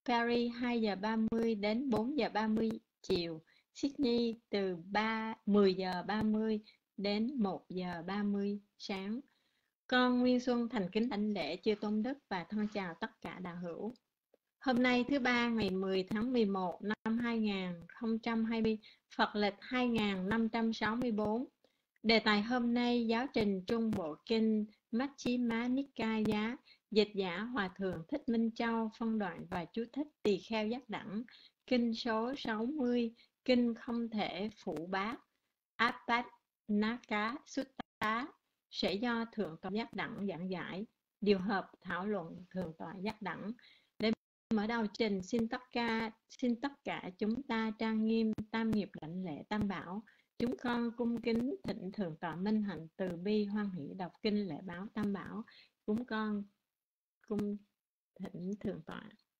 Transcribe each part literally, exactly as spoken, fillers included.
Paris hai giờ ba mươi đến bốn giờ ba mươi chiều, Sydney từ mười giờ ba mươi đến một giờ ba mươi sáng. Con Nguyên Xuân thành kính đảnh lễ chư tôn đức và thân chào tất cả đạo hữu. Hôm nay thứ ba ngày mười tháng mười một năm hai nghìn không trăm hai mươi, Phật lịch hai nghìn năm trăm sáu mươi tư. Đề tài hôm nay giáo trình Trung Bộ Kinh Majjhima Nikaya, dịch giả Hòa Thượng Thích Minh Châu, phân đoạn và chú thích tỳ kheo giác đẳng, kinh số sáu mươi, kinh không thể phụ bác, Apannaka Sutta, sẽ do Thượng tọa giác đẳng giảng giải, điều hợp thảo luận Thượng tọa giác đẳng. Để mở đầu trình, xin tất cả xin tất cả chúng ta trang nghiêm tam nghiệp đảnh lễ tam bảo. Chúng con cung kính thỉnh Thượng tọa Minh Hạnh từ bi hoan hỷ đọc kinh lễ báo tam bảo. Chúng con cung thỉnh Thượng tọa.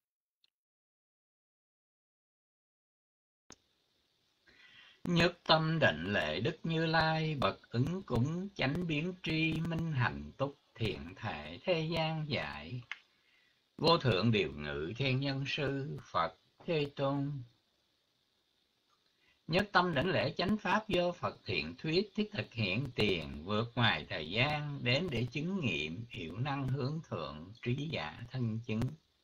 Nhất tâm định lệ Đức Như Lai, bậc ứng cúng chánh biến tri, minh hạnh túc thiện thể thế gian dạy. Vô thượng điều ngự thiên nhân sư, Phật Thế Tôn. Nhất tâm đảnh lễ chánh pháp do Phật thiện thuyết, thiết thực hiện tiền, vượt ngoài thời gian, đến để chứng nghiệm, hiệu năng hướng thượng, trí giả thân chứng.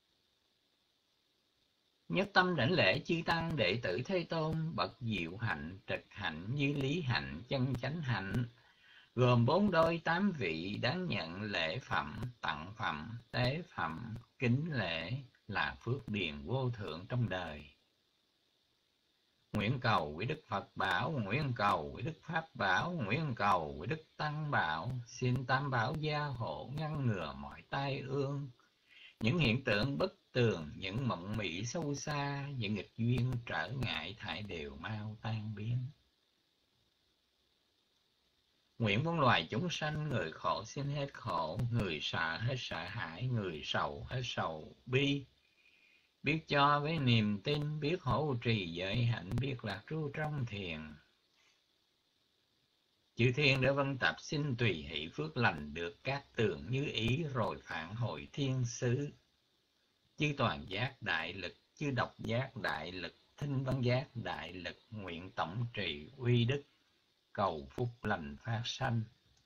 Nhất tâm đảnh lễ chư tăng đệ tử Thế Tôn, bậc diệu hạnh, trực hạnh, như lý hạnh, chân chánh hạnh, gồm bốn đôi tám vị đáng nhận lễ phẩm, tặng phẩm, tế phẩm, kính lễ, là phước điền vô thượng trong đời. Nguyện cầu quý Đức Phật bảo, nguyện cầu quý Đức Pháp bảo, nguyện cầu quý Đức Tăng bảo, xin tam bảo gia hộ ngăn ngừa mọi tai ương, những hiện tượng bất tường, những mộng mị sâu xa, những nghịch duyên trở ngại thải đều mau tan biến. Nguyện muôn loài chúng sanh, người khổ xin hết khổ, người sợ hết sợ hãi, người sầu hết sầu bi, biết cho với niềm tin, biết hỗ trì giới hạnh, biết lạc trú trong thiền. Chư thiên đã vân tập xin tùy hỷ phước lành, được các tường như ý rồi phản hồi thiên sứ. Chư toàn giác đại lực, chư độc giác đại lực, thinh văn giác đại lực, nguyện tổng trì uy đức, cầu phúc lành phát sanh.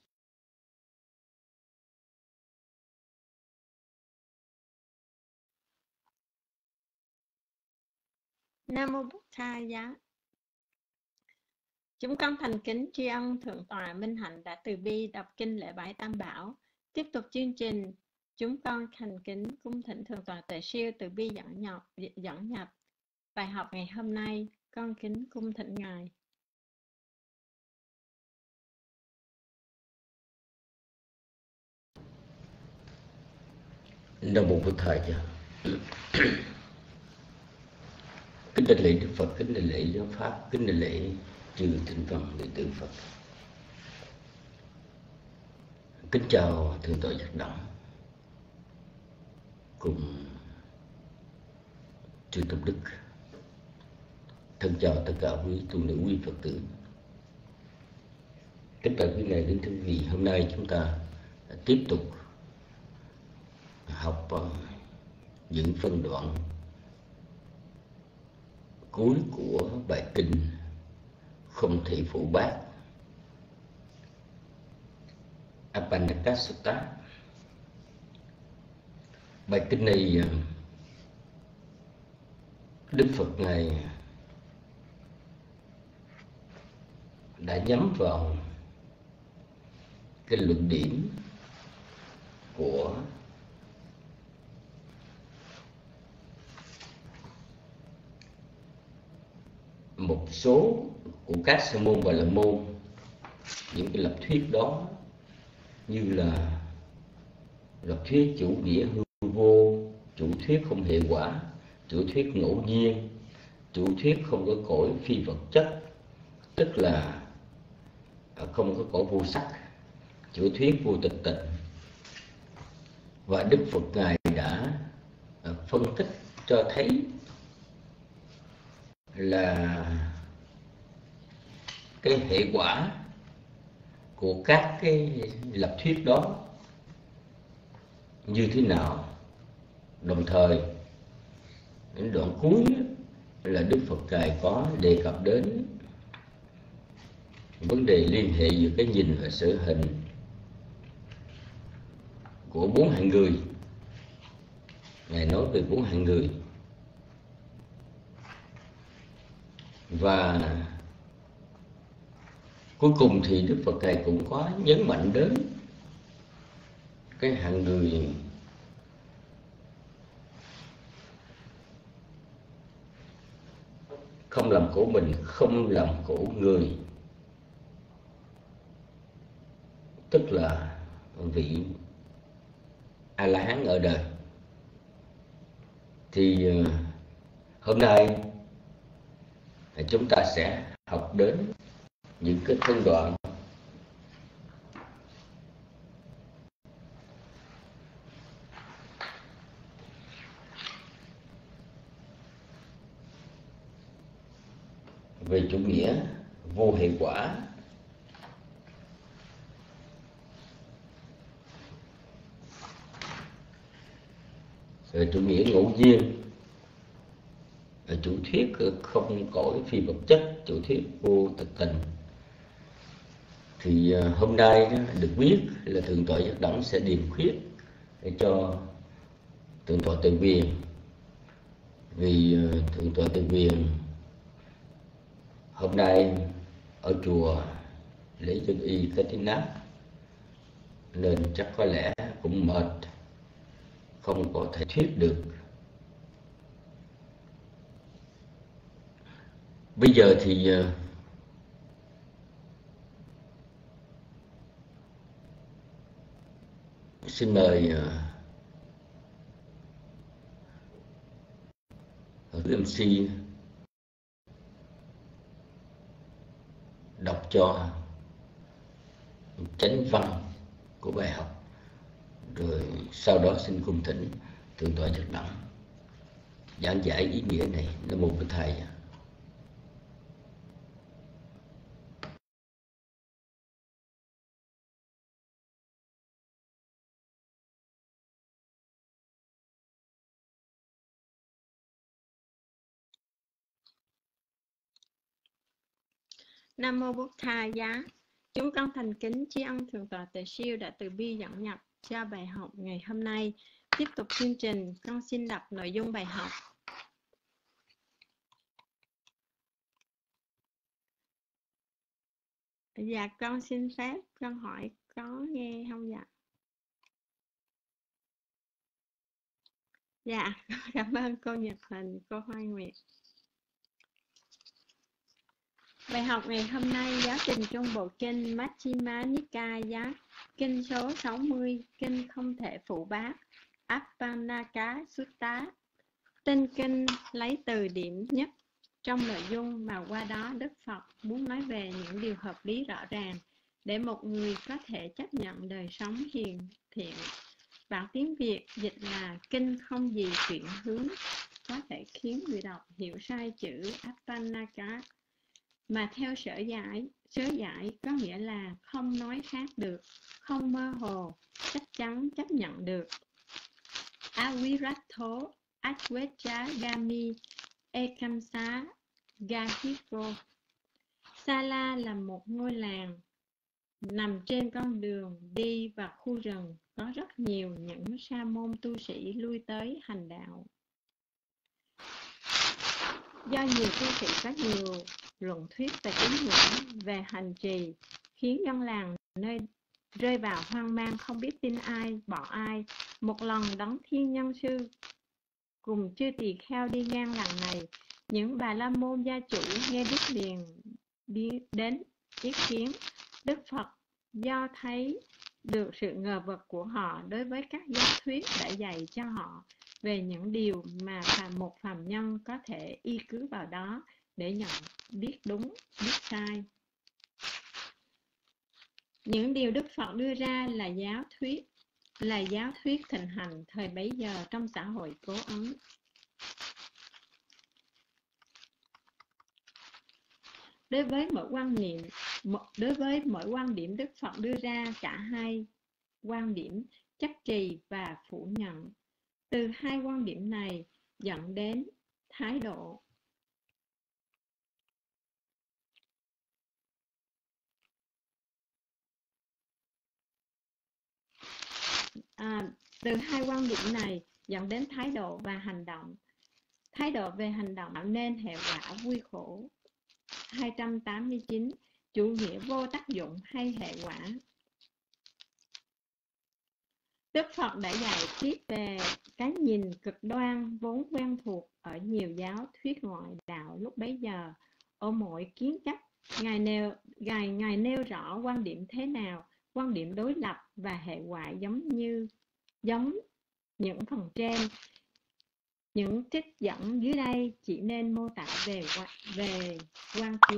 Nam mô Bụt Tha Giá. Chúng con thành kính tri ân Thượng tọa Minh Hạnh đã từ bi đọc kinh lễ bái tam bảo. Tiếp tục chương trình, chúng con thành kính cung thỉnh Thượng tọa Tuệ Siêu từ bi dẫn nhập dẫn nhập bài học ngày hôm nay. Con kính cung thỉnh ngài. Nam mô Bụt Tha Giá. Kính đảnh lễ Đức Phật, kính đảnh lễ giáo pháp, kính đảnh lễ chư thính phẩm đệ tử Phật. Kính chào Thượng tọa giác đẳng cùng chư tôn đức. Thân chào tất cả quý tu nữ, quý Phật tử. Kính chào quý ngài đến thưa quý vị. Hôm nay chúng ta tiếp tục học những phân đoạn cuối của bài kinh không thể phụ bác Apannaka Sutta. Bài kinh này Đức Phật ngài đã nhắm vào cái luận điểm của một số của các sa môn và la môn. Những cái lập thuyết đó như là lập thuyết chủ nghĩa hư vô, chủ thuyết không hệ quả, chủ thuyết ngẫu nhiên, chủ thuyết không có cõi phi vật chất, tức là không có cõi vô sắc, chủ thuyết vô tịch tịnh. Và Đức Phật ngài đã phân tích cho thấy là cái hệ quả của các cái lập thuyết đó như thế nào, đồng thời Đến đoạn cuối là Đức Phật Ngài có đề cập đến vấn đề liên hệ giữa cái nhìn và sở hình của bốn hạng người. Ngài nói về bốn hạng người, và cuối cùng thì Đức Phật Ngài cũng có nhấn mạnh đến cái hạng người không làm khổ mình, không làm khổ người, tức là vị A-la-hán ở đời. Thì hôm nay chúng ta sẽ học đến những cái phân đoạn về chủ nghĩa vô hệ quả, về chủ nghĩa ngẫu nhiên, về chủ thuyết không cõi phi vật chất, chủ thuyết vô thực tình. Thì hôm nay được biết là Thượng tọa Giác Đẳng sẽ điền khuyết để cho Thượng tọa Từ Viền, vì Thượng tọa Từ Viền hôm nay ở chùa lễ dân y Cái Tín Nát, nên chắc có lẽ cũng mệt, không có thể thuyết được. Bây giờ thì xin mời em xê đọc cho chánh văn của bài học, rồi sau đó xin cung thỉnh Thượng tọa Giác Đẳng giảng giải ý nghĩa này. Nam mô Bổn Thầy. Nam mô Bổn Thầy giá. Chúng con thành kính tri ân Thượng tọa Tề Siêu đã từ bi dẫn nhập cho bài học ngày hôm nay. Tiếp tục chương trình, con xin đọc nội dung bài học. Dạ, con xin phép, con hỏi có nghe không dạ? Dạ, cảm ơn cô Nhật Hình, cô Hoa Nguyệt. Bài học ngày hôm nay giáo trình trong bộ kinh Majjhima Nikaya, kinh số sáu mươi, kinh không thể phụ bác, Appanaka Sutta. Tên kinh lấy từ điểm nhất trong nội dung mà qua đó Đức Phật muốn nói về những điều hợp lý rõ ràng để một người có thể chấp nhận đời sống hiền thiện. Bản tiếng Việt dịch là kinh không gì chuyển hướng, có thể khiến người đọc hiểu sai chữ Appanaka, mà theo sở giải, sớ giải có nghĩa là không nói khác được, không mơ hồ, chắc chắn chấp nhận được. Avirato Advechagami Ekamsa Gahiko. Sala là một ngôi làng nằm trên con đường đi vào khu rừng, có rất nhiều những sa môn tu sĩ lui tới hành đạo. Do nhiều tu sĩ có nhiều luận thuyết về tín ngưỡng, về hành trì, khiến dân làng nơi rơi vào hoang mang không biết tin ai, bỏ ai. Một lần Đấng Thiên Nhân Sư cùng chư tỳ kheo đi ngang làng này, những bà la môn gia chủ nghe biết liền đi đến ý kiến Đức Phật. Do thấy được sự ngờ vực của họ đối với các giáo thuyết đã dạy cho họ về những điều mà một phàm nhân có thể y cứ vào đó để nhận biết đúng, biết sai. Những điều Đức Phật đưa ra là giáo thuyết, là giáo thuyết thịnh hành thời bấy giờ trong xã hội Cố Ấn. Đối với mỗi quan niệm, đối với mỗi quan điểm Đức Phật đưa ra cả hai quan điểm chấp trì và phủ nhận. Từ hai quan điểm này dẫn đến thái độ. À, từ hai quan điểm này dẫn đến thái độ và hành động. Thái độ về hành động tạo nên hệ quả vui khổ. hai trăm tám mươi chín. Chủ nghĩa vô tác dụng hay hệ quả. Đức Phật đã dạy tiếp về cái nhìn cực đoan vốn quen thuộc ở nhiều giáo thuyết ngoại đạo lúc bấy giờ. Ở mỗi kiến chấp, Ngài nêu, Ngài, Ngài nêu rõ quan điểm thế nào, quan điểm đối lập và hệ quả giống như giống những phần trên. Những trích dẫn dưới đây chỉ nên mô tả về, về quan kiến.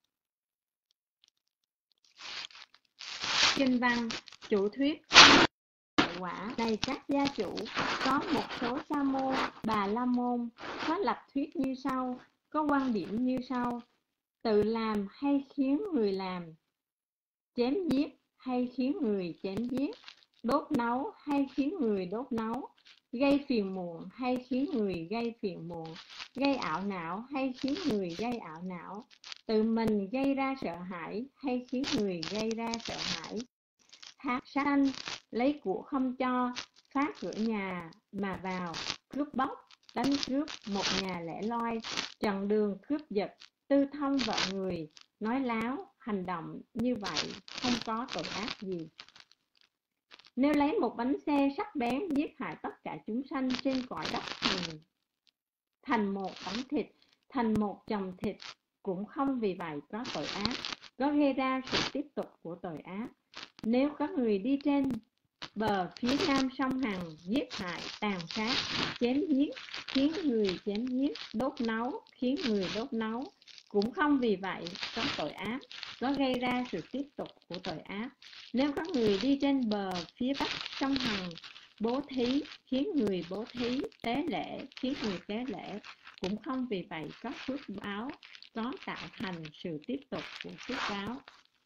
Kinh văn, chủ thuyết hệ quả. Này các gia chủ, có một số sa môn, bà la môn có lập thuyết như sau, có quan điểm như sau: tự làm hay khiến người làm, chém giết hay khiến người chém giết, đốt nấu hay khiến người đốt nấu, gây phiền muộn hay khiến người gây phiền muộn, gây ảo não hay khiến người gây ảo não, tự mình gây ra sợ hãi hay khiến người gây ra sợ hãi, thác sanh, lấy của không cho, phá cửa nhà mà vào, cướp bóc, đánh cướp một nhà lẻ loi, trần đường cướp giật, tư thông vợ người, nói láo, hành động như vậy không có tội ác gì. Nếu lấy một bánh xe sắc bén giết hại tất cả chúng sanh trên cõi đất thành, thành một ống thịt, thành một chồng thịt, cũng không vì vậy có tội ác, có gây ra sự tiếp tục của tội ác. Nếu có người đi trên bờ phía nam sông Hằng giết hại, tàn sát, chém giết, khiến người chém giết, đốt nấu, khiến người đốt nấu, cũng không vì vậy có tội ác, có gây ra sự tiếp tục của tội ác. Nếu có người đi trên bờ phía bắc sông Hằng bố thí, khiến người bố thí, tế lễ, khiến người tế lễ, cũng không vì vậy có phước báo, có tạo thành sự tiếp tục của phước báo.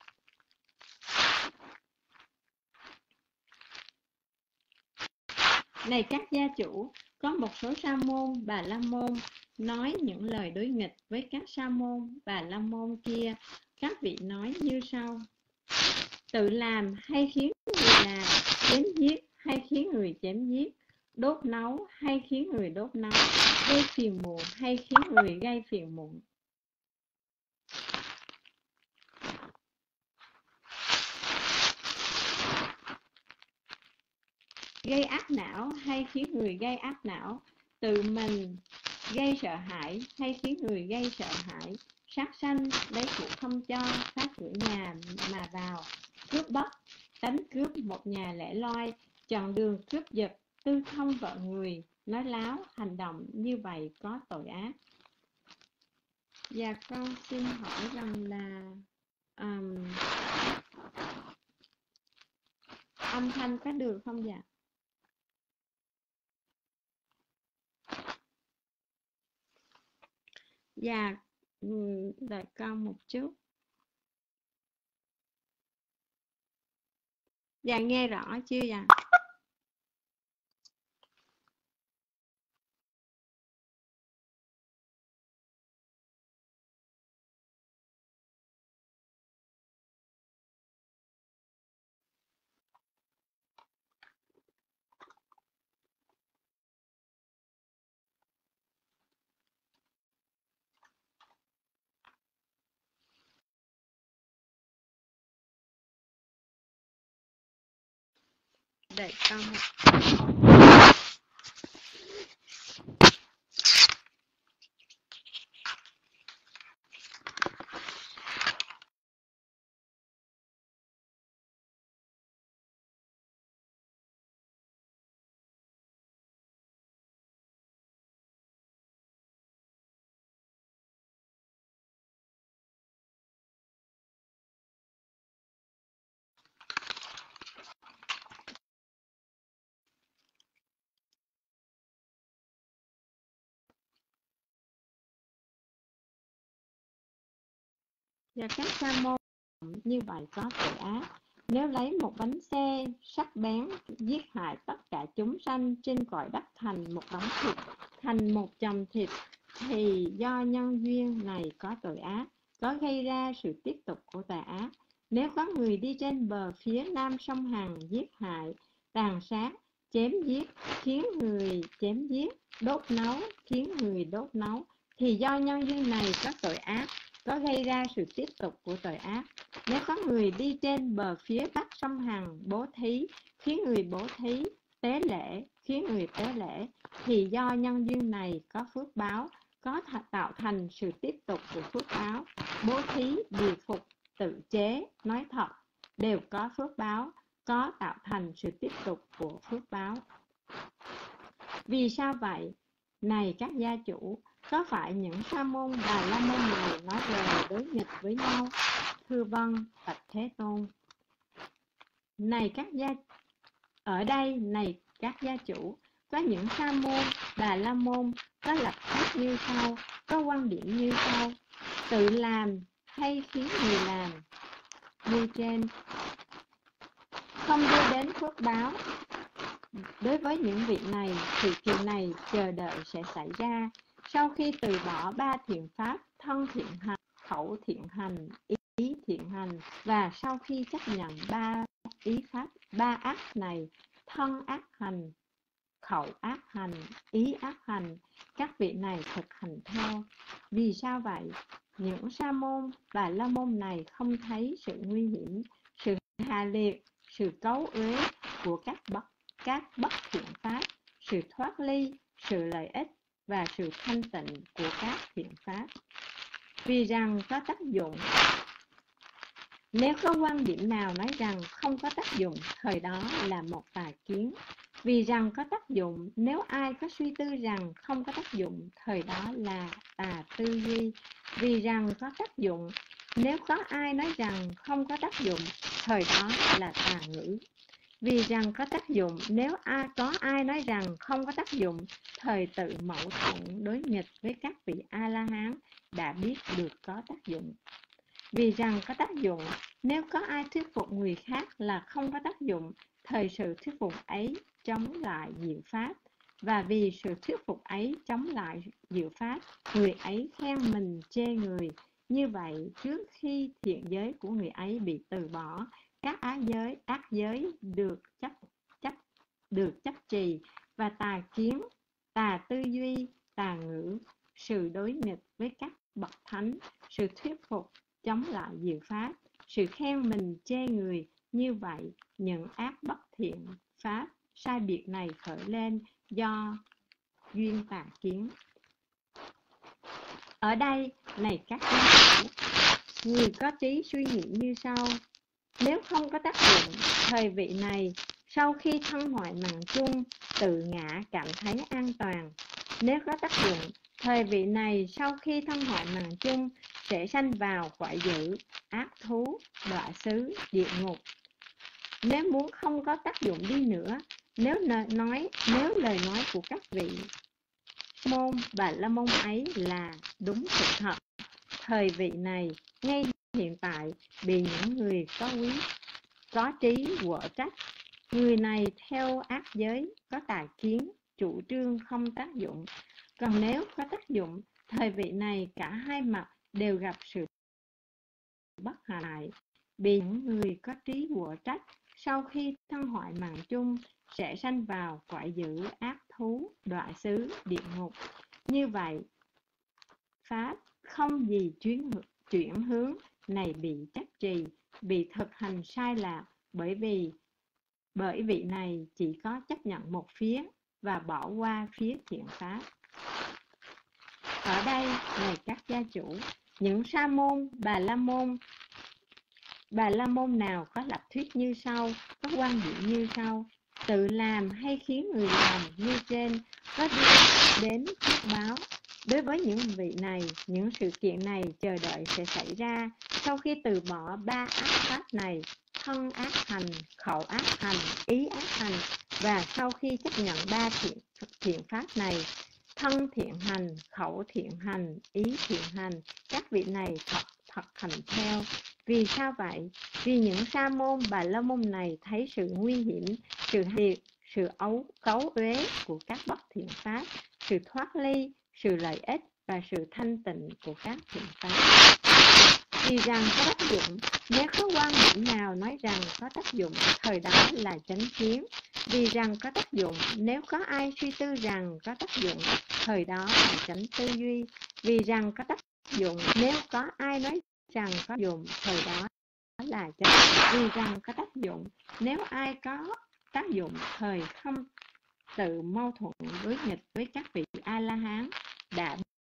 Này các gia chủ, có một số sa môn, bà la môn nói những lời đối nghịch với các sa môn, bà la môn kia. Các vị nói như sau: tự làm hay khiến người làm, chém giết hay khiến người chém giết, đốt nấu hay khiến người đốt nấu, gây phiền muộn hay khiến người gây phiền muộn, gây ác não hay khiến người gây ác não, tự mình gây sợ hãi hay khiến người gây sợ hãi, sát sanh, lấy của không cho, phá cửa nhà mà vào, cướp bóc, đánh cướp một nhà lẻ loi, chọn đường cướp giật, tư thông vợ người, nói láo, hành động như vậy có tội ác. Và con xin hỏi rằng là um, âm thanh có được không dạ? Dạ, đợi con một chút. Dạ, nghe rõ chưa dạ? Đợi con một Và các sa môn như vậy có tội ác. Nếu lấy một bánh xe sắc bén giết hại tất cả chúng sanh trên cõi đất thành một đống thịt, thành một chồng thịt, thì do nhân duyên này có tội ác, có gây ra sự tiếp tục của tội ác. Nếu có người đi trên bờ phía nam sông Hằng giết hại, tàn sát, chém giết, khiến người chém giết, đốt nấu, khiến người đốt nấu, thì do nhân duyên này có tội ác, có gây ra sự tiếp tục của tội ác. Nếu có người đi trên bờ phía bắc sông Hằng bố thí, khiến người bố thí, tế lễ, khiến người tế lễ, thì do nhân duyên này có phước báo, có tạo thành sự tiếp tục của phước báo. Bố thí, điều phục, tự chế, nói thật đều có phước báo, có tạo thành sự tiếp tục của phước báo. Vì sao vậy? Này các gia chủ, có phải những sa môn Bà La Môn này nói lời đối nghịch với nhau? Thưa vâng, bạch Thế Tôn. Này các gia ở đây, này các gia chủ, có những sa môn Bà La Môn có lập thuyết như sau, có quan điểm như sau: tự làm hay khiến người làm như trên, không đưa đến phước báo. Đối với những vị này, sự kiện này chờ đợi sẽ xảy ra sau khi từ bỏ ba thiện pháp: thân thiện hành, khẩu thiện hành, ý thiện hành, và sau khi chấp nhận ba ý pháp, ba ác này: thân ác hành, khẩu ác hành, ý ác hành, các vị này thực hành theo. Vì sao vậy? Những sa môn Bà La Môn này không thấy sự nguy hiểm, sự hạ liệt, sự cấu uế của các bất các bất thiện pháp, sự thoát ly, sự lợi ích và sự thanh tịnh của các thiện pháp. Vì rằng có tác dụng. Nếu có quan điểm nào nói rằng không có tác dụng, thời đó là một tà kiến. Vì rằng có tác dụng, nếu ai có suy tư rằng không có tác dụng, thời đó là tà tư duy. Vì rằng có tác dụng, nếu có ai nói rằng không có tác dụng, thời đó là tà ngữ. Vì rằng có tác dụng, nếu ai có ai nói rằng không có tác dụng, thời tự mâu thuẫn đối nghịch với các vị A-la-hán đã biết được có tác dụng. Vì rằng có tác dụng, nếu có ai thuyết phục người khác là không có tác dụng, thời sự thuyết phục ấy chống lại diệu pháp. Và vì sự thuyết phục ấy chống lại diệu pháp, người ấy khen mình chê người. Như vậy, trước khi thiện giới của người ấy bị từ bỏ, các ác giới, ác giới được chấp, chấp, được chấp trì, và tà kiến, tà tư duy, tà ngữ, sự đối nghịch với các bậc thánh, sự thuyết phục chống lại diệu pháp, sự khen mình chê người. Như vậy, những ác bất thiện pháp sai biệt này khởi lên do duyên tà kiến. Ở đây, này các gia chủ, người có trí suy nghĩ như sau: nếu không có tác dụng, thời vị này sau khi thân hoại mạng chung, tự ngã cảm thấy an toàn. Nếu có tác dụng, thời vị này sau khi thân hoại mạng chung sẽ sanh vào cõi dữ, ác thú, đọa xứ, địa ngục. Nếu muốn không có tác dụng đi nữa, nếu nói nếu lời nói của các vị môn Bà La Môn ấy là đúng sự thật, thời vị này ngay hiện tại bị những người có quý có trí quở trách. Người này theo ác giới, có tà kiến, chủ trương không tác dụng. Còn nếu có tác dụng, thời vị này cả hai mặt đều gặp sự bất hại, bị những người có trí quở trách. Sau khi thân hoại mạng chung sẽ sanh vào cõi dữ, ác thú, đọa xứ, địa ngục. Như vậy, pháp không gì chuyển, chuyển hướng này bị chấp trì, bị thực hành sai lạc, bởi vì bởi vị này chỉ có chấp nhận một phía và bỏ qua phía thiện pháp. Ở đây, này các gia chủ, những sa môn Bà La Môn Bà La Môn nào có lập thuyết như sau, có quan điểm như sau: tự làm hay khiến người làm như trên, có đưa đến phước báo. Đối với những vị này, những sự kiện này chờ đợi sẽ xảy ra sau khi từ bỏ ba ác pháp này: thân ác hành, khẩu ác hành, ý ác hành, và sau khi chấp nhận ba thiện, thiện pháp này: thân thiện hành, khẩu thiện hành, ý thiện hành, các vị này thật thật hành theo. Vì sao vậy? Vì những sa môn Bà La Môn này thấy sự nguy hiểm, sự liệt, sự ấu cấu uế của các bất thiện pháp, sự thoát ly, sự lợi ích và sự thanh tịnh của các thiện pháp. Vì rằng có tác dụng, nếu có quan điểm nào nói rằng có tác dụng, thời đó là chánh kiến. Vì rằng có tác dụng, nếu có ai suy tư rằng có tác dụng, thời đó là chánh tư duy. Vì rằng có tác dụng, nếu có ai nói rằng có dụng, thời đó là chánh. Vì rằng có tác dụng, nếu ai có tác dụng, thời không tự mâu thuẫn đối nghịch với các vị A-la-hán đã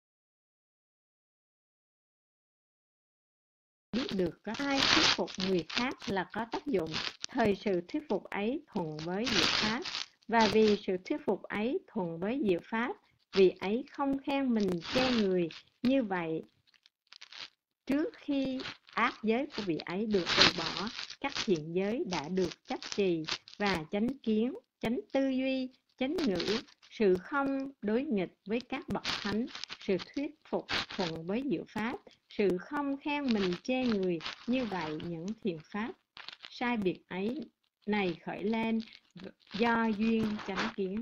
biết được có ai thuyết phục người khác là có tác dụng, thời sự thuyết phục ấy thuận với diệu pháp. Và vì sự thuyết phục ấy thuận với diệu pháp, vì ấy không khen mình chê người. Như vậy, trước khi ác giới của vị ấy được từ bỏ, các thiện giới đã được chấp trì, và chánh kiến, chánh tư duy, chánh ngữ, sự không đối nghịch với các bậc thánh, sự thuyết phục thuận với diệu pháp, sự không khen mình chê người. Như vậy, những thiện pháp sai biệt ấy này khởi lên do duyên chánh kiến.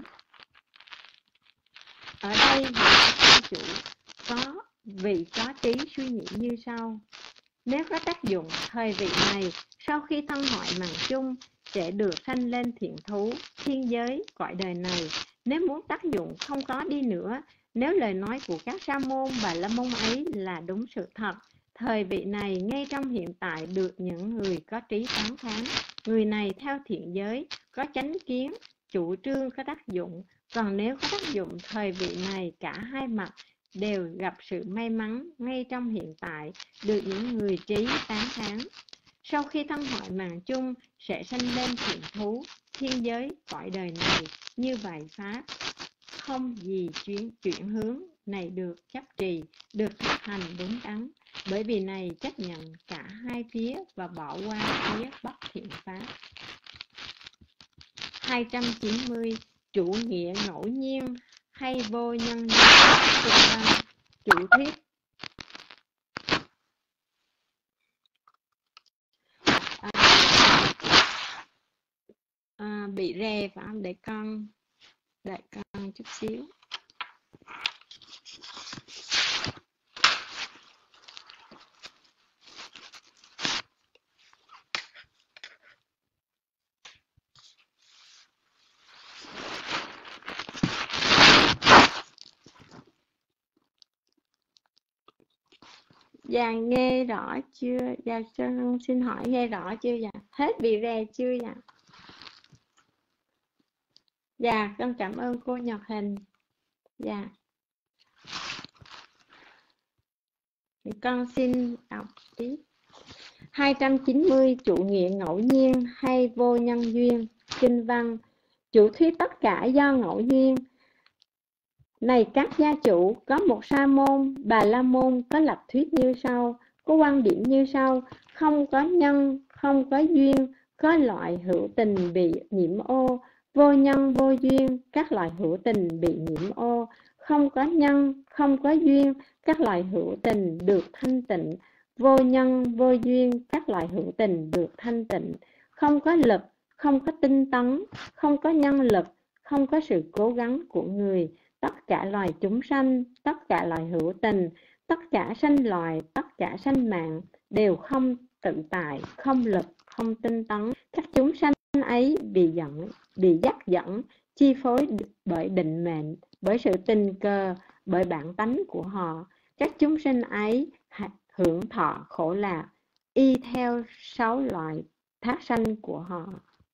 Ở đây, vị gia chủ có vị có trí suy nghĩ như sau: nếu có tác dụng, thời vị này sau khi thân hoại mạng chung sẽ được sanh lên thiện thú, thiên giới, cõi đời này. Nếu muốn tác dụng không có đi nữa, nếu lời nói của các sa môn Bà La Môn ấy là đúng sự thật, thời vị này ngay trong hiện tại được những người có trí tán thán. Người này theo thiện giới, có chánh kiến, chủ trương có tác dụng. Còn nếu có tác dụng, thời vị này cả hai mặt đều gặp sự may mắn ngay trong hiện tại, được những người trí tán thán. Sau khi thân hoại mạng chung sẽ sanh lên thiện thú, thiên giới, cõi đời này. Như vậy pháp không gì chuyển, chuyển hướng này được chấp trì, được thực hành đúng đắn. Bởi vì này chấp nhận cả hai phía và bỏ qua phía bất thiện pháp. hai trăm chín mươi. Chủ nghĩa ngẫu nhiên hay vô nhân duyên. Chủ thuyết à, à, bị rè phải không? Để con đợi con chút xíu. Dạ nghe rõ chưa? Dạ con xin hỏi nghe rõ chưa? Dạ hết bị rè chưa? Dạ Dạ con cảm ơn cô Nhật Hình. Dạ con xin đọc tiếp. hai trăm chín mươi. Chủ nghĩa ngẫu nhiên hay vô nhân duyên. Kinh văn. Chủ thuyết tất cả do ngẫu nhiên. Này các gia chủ, có một sa môn Bà La Môn có lập thuyết như sau, có quan điểm như sau: không có nhân, không có duyên, có loại hữu tình bị nhiễm ô, vô nhân vô duyên, các loại hữu tình bị nhiễm ô, không có nhân, không có duyên, các loại hữu tình được thanh tịnh, vô nhân vô duyên, các loại hữu tình được thanh tịnh, không có lực, không có tinh tấn, không có nhân lực, không có sự cố gắng của người. Tất cả loài chúng sanh, tất cả loài hữu tình, tất cả sanh loài, tất cả sanh mạng đều không tự tại, không lực, không tinh tấn. Các chúng sanh ấy bị dẫn, bị dắt dẫn, chi phối bởi định mệnh, bởi sự tình cờ, bởi bản tánh của họ. Các chúng sinh ấy hưởng thọ khổ lạc, y theo sáu loại thác sanh của họ.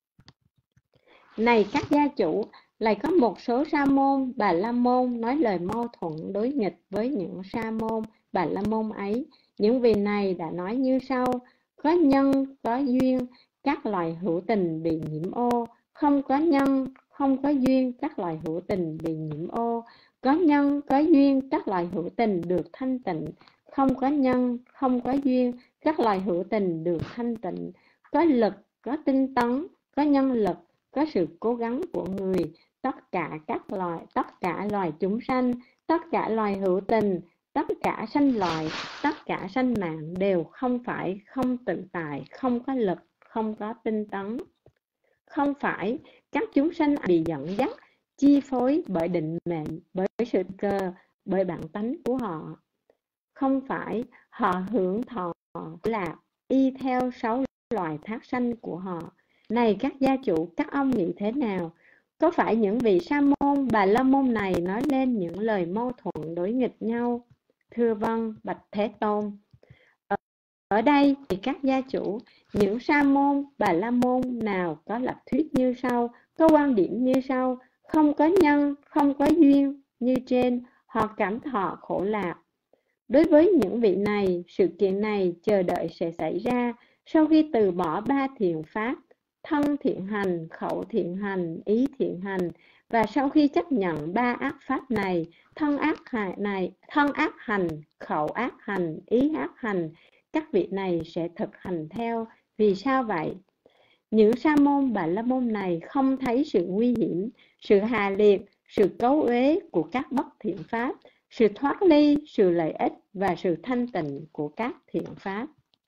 Này các gia chủ, lại có một số sa môn Bà La Môn nói lời mâu thuẫn đối nghịch với những sa môn Bà La Môn ấy. Những vị này đã nói như sau: có nhân, có duyên, các loài hữu tình bị nhiễm ô, không có nhân, không có duyên, các loài hữu tình bị nhiễm ô, có nhân, có duyên, các loài hữu tình được thanh tịnh, không có nhân, không có duyên, các loài hữu tình được thanh tịnh, có lực, có tinh tấn, có nhân lực, có sự cố gắng của người. Tất cả các loài, tất cả loài chúng sanh, tất cả loài hữu tình, tất cả sanh loài, tất cả sanh mạng đều không phải, không tự tại, không có lực, không có tinh tấn. Không phải các chúng sanh bị dẫn dắt, chi phối bởi định mệnh, bởi sự cơ, bởi bản tánh của họ. Không phải họ hưởng thọ lạc y theo sáu loài thác sanh của họ. Này các gia chủ, các ông nghĩ thế nào? Có phải những vị sa môn, bà la môn này nói lên những lời mâu thuẫn đối nghịch nhau? Thưa vâng, bạch Thế Tôn. Ở, ở đây thì các gia chủ, những sa môn, bà la môn nào có lập thuyết như sau, có quan điểm như sau: không có nhân, không có duyên như trên, họ cảm thọ khổ lạc. Đối với những vị này, sự kiện này chờ đợi sẽ xảy ra sau khi từ bỏ ba thiện pháp, thân thiện hành, khẩu thiện hành, ý thiện hành, và sau khi chấp nhận ba ác pháp này, thân ác hành này, thân ác hành, khẩu ác hành, ý ác hành, các vị này sẽ thực hành theo. Vì sao vậy? Những sa môn, bà la môn này không thấy sự nguy hiểm, sự hà liệt, sự cấu uế của các bất thiện pháp, sự thoát ly, sự lợi ích và sự thanh tịnh của các thiện pháp.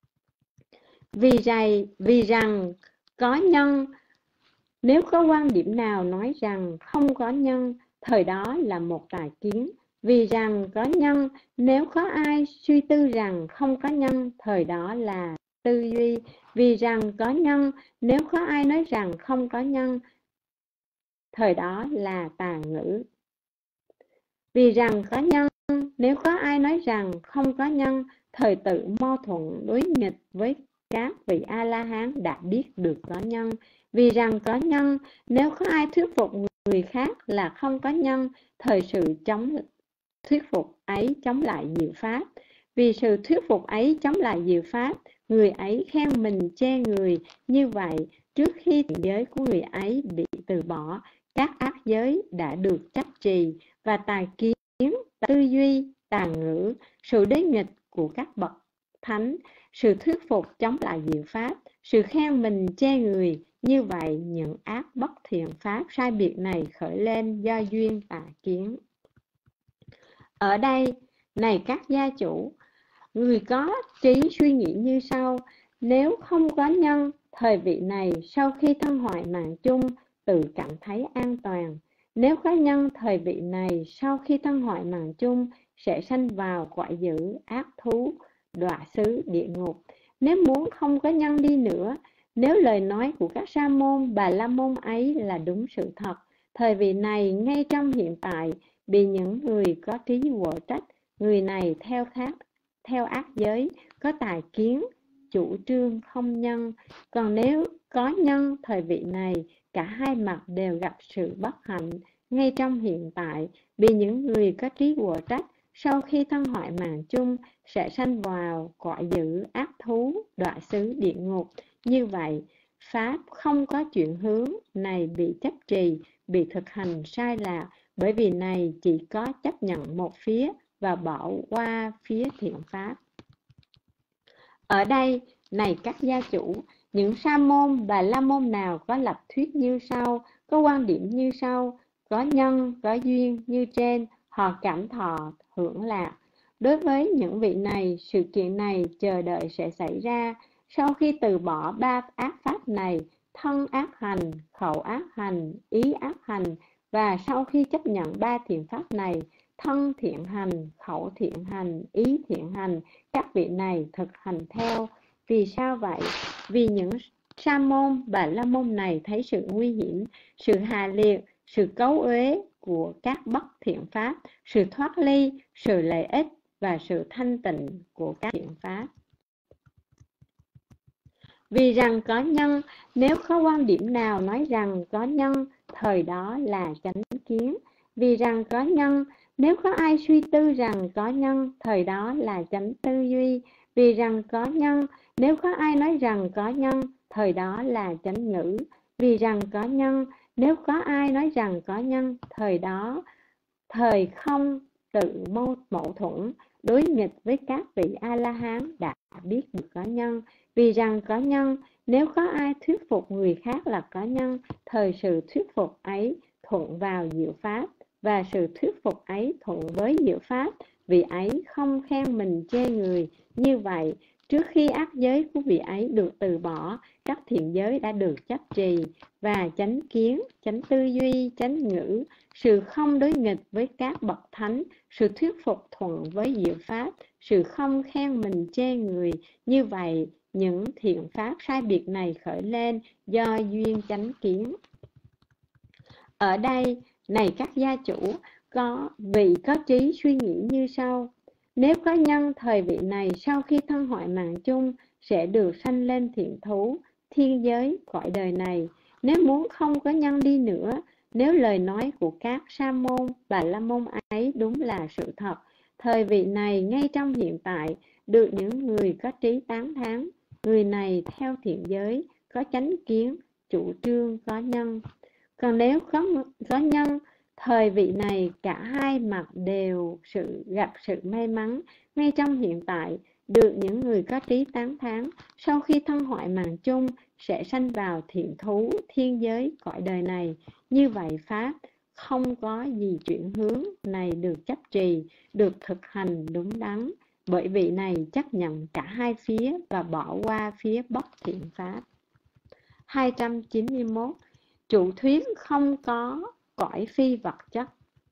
Vì, rày, vì rằng có nhân, nếu có quan điểm nào nói rằng không có nhân, thời đó là một tà kiến. Vì rằng có nhân, nếu có ai suy tư rằng không có nhân, thời đó là tư duy. Vì rằng có nhân, nếu có ai nói rằng không có nhân, thời đó là tà ngữ. Vì rằng có nhân, nếu có ai nói rằng không có nhân, thời tự mâu thuẫn đối nghịch với các vị A-la-hán đã biết được có nhân. Vì rằng có nhân, nếu có ai thuyết phục người khác là không có nhân, thời sự chống thuyết phục ấy chống lại diệu pháp. Vì sự thuyết phục ấy chống lại diệu pháp, người ấy khen mình chê người. Như vậy, trước khi thiện giới của người ấy bị từ bỏ, các ác giới đã được chấp trì, và tà kiến, tư duy, tà ngữ, sự đối nghịch của các bậc thánh, sự thuyết phục chống lại diệu pháp, sự khen mình chê người, như vậy những ác bất thiện pháp sai biệt này khởi lên do duyên tà kiến. Ở đây, này các gia chủ, người có trí suy nghĩ như sau: nếu không có nhân, thời vị này sau khi thân hoại mạng chung tự cảm thấy an toàn. Nếu có nhân, thời vị này sau khi thân hoại mạng chung sẽ sanh vào cõi dữ, ác thú, đọa xứ, địa ngục. Nếu muốn không có nhân đi nữa, nếu lời nói của các sa môn, bà la môn ấy là đúng sự thật, thời vị này ngay trong hiện tại bị những người có trí quở trách, người này theo khác, theo ác giới, có tài kiến, chủ trương không nhân. Còn nếu có nhân, thời vị này cả hai mặt đều gặp sự bất hạnh, ngay trong hiện tại bị những người có trí quở trách, sau khi thân hoại mạng chung sẽ sanh vào cõi dữ, ác thú, đọa xứ, địa ngục. Như vậy, pháp không có chuyển hướng này bị chấp trì, bị thực hành sai lạc, bởi vì này chỉ có chấp nhận một phía và bỏ qua phía thiện pháp. Ở đây, này các gia chủ, những sa môn, bà la môn nào có lập thuyết như sau, có quan điểm như sau, có nhân, có duyên như trên, họ cảm thọ, hưởng lạc. Đối với những vị này, sự kiện này chờ đợi sẽ xảy ra sau khi từ bỏ ba ác pháp này, thân ác hành, khẩu ác hành, ý ác hành, và sau khi chấp nhận ba thiện pháp này, thân thiện hành, khẩu thiện hành, ý thiện hành, các vị này thực hành theo. Vì sao vậy? Vì những sa môn, bà la môn này thấy sự nguy hiểm, sự hà liệt, sự cấu uế của các bất thiện pháp, sự thoát ly, sự lợi ích và sự thanh tịnh của các thiện pháp. Vì rằng có nhân, nếu có quan điểm nào nói rằng có nhân, thời đó là chánh kiến. Vì rằng có nhân, nếu có ai suy tư rằng có nhân, thời đó là chánh tư duy. Vì rằng có nhân, nếu có ai nói rằng có nhân, thời đó là chánh ngữ. Vì rằng có nhân, nếu có ai nói rằng có nhân, thời đó, thời không tự mâu mâu thuẫn, đối nghịch với các vị A-la-hán đã biết được có nhân. Vì rằng có nhân, nếu có ai thuyết phục người khác là có nhân, thời sự thuyết phục ấy thuận vào diệu pháp, và sự thuyết phục ấy thuận với diệu pháp, vị ấy không khen mình chê người. Như vậy, trước khi ác giới của vị ấy được từ bỏ, các thiện giới đã được chấp trì, và chánh kiến, chánh tư duy, chánh ngữ, sự không đối nghịch với các bậc thánh, sự thuyết phục thuận với diệu pháp, sự không khen mình chê người. Như vậy, những thiện pháp sai biệt này khởi lên do duyên chánh kiến. Ở đây, này các gia chủ, có vị có trí suy nghĩ như sau: nếu có nhân thời vị này sau khi thân hoại mạng chung sẽ được sanh lên thiện thú, thiên giới, cõi đời này. Nếu muốn không có nhân đi nữa, nếu lời nói của các sa môn, bà la môn ấy đúng là sự thật, thời vị này ngay trong hiện tại được những người có trí tán thán, người này theo thiện giới, có chánh kiến, chủ trương có nhân. Còn nếu có, có nhân, thời vị này cả hai mặt đều sự gặp sự may mắn, ngay trong hiện tại được những người có trí tán thán, sau khi thân hoại mạng chung sẽ sanh vào thiện thú, thiên giới, cõi đời này. Như vậy pháp không có gì chuyển hướng này được chấp trì, được thực hành đúng đắn, bởi vị này chấp nhận cả hai phía và bỏ qua phía bất thiện pháp. Hai trăm chín mươi mốt. Chủ thuyết không có cõi phi vật chất.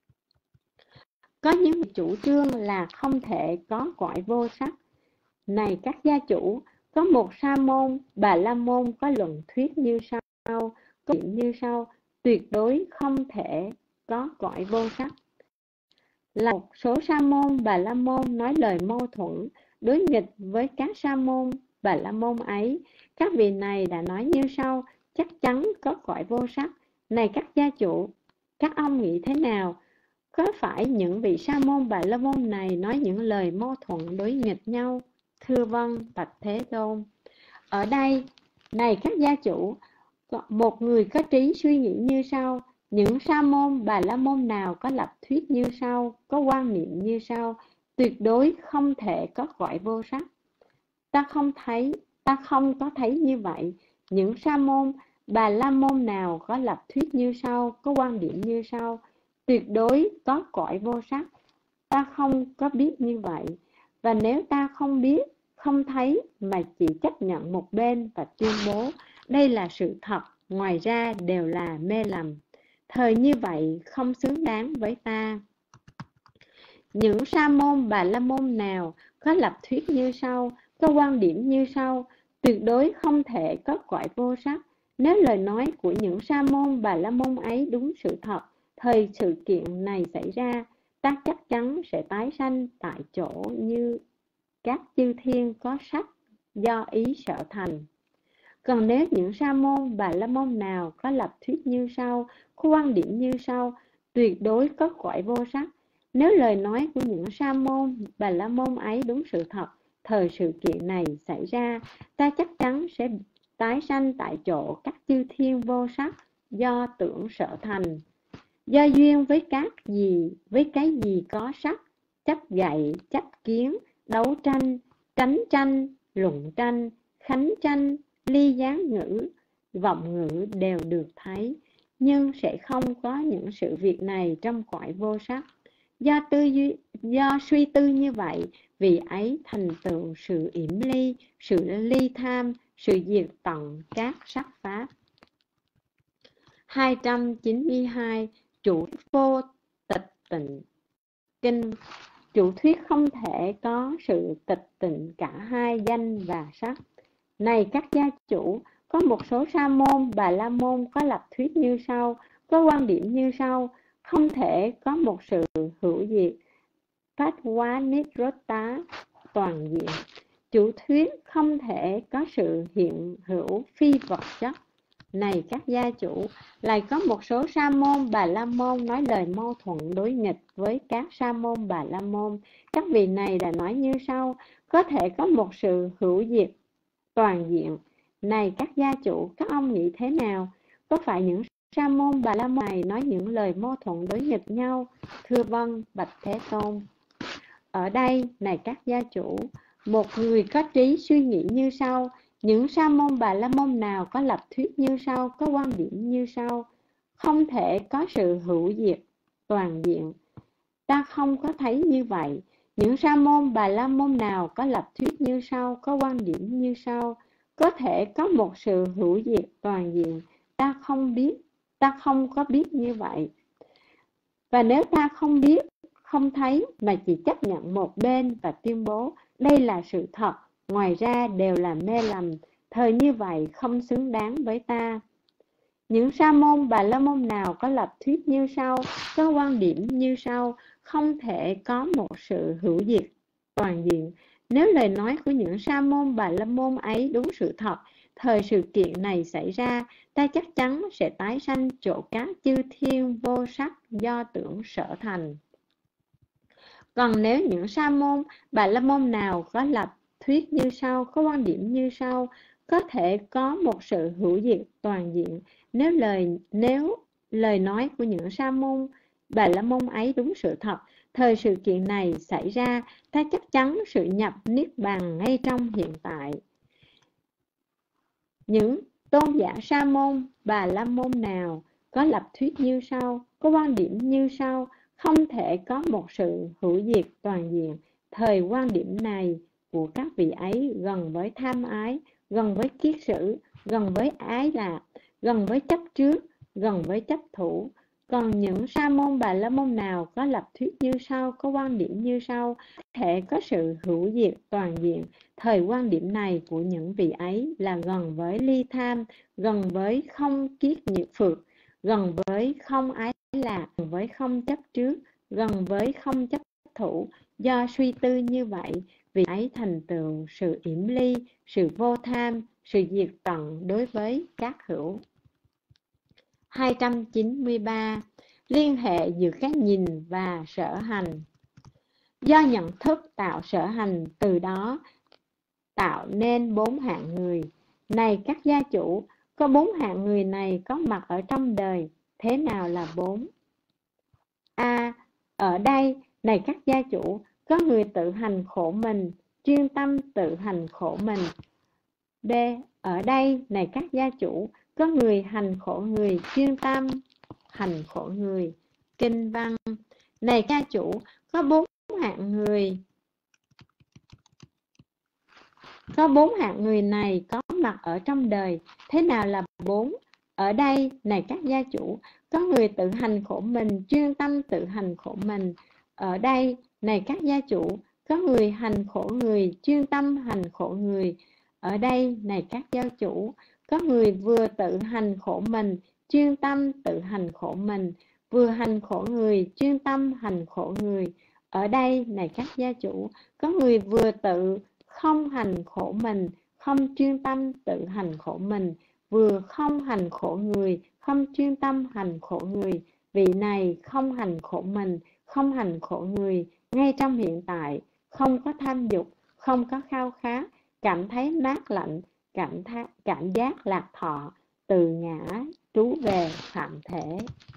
Có những chủ trương là không thể có cõi vô sắc. Này các gia chủ, có một sa môn, bà la môn có luận thuyết như sau, có điểm như sau: tuyệt đối không thể có cõi vô sắc. Là một số sa môn, bà la môn nói lời mâu thuẫn, đối nghịch với các sa môn, bà la môn ấy. Các vị này đã nói như sau: chắc chắn có cõi vô sắc. Này các gia chủ, các ông nghĩ thế nào? Có phải những vị sa môn, bà la môn này nói những lời mâu thuẫn đối nghịch nhau? Thưa vâng, bạch Thế Tôn. Ở đây, này các gia chủ, một người có trí suy nghĩ như sau: những sa môn, bà la môn nào có lập thuyết như sau, có quan niệm như sau: tuyệt đối không thể có cõi vô sắc. Ta không thấy, ta không có thấy như vậy. Những sa môn, bà la môn nào có lập thuyết như sau, có quan điểm như sau: tuyệt đối có cõi vô sắc. Ta không có biết như vậy. Và nếu ta không biết, không thấy mà chỉ chấp nhận một bên và tuyên bố đây là sự thật, ngoài ra đều là mê lầm, thời như vậy không xứng đáng với ta. Những sa môn, bà la môn nào có lập thuyết như sau, có quan điểm như sau: tuyệt đối không thể có cõi vô sắc. Nếu lời nói của những sa môn, bà la môn ấy đúng sự thật, thời sự kiện này xảy ra, ta chắc chắn sẽ tái sanh tại chỗ như các chư thiên có sắc do ý sở thành. Còn nếu những sa môn, bà la môn nào có lập thuyết như sau, có quan điểm như sau: tuyệt đối có cõi vô sắc. Nếu lời nói của những sa môn, bà la môn ấy đúng sự thật, thời sự kiện này xảy ra, ta chắc chắn sẽ tái sanh tại chỗ các chư thiên vô sắc do tưởng sở thành. Do duyên với các gì, với cái gì có sắc, chấp gậy, chấp kiến, đấu tranh, tránh tranh, luận tranh, khánh tranh, ly gián ngữ, vọng ngữ đều được thấy, nhưng sẽ không có những sự việc này trong cõi vô sắc. Do tư duy, do suy tư như vậy, vì ấy thành tựu sự yểm ly, sự ly tham, sự diệt tận các sắc pháp. Hai trăm chín mươi hai. Chủ vô tịch tịnh. Kinh. Chủ thuyết không thể có sự tịch tịnh cả hai danh và sắc. Này các gia chủ, có một số sa môn, bà la môn có lập thuyết như sau, có quan điểm như sau: không thể có một sự hữu diệt, phát hóa nirvana toàn diện. Chủ thuyết không thể có sự hiện hữu phi vật chất. Này các gia chủ, lại có một số sa môn, bà la môn nói lời mâu thuẫn đối nghịch với các sa môn, bà la môn. Các vị này đã nói như sau: có thể có một sự hữu diệt toàn diện. Này các gia chủ, các ông nghĩ thế nào? Có phải những sa môn, bà la môn này nói những lời mâu thuẫn đối nghịch nhau? Thưa vâng, bạch Thế Tôn. Ở đây, này các gia chủ, một người có trí suy nghĩ như sau: những sa môn, bà la môn nào có lập thuyết như sau, có quan điểm như sau: không thể có sự hữu diệt toàn diện. Ta không có thấy như vậy. Những sa môn, bà la môn nào có lập thuyết như sau, có quan điểm như sau: có thể có một sự hữu diệt toàn diện. Ta không biết, ta không có biết như vậy. Và nếu ta không biết, không thấy mà chỉ chấp nhận một bên và tuyên bố đây là sự thật, ngoài ra đều là mê lầm, thời như vậy không xứng đáng với ta. Những sa môn bà la môn nào có lập thuyết như sau, có quan điểm như sau, không thể có một sự hữu diệt toàn diện. Nếu lời nói của những sa môn bà la môn ấy đúng sự thật, thời sự kiện này xảy ra, ta chắc chắn sẽ tái sanh chỗ các chư thiên vô sắc do tưởng sở thành. Còn nếu những sa môn bà la môn nào có lập thuyết như sau, có quan điểm như sau, có thể có một sự hữu diệt toàn diện. Nếu lời nếu lời nói của những sa môn bà la môn ấy đúng sự thật, thời sự kiện này xảy ra, ta chắc chắn sự nhập niết bàn ngay trong hiện tại. Những tôn giả sa môn bà la môn nào có lập thuyết như sau, có quan điểm như sau, không thể có một sự hữu diệt toàn diện, thời quan điểm này của các vị ấy gần với tham ái, gần với kiết sử, gần với ái lạc, gần với chấp trước, gần với chấp thủ. Còn những sa môn bà la môn nào có lập thuyết như sau, có quan điểm như sau, thể có sự hữu diệt toàn diện, thời quan điểm này của những vị ấy là gần với ly tham, gần với không kiết nhiệt phược, gần với không ái lạc, gần với không chấp trước, gần với không chấp thủ. Do suy tư như vậy, vị ấy thành tựu sự yểm ly, sự vô tham, sự diệt tận đối với các hữu. hai trăm chín mươi ba. Liên hệ giữa các nhìn và sở hành. Do nhận thức tạo sở hành, từ đó tạo nên bốn hạng người. Này các gia chủ, có bốn hạng người này có mặt ở trong đời. Thế nào là bốn? A. Ở đây, này các gia chủ, có người tự hành khổ mình, chuyên tâm tự hành khổ mình. B. Ở đây, này các gia chủ, có người hành khổ người, chuyên tâm hành khổ người. Kinh văn. Này gia chủ, có bốn hạng người. Có bốn hạng người này có mặt ở trong đời. Thế nào là bốn? Ở đây, này các gia chủ, có người tự hành khổ mình, chuyên tâm tự hành khổ mình. Ở đây, này các gia chủ, có người hành khổ người, chuyên tâm hành khổ người. Ở đây, này các gia chủ, có người vừa tự hành khổ mình, chuyên tâm tự hành khổ mình, vừa hành khổ người, chuyên tâm hành khổ người. Ở đây, này các gia chủ, có người vừa tự không hành khổ mình, không chuyên tâm tự hành khổ mình, vừa không hành khổ người, không chuyên tâm hành khổ người. Vị này không hành khổ mình, không hành khổ người, ngay trong hiện tại, không có tham dục, không có khao khát, cảm thấy mát lạnh, cảm, tha, cảm giác lạc thọ, từ ngã trú về phạm thể.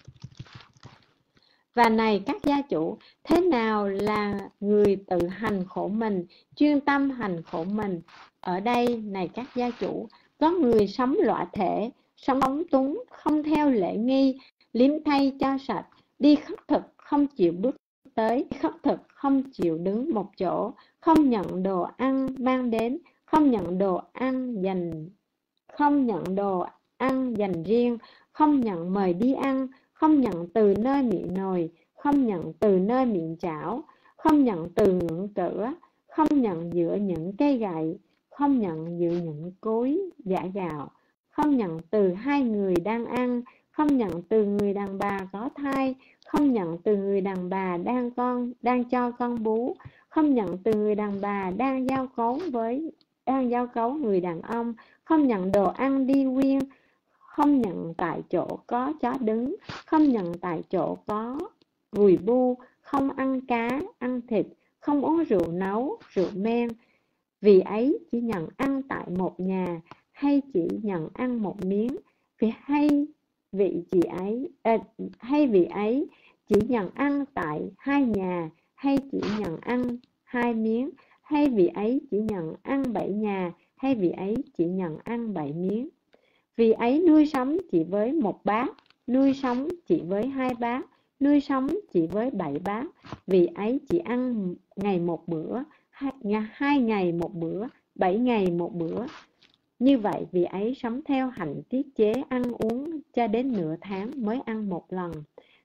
Và này các gia chủ, thế nào là người tự hành khổ mình, chuyên tâm hành khổ mình? Ở đây, này các gia chủ, có người sống lõa thể, sống ống túng, không theo lễ nghi, liếm thay cho sạch, đi khất thực, không chịu bước tới, khất thực, không chịu đứng một chỗ, không nhận đồ ăn mang đến, không nhận đồ ăn dành, không nhận đồ ăn dành riêng, không nhận mời đi ăn, không nhận từ nơi miệng nồi, không nhận từ nơi miệng chảo, không nhận từ ngưỡng cửa, không nhận giữa những cây gậy, không nhận giữa những cối giã gạo, không nhận từ hai người đang ăn, không nhận từ người đàn bà có thai, không nhận từ người đàn bà đang con đang cho con bú, không nhận từ người đàn bà đang giao cấu với đang giao cấu người đàn ông, không nhận đồ ăn đi quyên, không nhận tại chỗ có chó đứng, không nhận tại chỗ có gùi bu, không ăn cá, ăn thịt, không uống rượu nấu, rượu men. Vì ấy chỉ nhận ăn tại một nhà, hay chỉ nhận ăn một miếng, vì hay vị chị ấy à, hay vị ấy chỉ nhận ăn tại hai nhà, hay chỉ nhận ăn hai miếng, hay vị ấy chỉ nhận ăn bảy nhà, hay vị ấy chỉ nhận ăn bảy miếng. Vì ấy nuôi sống chỉ với một bát, nuôi sống chỉ với hai bát, nuôi sống chỉ với bảy bát. Vì ấy chỉ ăn ngày một bữa, hai, hai ngày một bữa, bảy ngày một bữa. Như vậy vì ấy sống theo hạnh tiết chế ăn uống cho đến nửa tháng mới ăn một lần.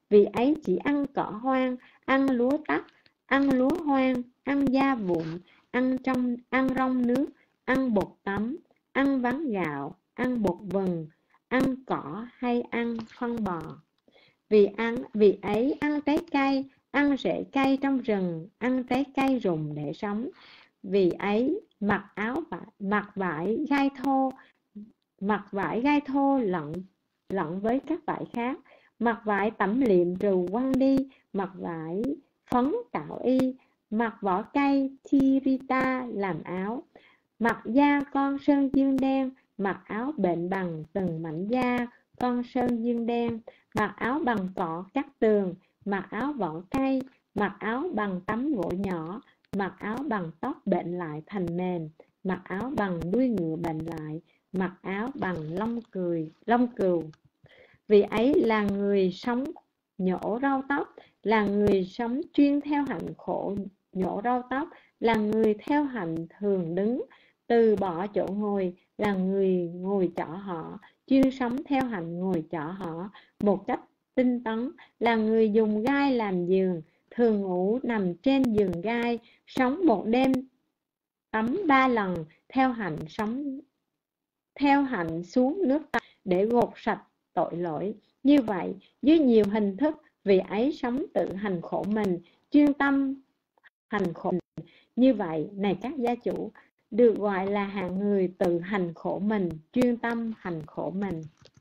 Vị ấy chỉ ăn cỏ hoang, ăn lúa tắc, ăn lúa hoang, ăn da vụn, ăn trong ăn rong nước, ăn bột tấm, ăn ván gạo, ăn bột vừng, ăn cỏ hay ăn phân bò. Vì ăn vì ấy ăn trái cây, ăn rễ cây trong rừng, ăn trái cây rụng để sống. Vì ấy mặc áo vải, mặc vải gai thô, mặc vải gai thô lẫn lẫn với các vải khác, mặc vải tẩm liệm rồi quăng đi, mặc vải phấn tạo y, mặc vỏ cây thirita làm áo, mặc da con sơn dương đen, mặc áo bệnh bằng từng mảnh da con sơn dương đen, mặc áo bằng cỏ cắt tường, mặc áo vỏ cây, mặc áo bằng tấm gỗ nhỏ, mặc áo bằng tóc bệnh lại thành mềm, mặc áo bằng đuôi ngựa bệnh lại, mặc áo bằng lông cười lông cừu. Vì ấy là người sống nhổ rau tóc, là người sống chuyên theo hạnh khổ nhổ rau tóc, là người theo hạnh thường đứng, từ bỏ chỗ ngồi, là người ngồi chỏ họ, chuyên sống theo hạnh ngồi chỏ họ một cách tinh tấn, là người dùng gai làm giường, thường ngủ nằm trên giường gai, sống một đêm tắm ba lần, theo hạnh sống theo hạnh xuống nước tắm để gột sạch tội lỗi. Như vậy, dưới nhiều hình thức, vị ấy sống tự hành khổ mình, chuyên tâm hành khổ mình. Như vậy, này các gia chủ, được gọi là hạng người tự hành khổ mình, chuyên tâm hành khổ mình.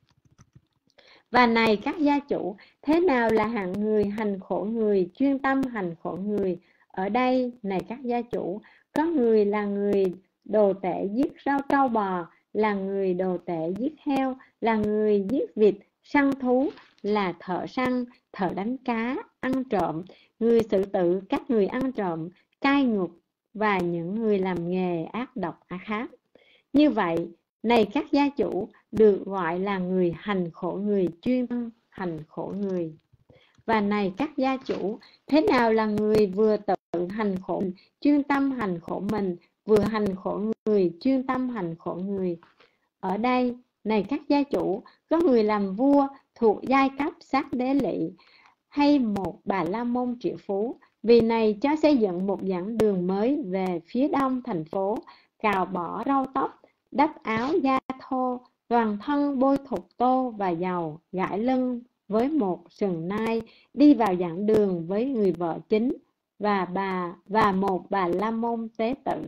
Và này các gia chủ, thế nào là hạng người hành khổ người, chuyên tâm hành khổ người? Ở đây, này các gia chủ, có người là người đồ tể giết rau trâu bò, là người đồ tể giết heo, là người giết vịt, săn thú, là thợ săn, thợ đánh cá, ăn trộm, người xử tử các người ăn trộm, cai ngục và những người làm nghề ác độc ác khác. Như vậy, này các gia chủ, được gọi là người hành khổ người, chuyên tâm hành khổ người. Và này các gia chủ, thế nào là người vừa tự hành khổ mình, chuyên tâm hành khổ mình, vừa hành khổ người, chuyên tâm hành khổ người? Ở đây, này các gia chủ, có người làm vua thuộc giai cấp sát đế lỵ, hay một bà la môn triệu phú, vì này cho xây dựng một giảng đường mới về phía đông thành phố, cào bỏ râu tóc, đắp áo da thô, toàn thân bôi thục tô và dầu, gãi lưng với một sừng nai, đi vào giảng đường với người vợ chính và bà và một bà la môn tế tự.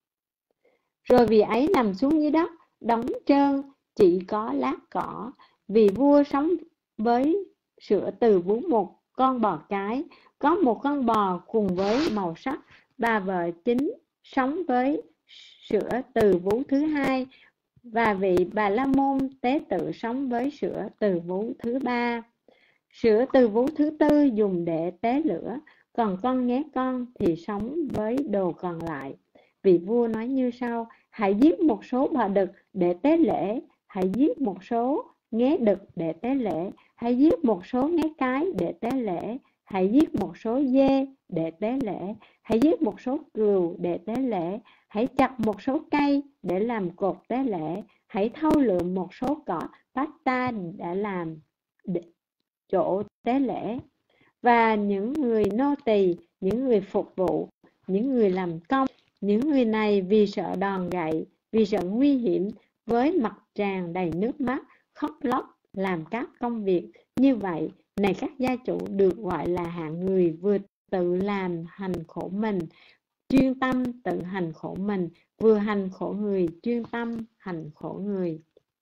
Rồi vị ấy nằm xuống dưới đất, đóng trơn, chỉ có lát cỏ, vì vua sống với sữa từ vú một con bò cái, có một con bò cùng với màu sắc, bà vợ chính sống với sữa từ vú thứ hai, và vị bà la môn tế tự sống với sữa từ vú thứ ba. Sữa từ vú thứ tư dùng để tế lửa, còn con nghé con thì sống với đồ còn lại. Vị vua nói như sau: hãy giết một số bò đực để tế lễ, hãy giết một số nghé đực để tế lễ, hãy giết một số nghé cái để tế lễ, hãy giết một số dê để tế lễ, hãy giết một số cừu để tế lễ, hãy chặt một số cây để làm cột tế lễ, hãy thâu lượm một số cỏ pasta đã làm để chỗ tế lễ. Và những người nô tỳ, những người phục vụ, những người làm công, những người này vì sợ đòn gậy, vì sợ nguy hiểm, với mặt tràn đầy nước mắt, khóc lóc làm các công việc. Như vậy, này các gia chủ, được gọi là hạng người vừa tự làm hành khổ mình, chuyên tâm tự hành khổ mình, vừa hành khổ người, chuyên tâm hành khổ người.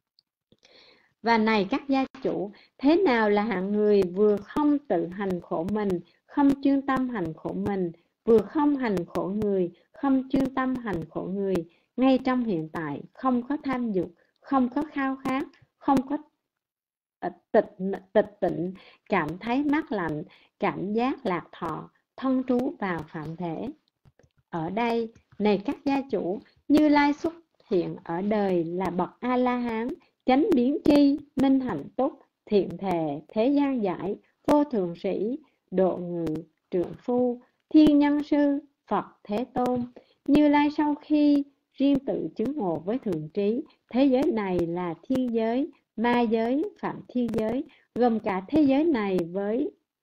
Và này các gia chủ, thế nào là hạng người vừa không tự hành khổ mình, không chuyên tâm hành khổ mình, vừa không hành khổ người, không chuyên tâm hành khổ người, ngay trong hiện tại, không có tham dục, không có khao khát, không có tịch, tịch tịnh, cảm thấy mát lạnh, cảm giác lạc thọ, thân trú vào phạm thể. Ở đây, này các gia chủ, Như Lai xuất hiện ở đời là bậc A-la-hán, chánh biến tri, minh hạnh túc, thiện thề, thế gian giải, vô thượng sĩ, độ ngự, trượng phu, thiên nhân sư, Phật Thế Tôn. Như Lai sau khi riêng tự chứng ngộ với thượng trí, thế giới này là thiên giới, ma giới, phạm thiên giới, gồm cả thế giới này với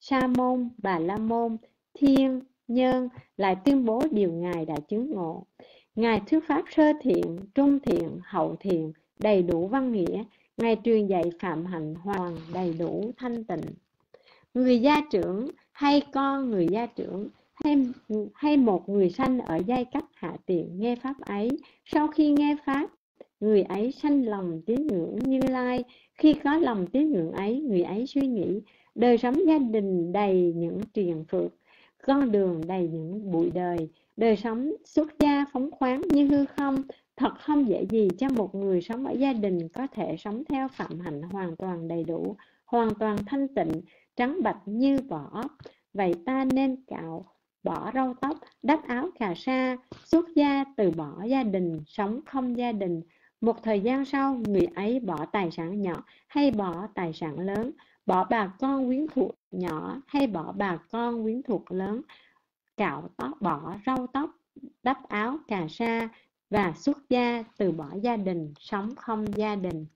Sa môn, Bà la môn, Thiên, Nhân lại tuyên bố điều Ngài đã chứng ngộ. Ngài thuyết pháp sơ thiện, trung thiện, hậu thiện, đầy đủ văn nghĩa. Ngài truyền dạy phạm hạnh hoàn đầy đủ thanh tịnh. Người gia trưởng hay con người gia trưởng hay, hay một người sanh ở giai cấp hạ tiện nghe pháp ấy, sau khi nghe pháp, người ấy sanh lòng tín ngưỡng Như Lai. Khi có lòng tín ngưỡng ấy, người ấy suy nghĩ đời sống gia đình đầy những triền phược, con đường đầy những bụi đời, đời sống xuất gia phóng khoáng như hư không. Thật không dễ gì cho một người sống ở gia đình có thể sống theo phạm hạnh hoàn toàn đầy đủ, hoàn toàn thanh tịnh, trắng bạch như vỏ. Vậy ta nên cạo bỏ râu tóc, đắp áo cà sa, xuất gia từ bỏ gia đình, sống không gia đình. Một thời gian sau, người ấy bỏ tài sản nhỏ hay bỏ tài sản lớn, bỏ bà con quyến thuộc nhỏ hay bỏ bà con quyến thuộc lớn, cạo tóc, bỏ râu tóc, đắp áo cà sa và xuất gia từ bỏ gia đình, sống không gia đình.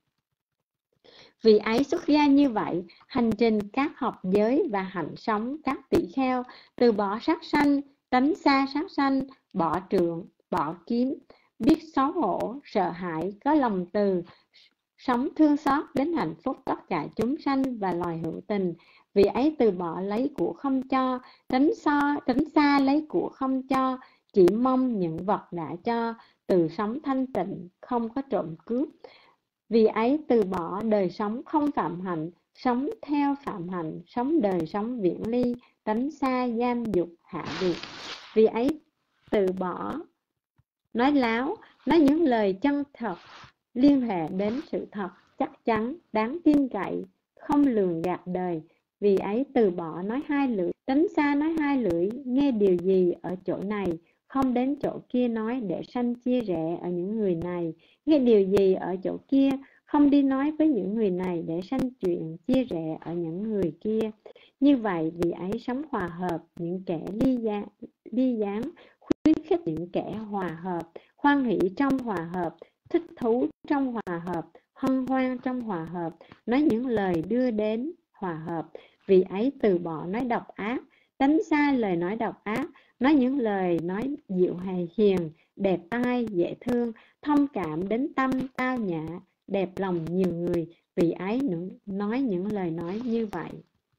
Vì ấy xuất gia như vậy, hành trình các học giới và hạnh sống các tỷ kheo, từ bỏ sát sanh, tránh xa sát sanh, bỏ trượng, bỏ kiếm, biết xấu hổ, sợ hãi, có lòng từ, sống thương xót đến hạnh phúc tất cả chúng sanh và loài hữu tình. Vì ấy từ bỏ lấy của không cho, tránh xa, tránh xa lấy của không cho, chỉ mong những vật đã cho, từ sống thanh tịnh, không có trộm cướp. Vì ấy từ bỏ đời sống không phạm hạnh, sống theo phạm hạnh, sống đời sống viễn ly, tránh xa giam dục hạ liệt. Vì ấy từ bỏ nói láo, nói những lời chân thật, liên hệ đến sự thật, chắc chắn, đáng tin cậy, không lường gạt đời. Vì ấy từ bỏ nói hai lưỡi, tránh xa nói hai lưỡi, nghe điều gì ở chỗ này, không đến chỗ kia nói để sanh chia rẽ ở những người này, nghe điều gì ở chỗ kia, không đi nói với những người này để sanh chuyện chia rẽ ở những người kia. Như vậy, vì ấy sống hòa hợp, những kẻ ly gián, ly gián khuyến khích những kẻ hòa hợp, hoan hỷ trong hòa hợp, thích thú trong hòa hợp, hân hoan trong hòa hợp, nói những lời đưa đến hòa hợp. Vì ấy từ bỏ nói độc ác, tránh xa lời nói độc ác, nói những lời nói dịu hài hiền, đẹp tai, dễ thương, thông cảm đến tâm tao nhã, đẹp lòng nhiều người. Vì ấy nói những lời nói như vậy.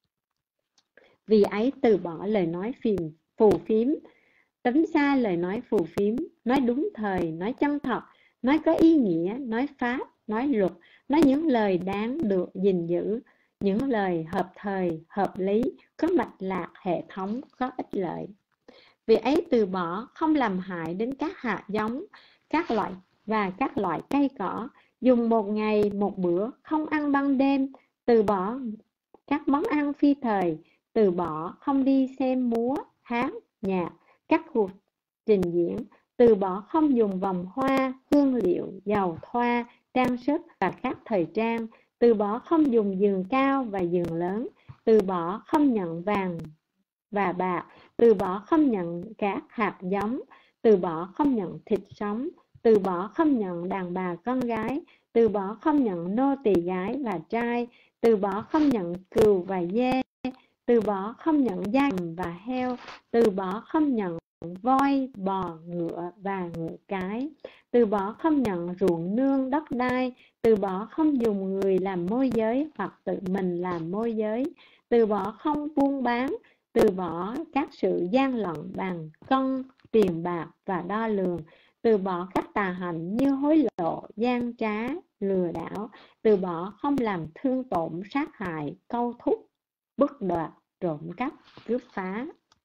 Vì ấy từ bỏ lời nói phìm, phù phiếm, tránh xa lời nói phù phiếm, nói đúng thời, nói chân thật, nói có ý nghĩa, nói pháp, nói luật, nói những lời đáng được gìn giữ, những lời hợp thời, hợp lý, có mạch lạc, hệ thống, có ích lợi. Vì ấy từ bỏ không làm hại đến các hạt giống, các loại và các loại cây cỏ, dùng một ngày một bữa, không ăn ban đêm, từ bỏ các món ăn phi thời, từ bỏ không đi xem múa, hát, nhạc, các cuộc trình diễn, từ bỏ không dùng vòng hoa, hương liệu, dầu thoa, trang sức và các thời trang, từ bỏ không dùng giường cao và giường lớn, từ bỏ không nhận vàng và bạc, từ bỏ không nhận các hạt giống, từ bỏ không nhận thịt sống, từ bỏ không nhận đàn bà con gái, từ bỏ không nhận nô tỳ gái và trai, từ bỏ không nhận cừu và dê, từ bỏ không nhận da cầm và heo, từ bỏ không nhận voi, bò, ngựa và ngựa cái, từ bỏ không nhận ruộng nương đất đai, từ bỏ không dùng người làm môi giới hoặc tự mình làm môi giới, từ bỏ không buôn bán, từ bỏ các sự gian lận bằng cân, tiền bạc và đo lường, từ bỏ các tà hạnh như hối lộ, gian trá, lừa đảo, từ bỏ không làm thương tổn, sát hại, câu thúc, bức đoạt, trộm cắp, cướp phá.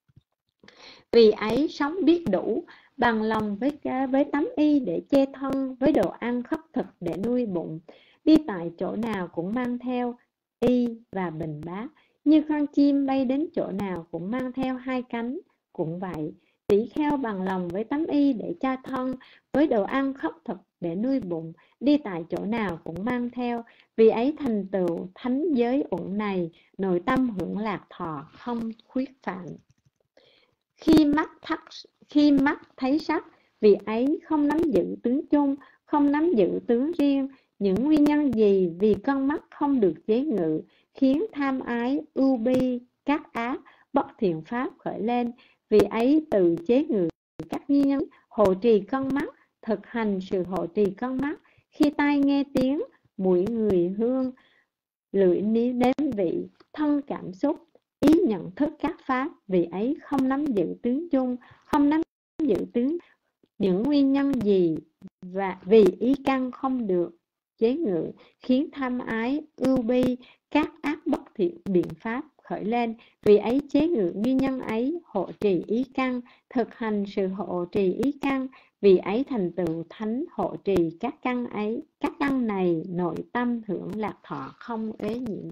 Vì ấy sống biết đủ, bằng lòng với với tấm y để che thân, với đồ ăn khất thực để nuôi bụng, đi tại chỗ nào cũng mang theo y và bình bát, như con chim bay đến chỗ nào cũng mang theo hai cánh. Cũng vậy, tỷ kheo bằng lòng với tấm y để che thân, với đồ ăn khất thực để nuôi bụng, đi tại chỗ nào cũng mang theo. Vì ấy thành tựu thánh giới uẩn này, nội tâm hưởng lạc thọ, không khuyết phạm. Khi mắt, thắt, khi mắt thấy sắc, vì ấy không nắm giữ tướng chung, không nắm giữ tướng riêng. Những nguyên nhân gì vì con mắt không được chế ngự, khiến tham ái, ưu bi, các ác bất thiện pháp khởi lên, vì ấy tự chế ngự các nguyên nhân, hộ trì con mắt, thực hành sự hộ trì con mắt. Khi tai nghe tiếng, mũi người hương, lưỡi nếm vị, thân cảm xúc, ý nhận thức các pháp, vì ấy không nắm giữ tướng chung, không nắm giữ tướng những nguyên nhân gì, và vì ý căn không được chế ngự, khiến tham ái, ưu bi, các ác bất thiện biện pháp khởi lên, vì ấy chế ngự nguyên nhân ấy, hộ trì ý căn, thực hành sự hộ trì ý căn, vì ấy thành tựu thánh hộ trì các căn ấy, các căn này nội tâm hưởng lạc thọ không uế nhiễm.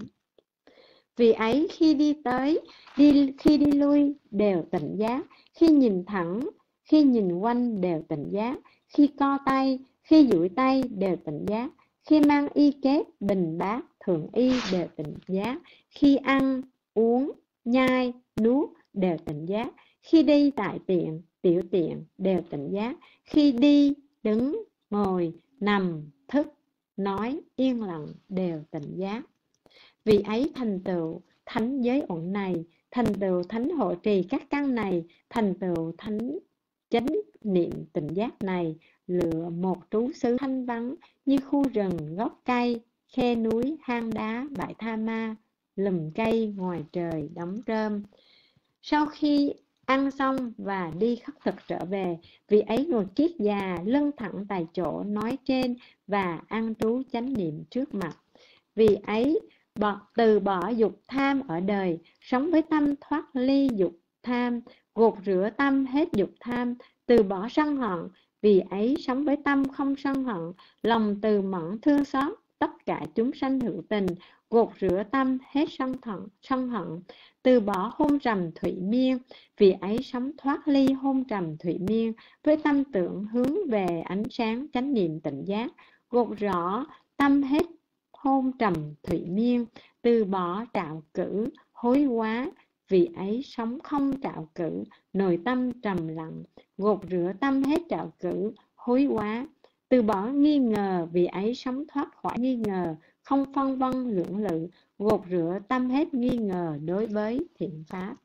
Vì ấy khi đi tới, đi khi đi lui đều tỉnh giác, khi nhìn thẳng, khi nhìn quanh đều tỉnh giác, khi co tay, khi duỗi tay đều tỉnh giác, khi mang y kép, bình bát, thường y đều tỉnh giác, khi ăn, uống, nhai, nuốt đều tỉnh giác, khi đi tại tiện, tiểu tiện đều tỉnh giác, khi đi, đứng, ngồi, nằm, thức, nói, yên lặng đều tỉnh giác. Vì ấy thành tựu thánh giới uẩn này, thành tựu thánh hộ trì các căn này, thành tựu thánh chánh niệm tỉnh giác này, lựa một trú xứ thanh vắng như khu rừng, gốc cây, khe núi, hang đá, bãi tha ma, lùm cây, ngoài trời, đống rơm. Sau khi ăn xong và đi khất thực trở về, vị ấy ngồi kiết già, lưng thẳng tại chỗ nói trên và an trú chánh niệm trước mặt. Vì ấy bỏ, từ bỏ dục tham ở đời, sống với tâm thoát ly dục tham, gột rửa tâm hết dục tham, từ bỏ sân hận. Vì ấy sống với tâm không sân hận, lòng từ mẫn thương xót tất cả chúng sanh hữu tình, gột rửa tâm hết sân hận, sân hận, từ bỏ hôn trầm thụy miên. Vì ấy sống thoát ly hôn trầm thụy miên, với tâm tưởng hướng về ánh sáng chánh niệm tỉnh giác, gột rõ tâm hết hôn trầm thụy miên, từ bỏ trạo cử hối quá. Vì ấy sống không trạo cử, nội tâm trầm lặng, gột rửa tâm hết trạo cử hối quá, từ bỏ nghi ngờ. Vì ấy sống thoát khỏi nghi ngờ, không phân vân lưỡng lự, gột rửa tâm hết nghi ngờ đối với thiện pháp.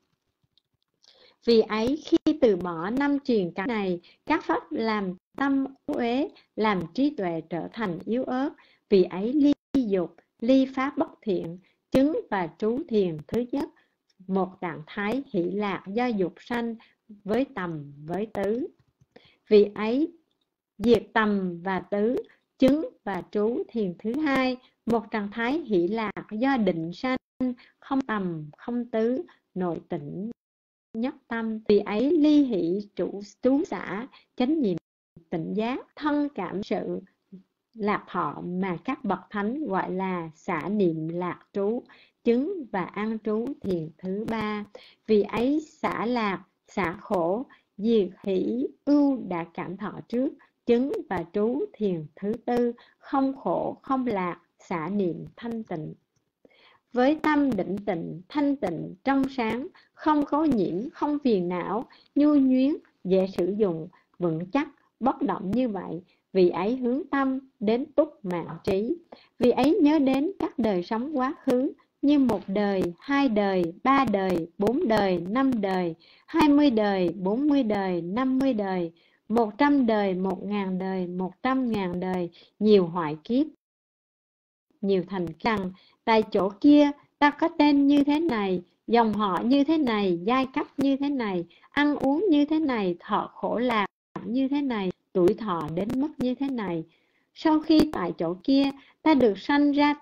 Vì ấy khi từ bỏ năm truyền cái này, các pháp làm tâm uế, làm trí tuệ trở thành yếu ớt. Vì ấy ly dục, ly pháp bất thiện, chứng và trú thiền thứ nhất, một trạng thái hỷ lạc do dục sanh với tầm với tứ. Vì ấy diệt tầm và tứ, chứng và trú thiền thứ hai, một trạng thái hỷ lạc do định sanh, không tầm không tứ, nội tĩnh nhất tâm. Vì ấy ly hỷ trụ trú xả, chánh niệm tỉnh giác, thân cảm sự lạc thọ mà các bậc thánh gọi là xả niệm lạc trú, chứng và an trú thiền thứ ba. Vì ấy xả lạc, xả khổ, diệt hỷ ưu đã cảm thọ trước, chứng và trú thiền thứ tư, không khổ không lạc, xả niệm thanh tịnh. Với tâm định tịnh, thanh tịnh, trong sáng, không có nhiễm, không phiền não, nhu nhuyến, dễ sử dụng, vững chắc, bất động như vậy. Vì ấy hướng tâm đến túc mạng trí. Vì ấy nhớ đến các đời sống quá khứ, như một đời, hai đời, ba đời, bốn đời, năm đời, hai mươi đời, bốn mươi đời, năm mươi đời, một trăm đời, một ngàn đời, một trăm ngàn đời, nhiều hoại kiếp, nhiều thành rằng tại chỗ kia ta có tên như thế này, dòng họ như thế này, giai cấp như thế này, ăn uống như thế này, thọ khổ lạc như thế này, tuổi thọ đến mức như thế này. Sau khi tại chỗ kia ta được sanh ra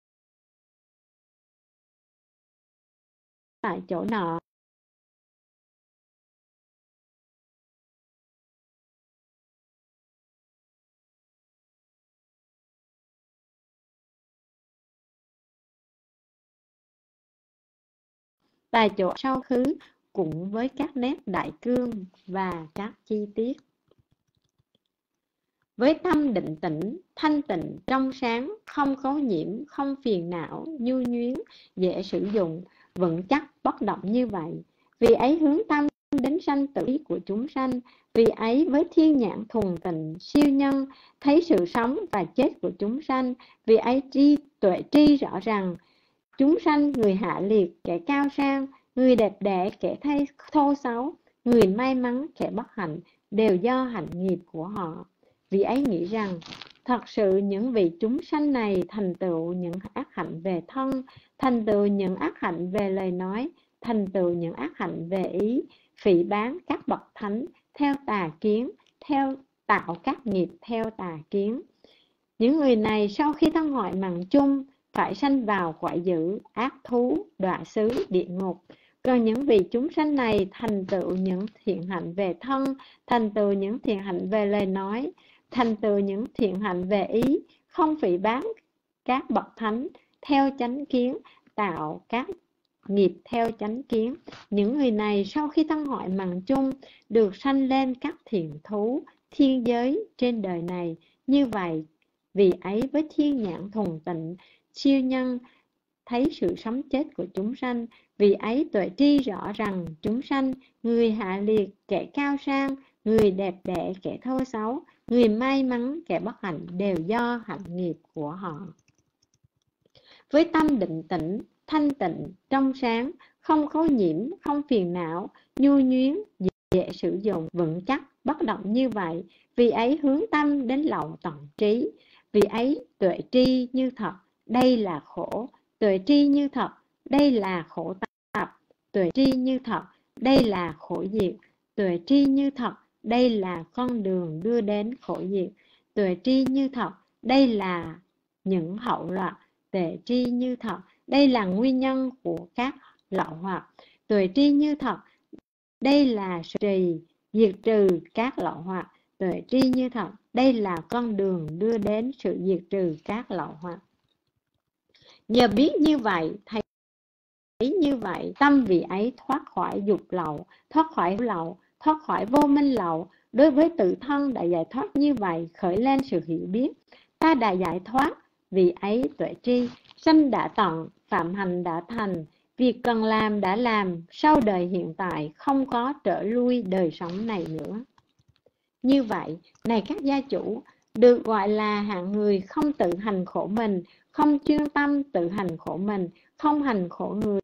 tại chỗ nọ, tại chỗ sau khứ, cũng với các nét đại cương và các chi tiết. Với tâm định tĩnh, thanh tịnh, trong sáng, không có nhiễm, không phiền não, nhu nhuyến, dễ sử dụng, vững chắc, bất động như vậy. Vì ấy hướng tâm đến sanh tử của chúng sanh. Vì ấy với thiên nhãn thuần tịnh, siêu nhân, thấy sự sống và chết của chúng sanh. Vì ấy tri tuệ tri rõ rằng chúng sanh người hạ liệt, kẻ cao sang, người đẹp đẽ kẻ thay thô xấu, người may mắn kẻ bất hạnh, đều do hạnh nghiệp của họ. Vị ấy nghĩ rằng, thật sự những vị chúng sanh này thành tựu những ác hạnh về thân, thành tựu những ác hạnh về lời nói, thành tựu những ác hạnh về ý, phỉ báng các bậc thánh theo tà kiến, theo tạo các nghiệp theo tà kiến. Những người này sau khi thân hoại mạng chung phải sanh vào cõi dữ, ác thú, đọa xứ, địa ngục. Còn những vị chúng sanh này thành tựu những thiện hạnh về thân, thành tựu những thiện hạnh về lời nói, thành tựu những thiện hạnh về ý, không phỉ báng các bậc thánh theo chánh kiến, tạo các nghiệp theo chánh kiến. Những người này sau khi thân hoại mạng chung được sanh lên các thiện thú, thiên giới trên đời này. Như vậy, vì ấy với thiên nhãn thuần tịnh, siêu nhân thấy sự sống chết của chúng sanh, vì ấy tuệ tri rõ rằng chúng sanh, người hạ liệt kẻ cao sang, người đẹp đẽ kẻ thô xấu, người may mắn kẻ bất hạnh, đều do hạnh nghiệp của họ. Với tâm định tĩnh, thanh tịnh, trong sáng, không khấu nhiễm, không phiền não, nhu nhuyến, dễ sử dụng, vững chắc, bất động như vậy, vì ấy hướng tâm đến lậu tận trí. Vì ấy tuệ tri như thật, đây là khổ. Tuệ tri như thật, đây là khổ tập. Tuệ tri như thật, đây là khổ diệt. Tuệ tri như thật, đây là con đường đưa đến khổ diệt. Tuệ tri như thật, đây là những hậu loạn. Tuệ tri như thật, đây là nguyên nhân của các lậu hoặc. Tuệ tri như thật, đây là trì diệt trừ các lậu hoặc. Tuệ tri như thật, đây là con đường đưa đến sự diệt trừ các lậu hoặc. Nhờ biết như vậy, thấy như vậy, tâm vị ấy thoát khỏi dục lậu, thoát khỏi lậu, thoát khỏi vô minh lậu. Đối với tự thân đã giải thoát như vậy, khởi lên sự hiểu biết. Ta đã giải thoát, vì ấy tuệ tri, sanh đã tận, phạm hành đã thành, việc cần làm đã làm, sau đời hiện tại không có trở lui đời sống này nữa. Như vậy, này các gia chủ, được gọi là hạng người không tự hành khổ mình, không chuyên tâm tự hành khổ mình, không hành khổ người,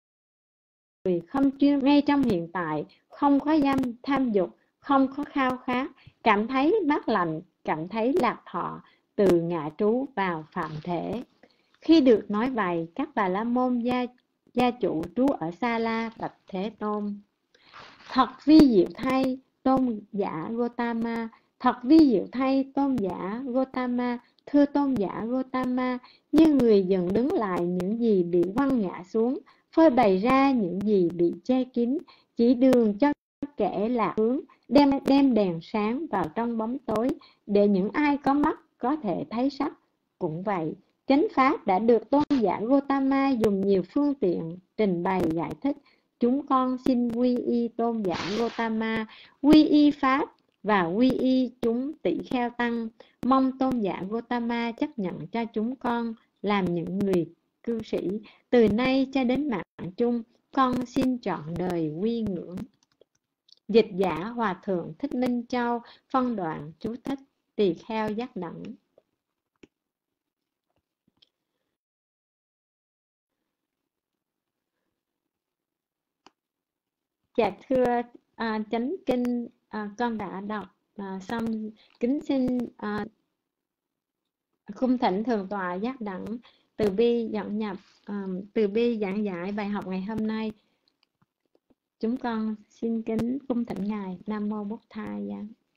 không chuyên ngay trong hiện tại, không có dâm tham dục, không có khao khát, cảm thấy mát lạnh, cảm thấy lạc thọ, từ ngã trú vào phạm thể. Khi được nói vậy, các Bà La Môn gia, gia chủ trú ở Sa La bạch Thế Tôn: Thật vi diệu thay, tôn giả Gotama, thật vi diệu thay, tôn giả Gotama, thưa tôn giả Gotama, như người dần đứng lại những gì bị quăng ngã xuống, phơi bày ra những gì bị che kín, chỉ đường cho kẻ lạc hướng, đem đem đèn sáng vào trong bóng tối, để những ai có mắt có thể thấy sắc. Cũng vậy, chánh pháp đã được tôn giả Gotama dùng nhiều phương tiện trình bày giải thích. Chúng con xin quy y tôn giả Gotama, quy y pháp và quy y chúng tỷ kheo tăng. Mong tôn giả Gotama chấp nhận cho chúng con làm những người cư sĩ. Từ nay cho đến mạng chung, con xin trọn đời quy ngưỡng. Dịch giả Hòa Thượng Thích Minh Châu, phân đoạn chú thích: tỳ kheo giác đẳng. Dạ thưa à, chánh kinh, à, con đã đọc à, xong. Kính xin à, cung thỉnh Thượng tọa giác đẳng từ bi dẫn nhập, à, từ bi giảng giải bài học ngày hôm nay. Chúng con xin kính cung thỉnh ngài. Nam mô Bổn Thầy.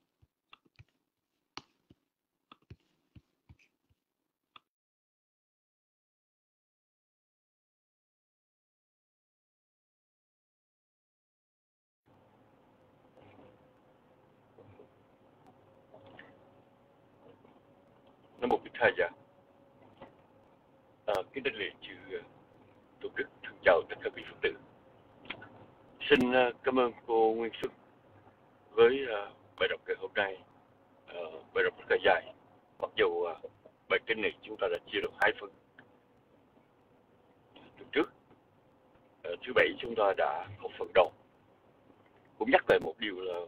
Nam mô Bổn Thầy. À, kính đảnh lễ chư Tổ đức, thân chào tất cả quý Phật tử. Xin cảm ơn cô Nguyên Xuân với uh, bài đọc ngày hôm nay. Uh, bài đọc rất là dài, mặc dù uh, bài kinh này chúng ta đã chia được hai phần. Tuần trước, uh, thứ bảy chúng ta đã học phần đầu, cũng nhắc lại một điều là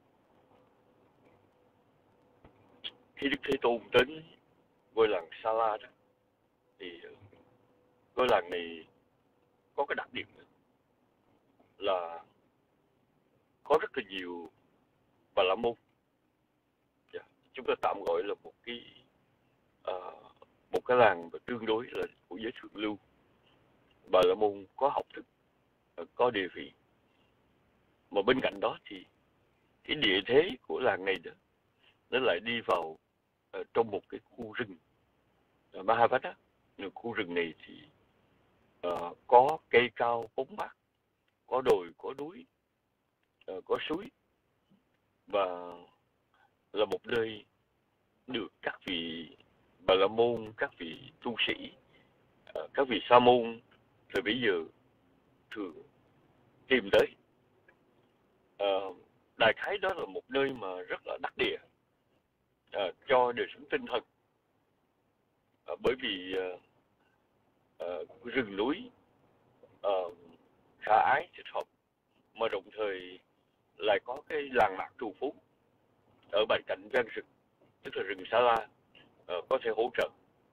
khi Đức Thế Tôn đến ngôi làng Sa La đó, thì uh, ngôi làng này có cái đặc điểm là có rất là nhiều Bà La Môn. Yeah. Chúng ta tạm gọi là một cái uh, một cái làng tương đối là của giới thượng lưu. Bà La Môn có học thức, có địa vị. Mà bên cạnh đó thì cái địa thế của làng này đó, nó lại đi vào uh, trong một cái khu rừng uh, Mahavata. Khu rừng này thì uh, có cây cao bóng mát, có đồi, có núi, uh, có suối, và là một nơi được các vị Bà La Môn, các vị tu sĩ, uh, các vị Sa môn thời bấy giờ thường tìm tới. Uh, đại khái đó là một nơi mà rất là đắc địa uh, cho đời sống tinh thần, uh, bởi vì uh, uh, rừng núi uh, khả ái thích hợp, mà đồng thời lại có cái làng mạc trù phú ở bên cạnh ven rừng, tức là rừng Sa La, uh, có thể hỗ trợ.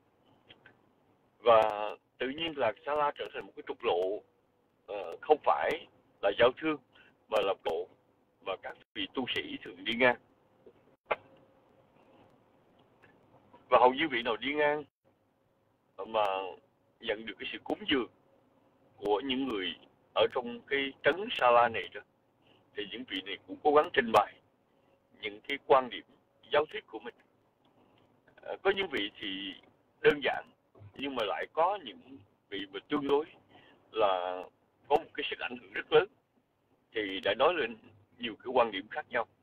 Và tự nhiên làng Sa La trở thành một cái trục lộ uh, không phải là giao thương, mà là lộ mà các vị tu sĩ thường đi ngang. Và hầu như vị nào đi ngang mà nhận được cái sự cúng dường của những người ở trong cái trấn Sa La này đó, thì những vị này cũng cố gắng trình bày những cái quan điểm giáo thuyết của mình. À, có những vị thì đơn giản, nhưng mà lại có những vị mà tương đối là có một cái sức ảnh hưởng rất lớn, thì đã nói lên nhiều cái quan điểm khác nhau.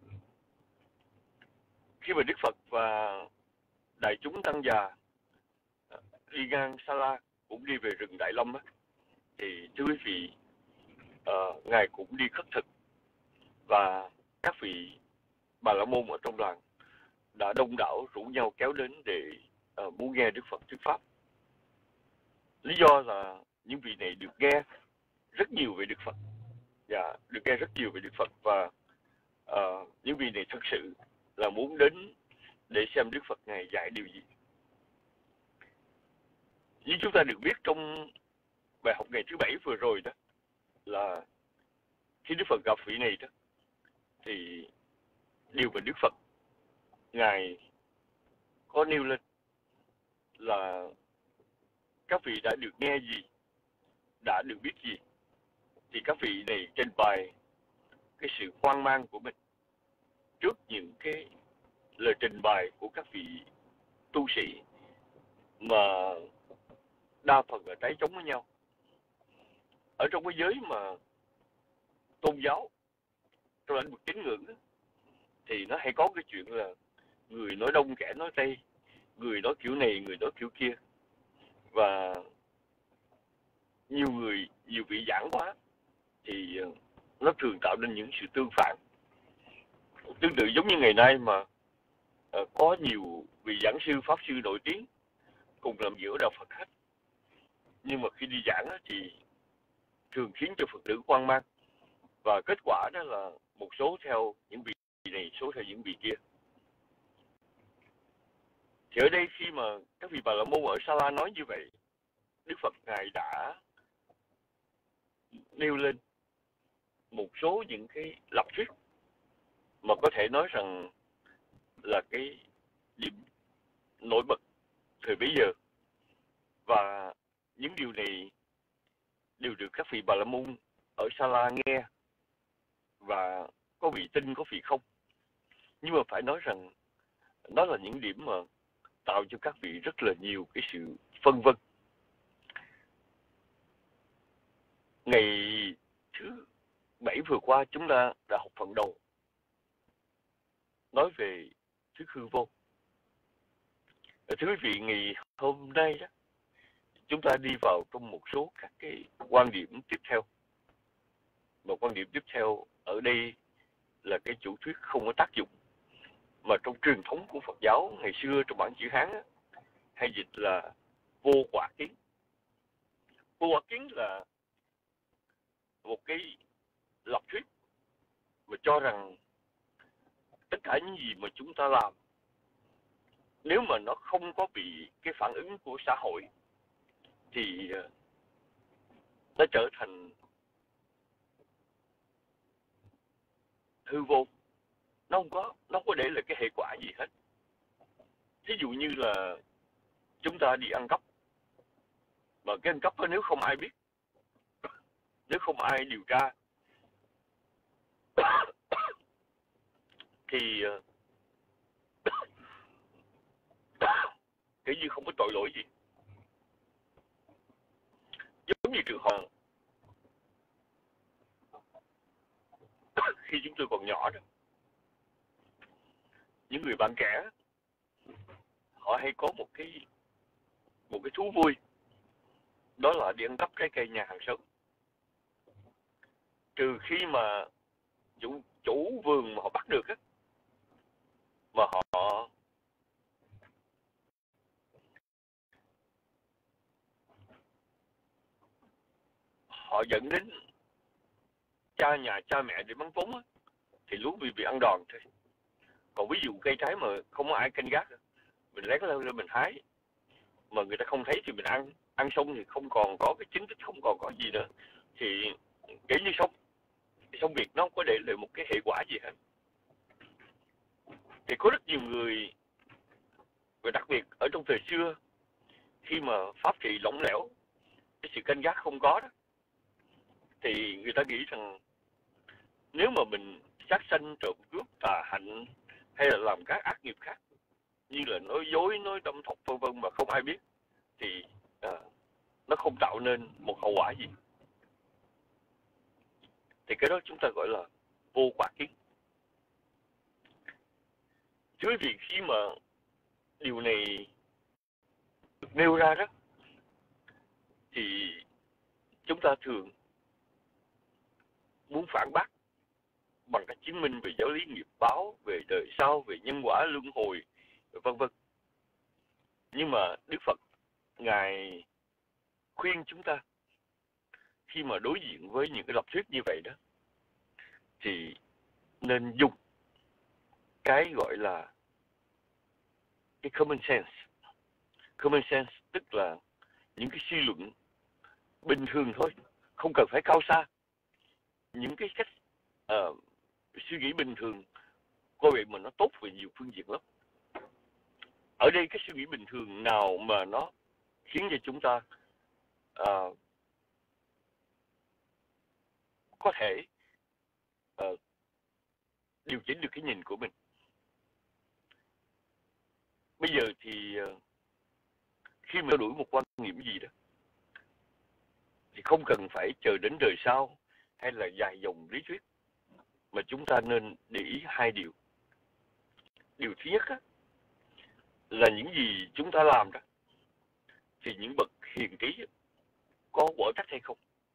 Khi mà Đức Phật và đại chúng tăng già đi ngang Sa La, cũng đi về rừng Đại Lâm á, thì thưa quý vị, uh, ngài cũng đi khất thực, và các vị Bà La Môn ở trong làng đã đông đảo rủ nhau kéo đến để uh, muốn nghe Đức Phật thuyết pháp. Lý do là những vị này được nghe rất nhiều về Đức Phật, và được nghe rất nhiều về Đức Phật, và uh, những vị này thật sự là muốn đến để xem Đức Phật ngài dạy điều gì. Như chúng ta được biết trong bài học ngày thứ bảy vừa rồi đó, là khi Đức Phật gặp vị này đó, thì điều về Đức Phật ngài có nêu lên là các vị đã được nghe gì, đã được biết gì, thì các vị này trình bày cái sự hoang mang của mình trước những cái lời trình bày của các vị tu sĩ mà đa phần là trái chống với nhau. Ở trong cái giới mà tôn giáo, trong lĩnh vực tín ngưỡng, thì nó hay có cái chuyện là người nói đông kẻ nói tây, người nói kiểu này, người nói kiểu kia, và nhiều người, nhiều vị giảng quá thì nó thường tạo nên những sự tương phản. Tương tự giống như ngày nay mà uh, có nhiều vị giảng sư, pháp sư nổi tiếng cùng làm giữa đạo Phật hết, nhưng mà khi đi giảng thì thường khiến cho Phật tử hoang mang, và kết quả đó là một số theo những vị này, số theo những vị kia. Thì ở đây khi mà các vị Bà La Môn ở Sa La nói như vậy, Đức Phật ngài đã nêu lên một số những cái lập thuyết mà có thể nói rằng là cái điểm nổi bật thời bấy giờ, và những điều này đều được các vị Bà La Môn ở Sa La nghe, và có vị tin có vị không. Nhưng mà phải nói rằng đó là những điểm mà tạo cho các vị rất là nhiều cái sự phân vân. Ngày thứ bảy vừa qua chúng ta đã học phần đầu nói về thức hư vô. Thưa quý vị, ngày hôm nay đó chúng ta đi vào trong một số các cái quan điểm tiếp theo. Và quan điểm tiếp theo ở đây là cái chủ thuyết không có tác dụng, mà trong truyền thống của Phật giáo ngày xưa trong bản chữ Hán á, hay dịch là vô quả kiến. Vô quả kiến là một cái lập thuyết mà cho rằng tất cả những gì mà chúng ta làm, nếu mà nó không có bị cái phản ứng của xã hội thì nó trở thành hư vô, nó không có nó không có để lại cái hệ quả gì hết. Thí dụ như là chúng ta đi ăn cắp, mà cái ăn cắp đó nếu không ai biết, nếu không ai điều tra thì cái như không có tội lỗi gì. Giống như trường hợp khi chúng tôi còn nhỏ đó, những người bạn trẻ họ hay có một cái một cái thú vui, đó là đi ăn cắp trái cây nhà hàng xóm. Trừ khi mà chủ, chủ vườn mà họ bắt được á, mà họ họ dẫn đến cha nhà cha mẹ để bắn vốn á, thì luôn bị bị ăn đòn thôi. Còn ví dụ cây trái mà không có ai canh gác, mình lén lên lên mình hái, mà người ta không thấy thì mình ăn, ăn xong thì không còn có cái chứng tích, không còn có gì nữa, thì kể như sống xong việc nó không có để lại một cái hệ quả gì hết. Thì có rất nhiều người, và đặc biệt ở trong thời xưa, khi mà pháp trị lỏng lẻo, cái sự canh gác không có đó, thì người ta nghĩ rằng nếu mà mình sát sanh, trộm cướp, tà hạnh hay là làm các ác nghiệp khác như là nói dối, nói đâm thọc vân vân mà không ai biết, thì à, nó không tạo nên một hậu quả gì. Thì cái đó chúng ta gọi là vô quả kiến. Chứ vì khi mà điều này được nêu ra đó, thì chúng ta thường muốn phản bác bằng cách chứng minh về giáo lý nghiệp báo, về đời sau, về nhân quả luân hồi, vân vân. Nhưng mà Đức Phật Ngài khuyên chúng ta khi mà đối diện với những cái lập thuyết như vậy đó, thì nên dùng cái gọi là cái common sense. Common sense tức là những cái suy luận bình thường thôi, không cần phải cao xa. Những cái cách uh, suy nghĩ bình thường có vậy mà nó tốt về nhiều phương diện lắm. Ở đây cái suy nghĩ bình thường nào mà nó khiến cho chúng ta uh, có thể uh, điều chỉnh được cái nhìn của mình. Bây giờ thì uh, khi mà đuổi một quan niệm gì đó, thì không cần phải chờ đến đời sau hay là dài dòng lý thuyết, mà chúng ta nên để ý hai điều. Điều thứ nhất á, là những gì chúng ta làm đó, thì những bậc hiền trí có quở trách hay không.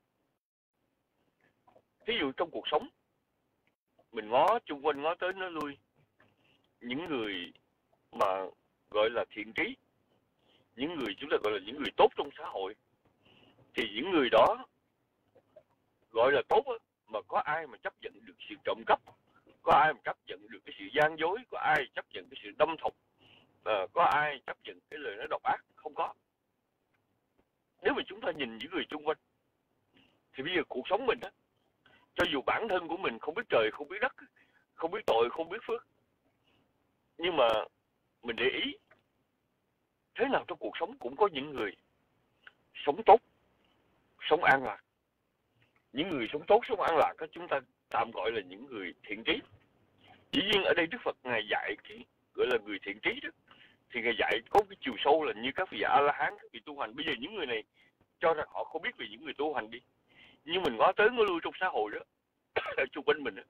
Ví dụ trong cuộc sống, mình ngó chung quanh ngó tới nó lui, những người mà gọi là thiện trí, những người chúng ta gọi là những người tốt trong xã hội, thì những người đó gọi là tốt á, mà có ai mà chấp nhận được sự trộm cắp, có ai mà chấp nhận được cái sự gian dối, có ai chấp nhận cái sự đâm thọc, à, có ai chấp nhận cái lời nói độc ác? Không có. Nếu mà chúng ta nhìn những người xung quanh, thì bây giờ cuộc sống mình á, cho dù bản thân của mình không biết trời, không biết đất, không biết tội, không biết phước, nhưng mà mình để ý, thế nào trong cuộc sống cũng có những người sống tốt, sống an lạc. Những người sống tốt, sống an lạc đó, chúng ta tạm gọi là những người thiện trí. Dĩ nhiên ở đây Đức Phật Ngài dạy cái gọi là người thiện trí đó, thì Ngài dạy có cái chiều sâu là như các vị A-la-hán, các vị tu hành. Bây giờ những người này cho rằng họ không biết về những người tu hành đi, nhưng mình ngó tới ngó lui trong xã hội đó, ở xung quanh mình đó,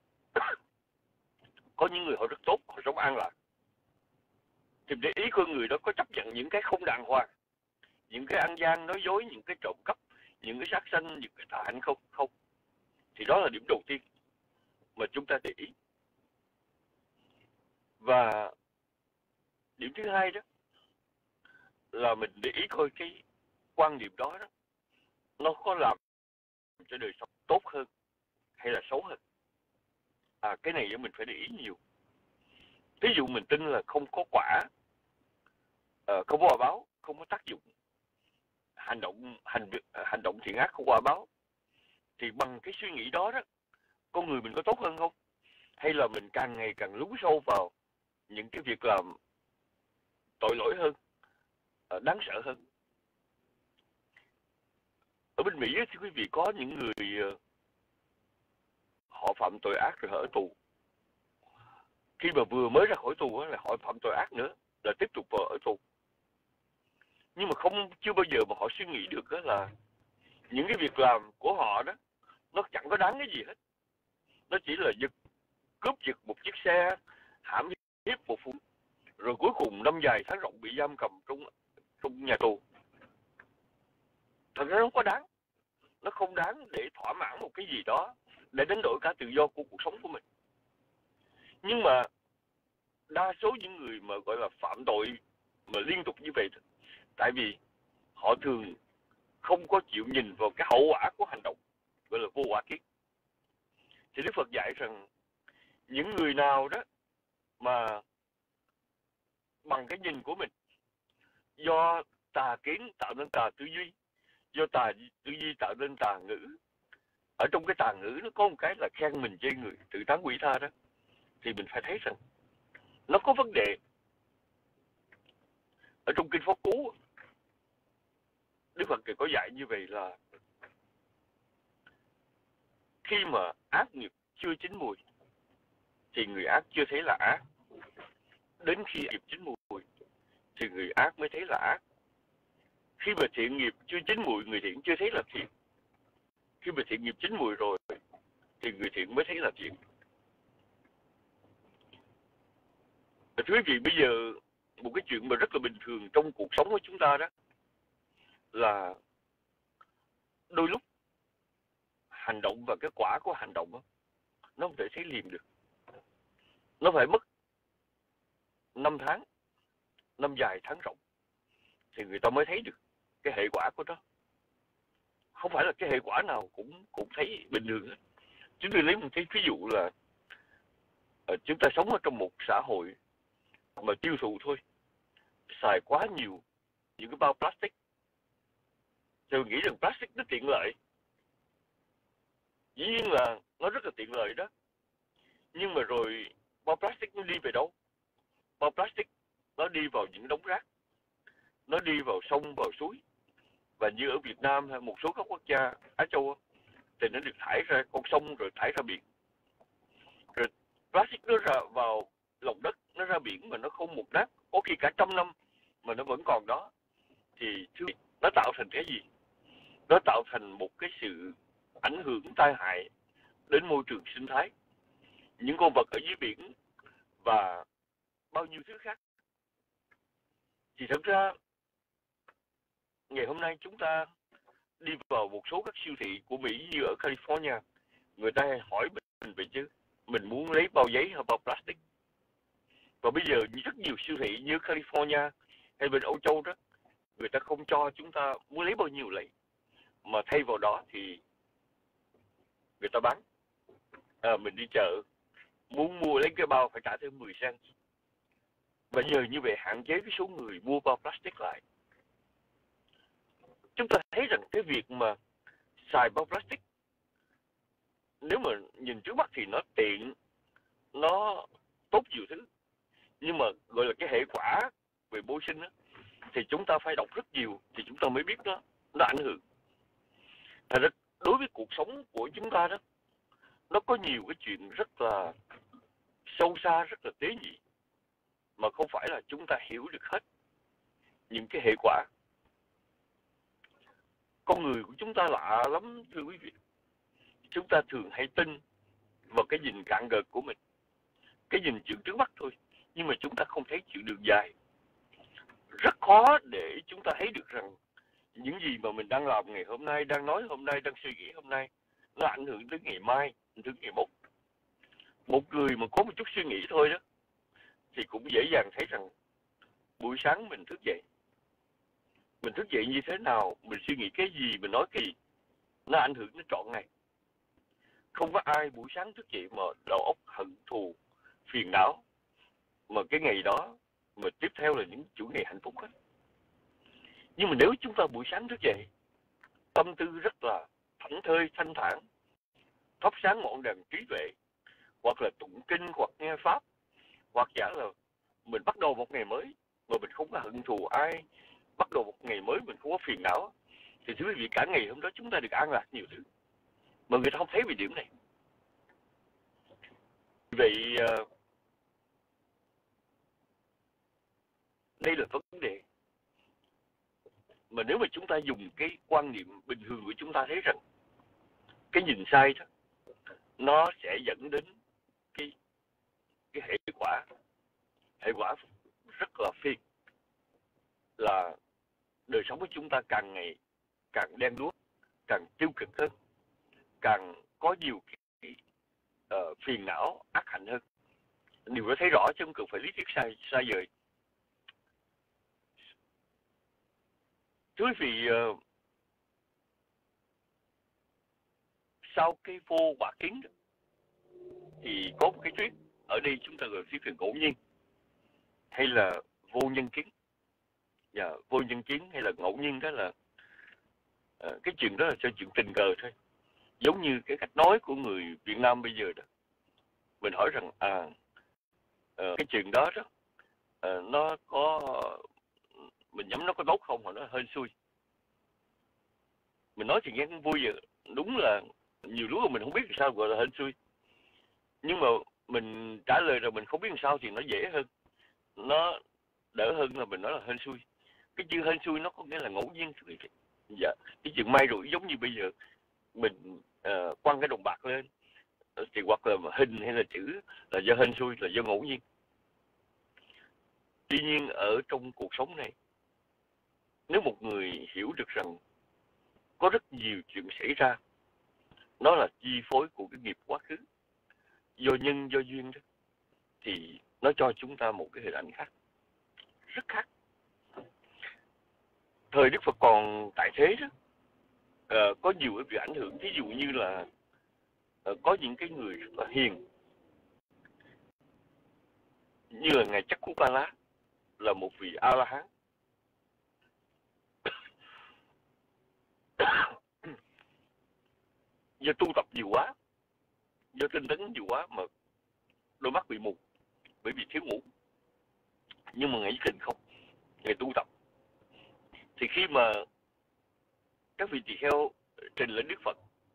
có những người họ rất tốt, họ sống an lạc. Thì để ý con người đó có chấp nhận những cái không đàng hoàng, những cái ăn gian nói dối, những cái trộm cắp, những cái sát sanh, những cái tà hạnh không? Không. Thì đó là điểm đầu tiên mà chúng ta để ý. Và điểm thứ hai đó là mình để ý coi cái quan điểm đó, đó nó có làm cho đời sống tốt hơn hay là xấu hơn. À, cái này mình phải để ý nhiều. Ví dụ mình tin là không có quả, uh, không có quả báo, không có tác dụng, hành động hành hành động thiện ác không quả báo, thì bằng cái suy nghĩ đó đó, con người mình có tốt hơn không? hay là mình càng ngày càng lún sâu vào những cái việc làm tội lỗi hơn, đáng sợ hơn. Ở bên Mỹ thì quý vị có những người họ phạm tội ác rồi họ ở tù. Khi mà vừa mới ra khỏi tù là họ phạm tội ác nữa, là tiếp tục vào ở tù. Nhưng mà không chưa bao giờ mà họ suy nghĩ được đó là những cái việc làm của họ đó nó chẳng có đáng cái gì hết. Nó chỉ là giật, cướp giật một chiếc xe, hãm hiếp một phụ, rồi cuối cùng năm dài tháng rộng bị giam cầm trong trong nhà tù. Thật ra nó không có đáng. Nó không đáng để thỏa mãn một cái gì đó, để đánh đổi cả tự do của cuộc sống của mình. Nhưng mà đa số những người mà gọi là phạm tội mà liên tục như vậy, tại vì họ thường không có chịu nhìn vào cái hậu quả của hành động, gọi là vô quả kiến. Thì Đức Phật dạy rằng những người nào đó mà bằng cái nhìn của mình, do tà kiến tạo nên tà tư duy, do tà tư duy tạo nên tà ngữ, ở trong cái tà ngữ nó có một cái là khen mình chê người, tự tán quỷ tha đó, thì mình phải thấy rằng nó có vấn đề. Ở trong kinh Pháp Cú, Đức Phật có dạy như vậy là khi mà ác nghiệp chưa chín mùi thì người ác chưa thấy là ác, đến khi nghiệp chín mùi thì người ác mới thấy là ác. Khi mà thiện nghiệp chưa chín mùi, người thiện chưa thấy là thiện. Khi mà thiện nghiệp chín mùi rồi thì người thiện mới thấy là thiện. Và thưa quý vị, bây giờ một cái chuyện mà rất là bình thường trong cuộc sống của chúng ta đó là đôi lúc hành động và cái quả của hành động đó, nó không thể thấy liền được. Nó phải mất năm tháng, năm dài tháng rộng thì người ta mới thấy được cái hệ quả của nó. Không phải là cái hệ quả nào cũng cũng thấy bình thường hết. Chúng tôi lấy một cái ví dụ là chúng ta sống ở trong một xã hội mà tiêu thụ thôi, xài quá nhiều những cái bao plastic. Thì mình nghĩ rằng plastic nó tiện lợi. Dĩ nhiên là nó rất là tiện lợi đó. Nhưng mà rồi bao plastic nó đi về đâu? Bao plastic nó đi vào những đống rác, nó đi vào sông, vào suối. Và như ở Việt Nam hay một số các quốc gia Á Châu thì nó được thải ra con sông rồi thải ra biển. Rồi plastic nó ra vào lòng đất, nó ra biển mà nó không mục nát, có khi cả trăm năm mà nó vẫn còn đó. Thì nó tạo thành cái gì? Nó tạo thành một cái sự ảnh hưởng tai hại đến môi trường sinh thái, những con vật ở dưới biển và bao nhiêu thứ khác. Thì thật ra ngày hôm nay chúng ta đi vào một số các siêu thị của Mỹ như ở California, người ta hỏi mình về chứ mình muốn lấy bao giấy hay bao plastic. Và bây giờ rất nhiều siêu thị như California hay bên Âu Châu đó, người ta không cho chúng ta muốn lấy bao nhiêu lấy, mà thay vào đó thì người ta bán. À, mình đi chợ muốn mua lấy cái bao phải trả thêm mười cent. Và nhờ như vậy hạn chế cái số người mua bao plastic lại. Chúng ta thấy rằng cái việc mà xài bao plastic, nếu mà nhìn trước mắt thì nó tiện, nó tốt nhiều thứ. Nhưng mà gọi là cái hệ quả về môi sinh đó, thì chúng ta phải đọc rất nhiều thì chúng ta mới biết nó, nó ảnh hưởng. Thật ra đối với cuộc sống của chúng ta đó, nó có nhiều cái chuyện rất là sâu xa, rất là tế nhị, mà không phải là chúng ta hiểu được hết những cái hệ quả. Con người của chúng ta lạ lắm thưa quý vị. Chúng ta thường hay tin vào cái nhìn cạn gợt của mình, cái nhìn chuyện trước mắt thôi, nhưng mà chúng ta không thấy chuyện đường dài. Rất khó để chúng ta thấy được rằng những gì mà mình đang làm ngày hôm nay, đang nói hôm nay, đang suy nghĩ hôm nay, nó ảnh hưởng tới ngày mai, tới ngày mốt. Một người mà có một chút suy nghĩ thôi đó, thì cũng dễ dàng thấy rằng buổi sáng mình thức dậy, mình thức dậy như thế nào, mình suy nghĩ cái gì, mình nói cái gì, nó ảnh hưởng đến trọn ngày. Không có ai buổi sáng thức dậy mà đầu óc hận thù, phiền não, mà cái ngày đó mà tiếp theo là những chủ ngày hạnh phúc hết. Nhưng mà nếu chúng ta buổi sáng thức dậy, tâm tư rất là thảnh thơi, thanh thản, thắp sáng ngọn đèn trí tuệ, hoặc là tụng kinh, hoặc nghe pháp, hoặc giả là mình bắt đầu một ngày mới mà mình không có hận thù ai, bắt đầu một ngày mới mình không có phiền não, thì thưa quý vị, cả ngày hôm đó chúng ta được an lạc nhiều thứ mà người ta không thấy về điểm này. Vậy đây là vấn đề mà nếu mà chúng ta dùng cái quan niệm bình thường của chúng ta thấy rằng cái nhìn sai đó, nó sẽ dẫn đến cái cái hệ quả hệ quả rất là phiền, là đời sống của chúng ta càng ngày càng đen đuốc, càng tiêu cực hơn, càng có nhiều cái uh, phiền não ác hạnh hơn. Điều đó thấy rõ chứ không cần phải lý thuyết sai sai dời. Thưa quý vị, uh, sau cái vô quả kiến thì có một cái thuyết, ở đây chúng ta gọi thuyết về ngẫu nhiên hay là vô nhân kiến. Dạ, vô nhân kiến hay là ngẫu nhiên đó là uh, cái chuyện đó là cho chuyện tình cờ thôi. Giống như cái cách nói của người Việt Nam bây giờ đó. Mình hỏi rằng à uh, cái chuyện đó đó uh, nó có mình nhắm nó có tốt không, hoặc nó hên xui. Mình nói thì nghe cũng vui vậy. Đúng là nhiều lúc mà mình không biết làm sao gọi là hên xui, nhưng mà mình trả lời rồi mình không biết làm sao thì nó dễ hơn, nó đỡ hơn là mình nói là hên xui. Cái chữ hên xui nó có nghĩa là ngẫu nhiên. Dạ, cái chuyện may rủi giống như bây giờ mình uh, quăng cái đồng bạc lên thì hoặc là hình hay là chữ là do hên xui, là do ngẫu nhiên. Tuy nhiên ở trong cuộc sống này, nếu một người hiểu được rằng có rất nhiều chuyện xảy ra, nó là chi phối của cái nghiệp quá khứ, do nhân do duyên đó, thì nó cho chúng ta một cái hình ảnh khác, rất khác. Thời Đức Phật còn tại thế đó, uh, có nhiều cái việc ảnh hưởng. Ví dụ như là uh, có những cái người rất là hiền, như là ngài Chakku-pa-lá, là một vị A-la-hán. Do tu tập nhiều quá, do tinh tấn nhiều quá mà đôi mắt bị mù bởi vì thiếu ngủ. Nhưng mà ngài trình không, ngài tu tập. Thì khi mà các vị tỳ kheo trình lên Đức Phật,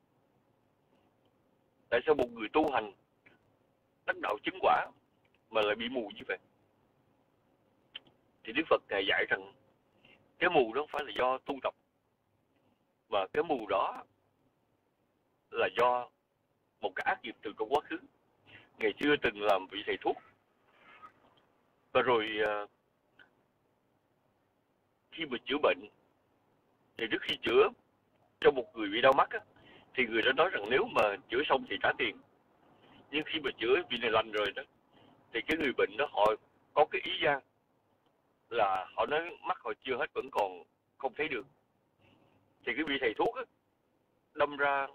tại sao một người tu hành đắc đạo chứng quả mà lại bị mù như vậy? Thì Đức Phật ngài dạy rằng cái mù đó không phải là do tu tập, mà cái mù đó là do một cái ác nghiệp từ trong quá khứ. Ngày xưa từng làm vị thầy thuốc, và rồi khi mà chữa bệnh thì trước khi chữa cho một người bị đau mắt á, thì người đó nói rằng nếu mà chữa xong thì trả tiền. Nhưng khi mà chữa vị này lành rồi đó, thì cái người bệnh đó họ có cái ý ra là họ nói mắt họ chưa hết vẫn còn không thấy được. Thì cái vị thầy thuốc á, đâm ra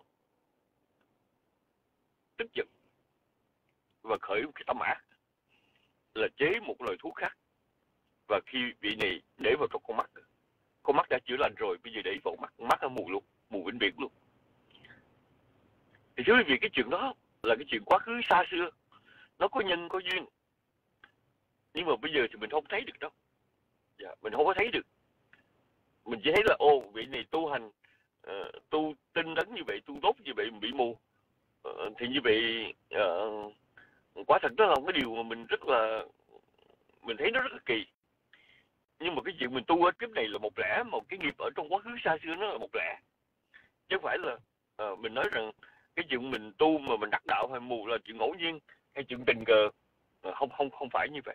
tức giận và khởi một cái tâm ác là chế một loại thuốc khác, và khi vị này để vào trong con mắt, con mắt đã chữa lành rồi, bây giờ để vào mắt, mắt nó mù luôn, mù vĩnh viễn luôn. Thì thưa quý vị, cái chuyện đó là cái chuyện quá khứ xa xưa, nó có nhân có duyên, nhưng mà bây giờ thì mình không thấy được đâu. Dạ, mình không có thấy được. Mình chỉ thấy là ô vị này tu hành uh, tu tinh tấn như vậy, tu tốt như vậy, mình bị mù. Uh, thì như vậy uh, quả thật đó là một cái điều mà mình rất là mình thấy nó rất là kỳ. Nhưng mà cái chuyện mình tu ở kiếp này là một lẽ, một cái nghiệp ở trong quá khứ xa xưa nó là một lẽ, chứ không phải là uh, mình nói rằng cái chuyện mình tu mà mình đắc đạo hay mù là chuyện ngẫu nhiên hay chuyện tình cờ. Uh, không không không phải như vậy.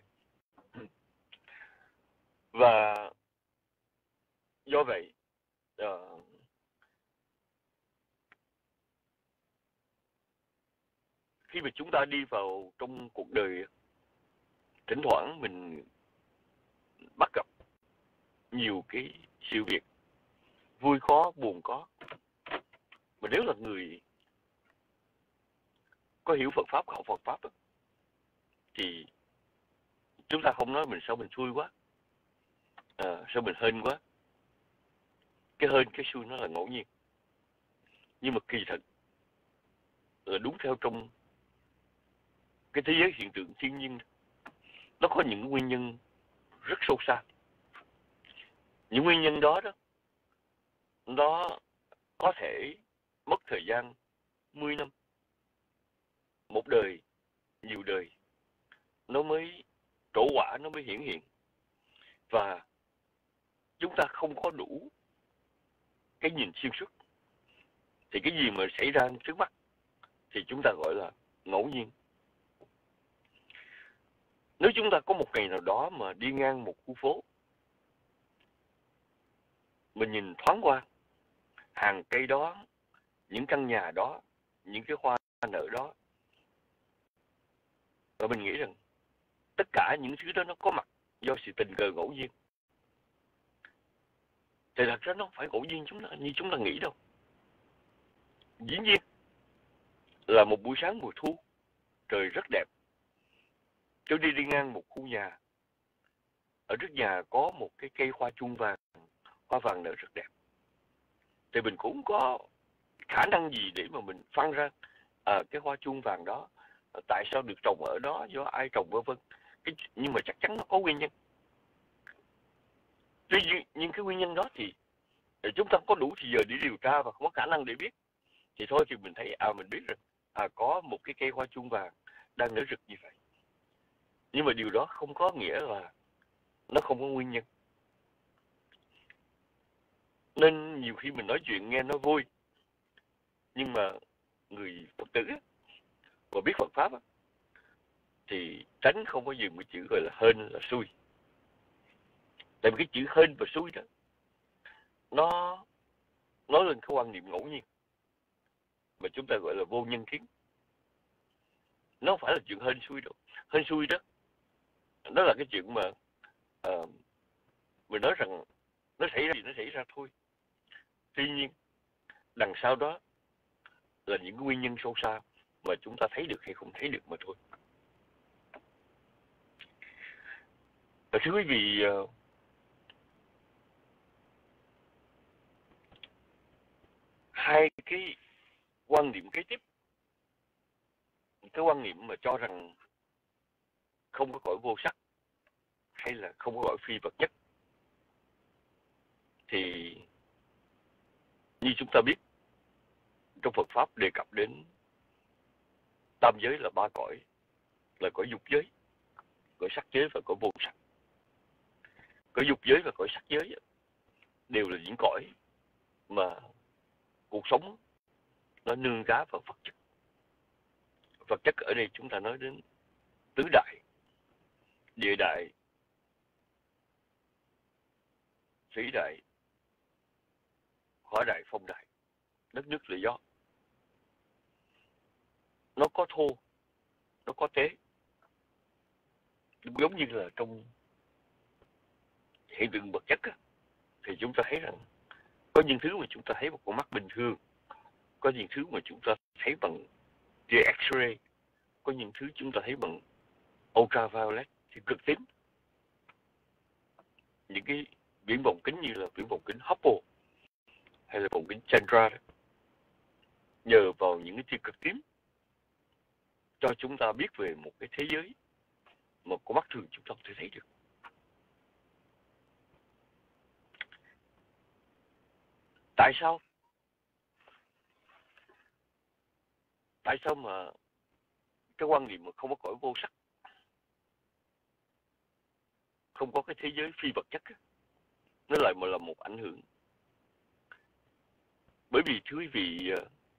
Và do vậy uh, khi mà chúng ta đi vào trong cuộc đời, thỉnh thoảng mình bắt gặp nhiều cái sự việc vui khó, buồn có. Mà nếu là người có hiểu Phật Pháp, học Phật Pháp đó, thì chúng ta không nói mình sao mình xui quá, à, sao mình hên quá. Cái hên, cái xui nó là ngẫu nhiên. Nhưng mà kỳ thật là đúng theo trong cái thế giới hiện tượng thiên nhiên nó có những nguyên nhân rất sâu xa. Những nguyên nhân đó đó nó có thể mất thời gian mười năm, một đời, nhiều đời nó mới trổ quả, nó mới hiển hiện. Và chúng ta không có đủ cái nhìn xuyên suốt, thì cái gì mà xảy ra trước mắt thì chúng ta gọi là ngẫu nhiên. Nếu chúng ta có một ngày nào đó mà đi ngang một khu phố, mình nhìn thoáng qua hàng cây đó, những căn nhà đó, những cái hoa nở đó, và mình nghĩ rằng tất cả những thứ đó nó có mặt do sự tình cờ ngẫu nhiên, thì thật ra nó không phải ngẫu nhiên chúng ta như chúng ta nghĩ đâu. Dĩ nhiên là một buổi sáng mùa thu, trời rất đẹp, tôi đi đi ngang một khu nhà, ở trước nhà có một cái cây hoa chuông vàng, hoa vàng nở rất đẹp, thì mình cũng có khả năng gì để mà mình phân ra à, cái hoa chuông vàng đó tại sao được trồng ở đó, do ai trồng, vân vân. Nhưng mà chắc chắn nó có nguyên nhân. Tuy nhiên những cái nguyên nhân đó thì chúng ta không có đủ thì giờ để điều tra và không có khả năng để biết, thì thôi thì mình thấy à mình biết rồi, à có một cái cây hoa chuông vàng đang nở rực như vậy. Nhưng mà điều đó không có nghĩa là nó không có nguyên nhân. Nên nhiều khi mình nói chuyện nghe nó vui, nhưng mà người Phật tử và biết Phật Pháp thì tránh không có dùng cái chữ gọi là hên là xui. Tại vì cái chữ hên và xui đó nó nói lên cái quan niệm ngẫu nhiên mà chúng ta gọi là vô nhân kiến. Nó không phải là chuyện hên xui đâu. Hên xui đó đó là cái chuyện mà uh, mình nói rằng nó xảy ra thì nó xảy ra thôi. Tuy nhiên đằng sau đó là những nguyên nhân sâu xa mà chúng ta thấy được hay không thấy được mà thôi. Và thưa quý vị, uh, hai cái quan điểm kế tiếp, cái quan niệm mà cho rằng không có cõi vô sắc hay là không có cõi phi vật chất, thì như chúng ta biết trong Phật Pháp đề cập đến tam giới là ba cõi, là cõi dục giới, cõi sắc giới và cõi vô sắc. Cõi dục giới và cõi sắc giới đều là những cõi mà cuộc sống nó nương gá vào vật chất. Vật chất ở đây chúng ta nói đến tứ đại: địa đại, thủy đại, hỏa đại, phong đại. Đất nước là gió. Nó có thô, nó có tế. Giống như là trong hiện tượng vật chất á, thì chúng ta thấy rằng có những thứ mà chúng ta thấy bằng con mắt bình thường, có những thứ mà chúng ta thấy bằng tia X-ray, có những thứ chúng ta thấy bằng ultraviolet, thì cực tím. Những cái viễn vọng kính như là viễn vọng kính Hubble hay là vọng kính Chandra đó, nhờ vào những cái tia cực tím cho chúng ta biết về một cái thế giới mà con mắt thường chúng ta không thể thấy được. Tại sao? Tại sao mà cái quan niệm mà không có cõi vô sắc, không có cái thế giới phi vật chất á, nó lại mà là một ảnh hưởng? Bởi vì thưa quý vị,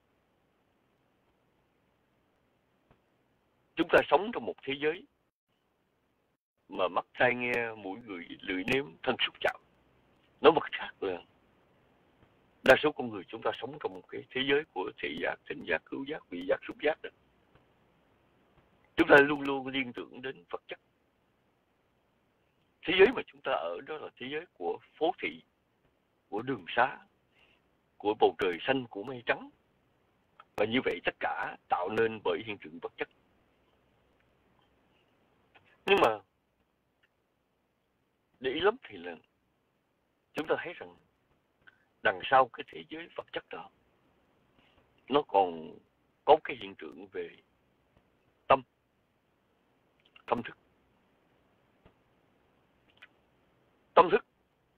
chúng ta sống trong một thế giới mà mắt tai nghe mũi người lưỡi nếm thân xúc chạm. Nói mặt khác là đa số con người chúng ta sống trong một cái thế giới của thị giác, thính giác, khứu giác, vị giác, xúc giác đó. Chúng ta luôn luôn liên tưởng đến vật chất. Thế giới mà chúng ta ở đó là thế giới của phố thị, của đường xá, của bầu trời xanh, của mây trắng. Và như vậy tất cả tạo nên bởi hiện tượng vật chất. Nhưng mà để ý lắm thì là chúng ta thấy rằng đằng sau cái thế giới vật chất đó nó còn có cái hiện tượng về tâm, tâm thức. Tâm thức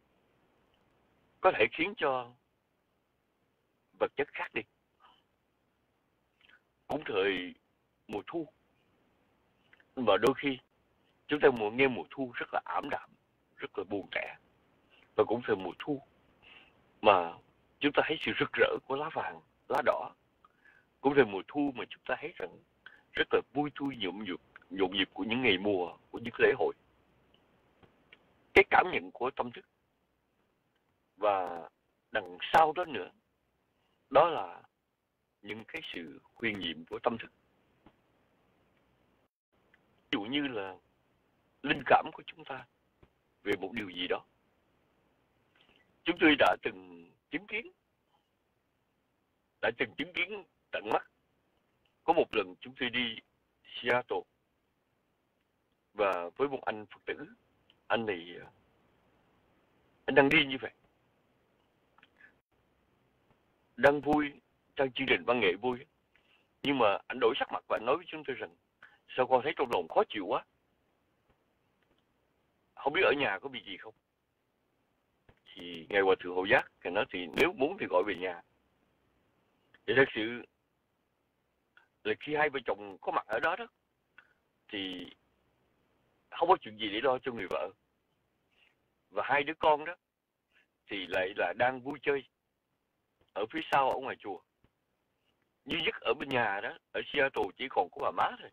có thể khiến cho vật chất khác đi. Cũng thời mùa thu, và đôi khi chúng ta muốn nghe mùa thu rất là ảm đạm, rất là buồn tẻ. Và cũng thời mùa thu mà chúng ta thấy sự rực rỡ của lá vàng, lá đỏ. Cũng thời mùa thu mà chúng ta thấy rằng rất là vui tươi nhộn nhịp, nhộn nhịp của những ngày mùa, của những lễ hội. Cái cảm nhận của tâm thức. Và đằng sau đó nữa, đó là những cái sự huyền nhiệm của tâm thức. Ví dụ như là linh cảm của chúng ta về một điều gì đó. Chúng tôi đã từng chứng kiến, đã từng chứng kiến tận mắt. Có một lần chúng tôi đi Seattle, và với một anh Phật tử, anh này anh đang đi như vậy, đang vui trong chương trình văn nghệ vui, nhưng mà anh đổi sắc mặt và anh nói với chúng tôi rằng sao con thấy trong lòng khó chịu quá, không biết ở nhà có bị gì không. Thì ngài Hòa thượng Hộ Giác thì nói thì nếu muốn thì gọi về nhà. Thì thật sự là khi hai vợ chồng có mặt ở đó đó thì không có chuyện gì để lo cho người vợ, và hai đứa con đó thì lại là đang vui chơi ở phía sau ở ngoài chùa. Duy nhất ở bên nhà đó, ở Seattle chỉ còn có bà má thôi.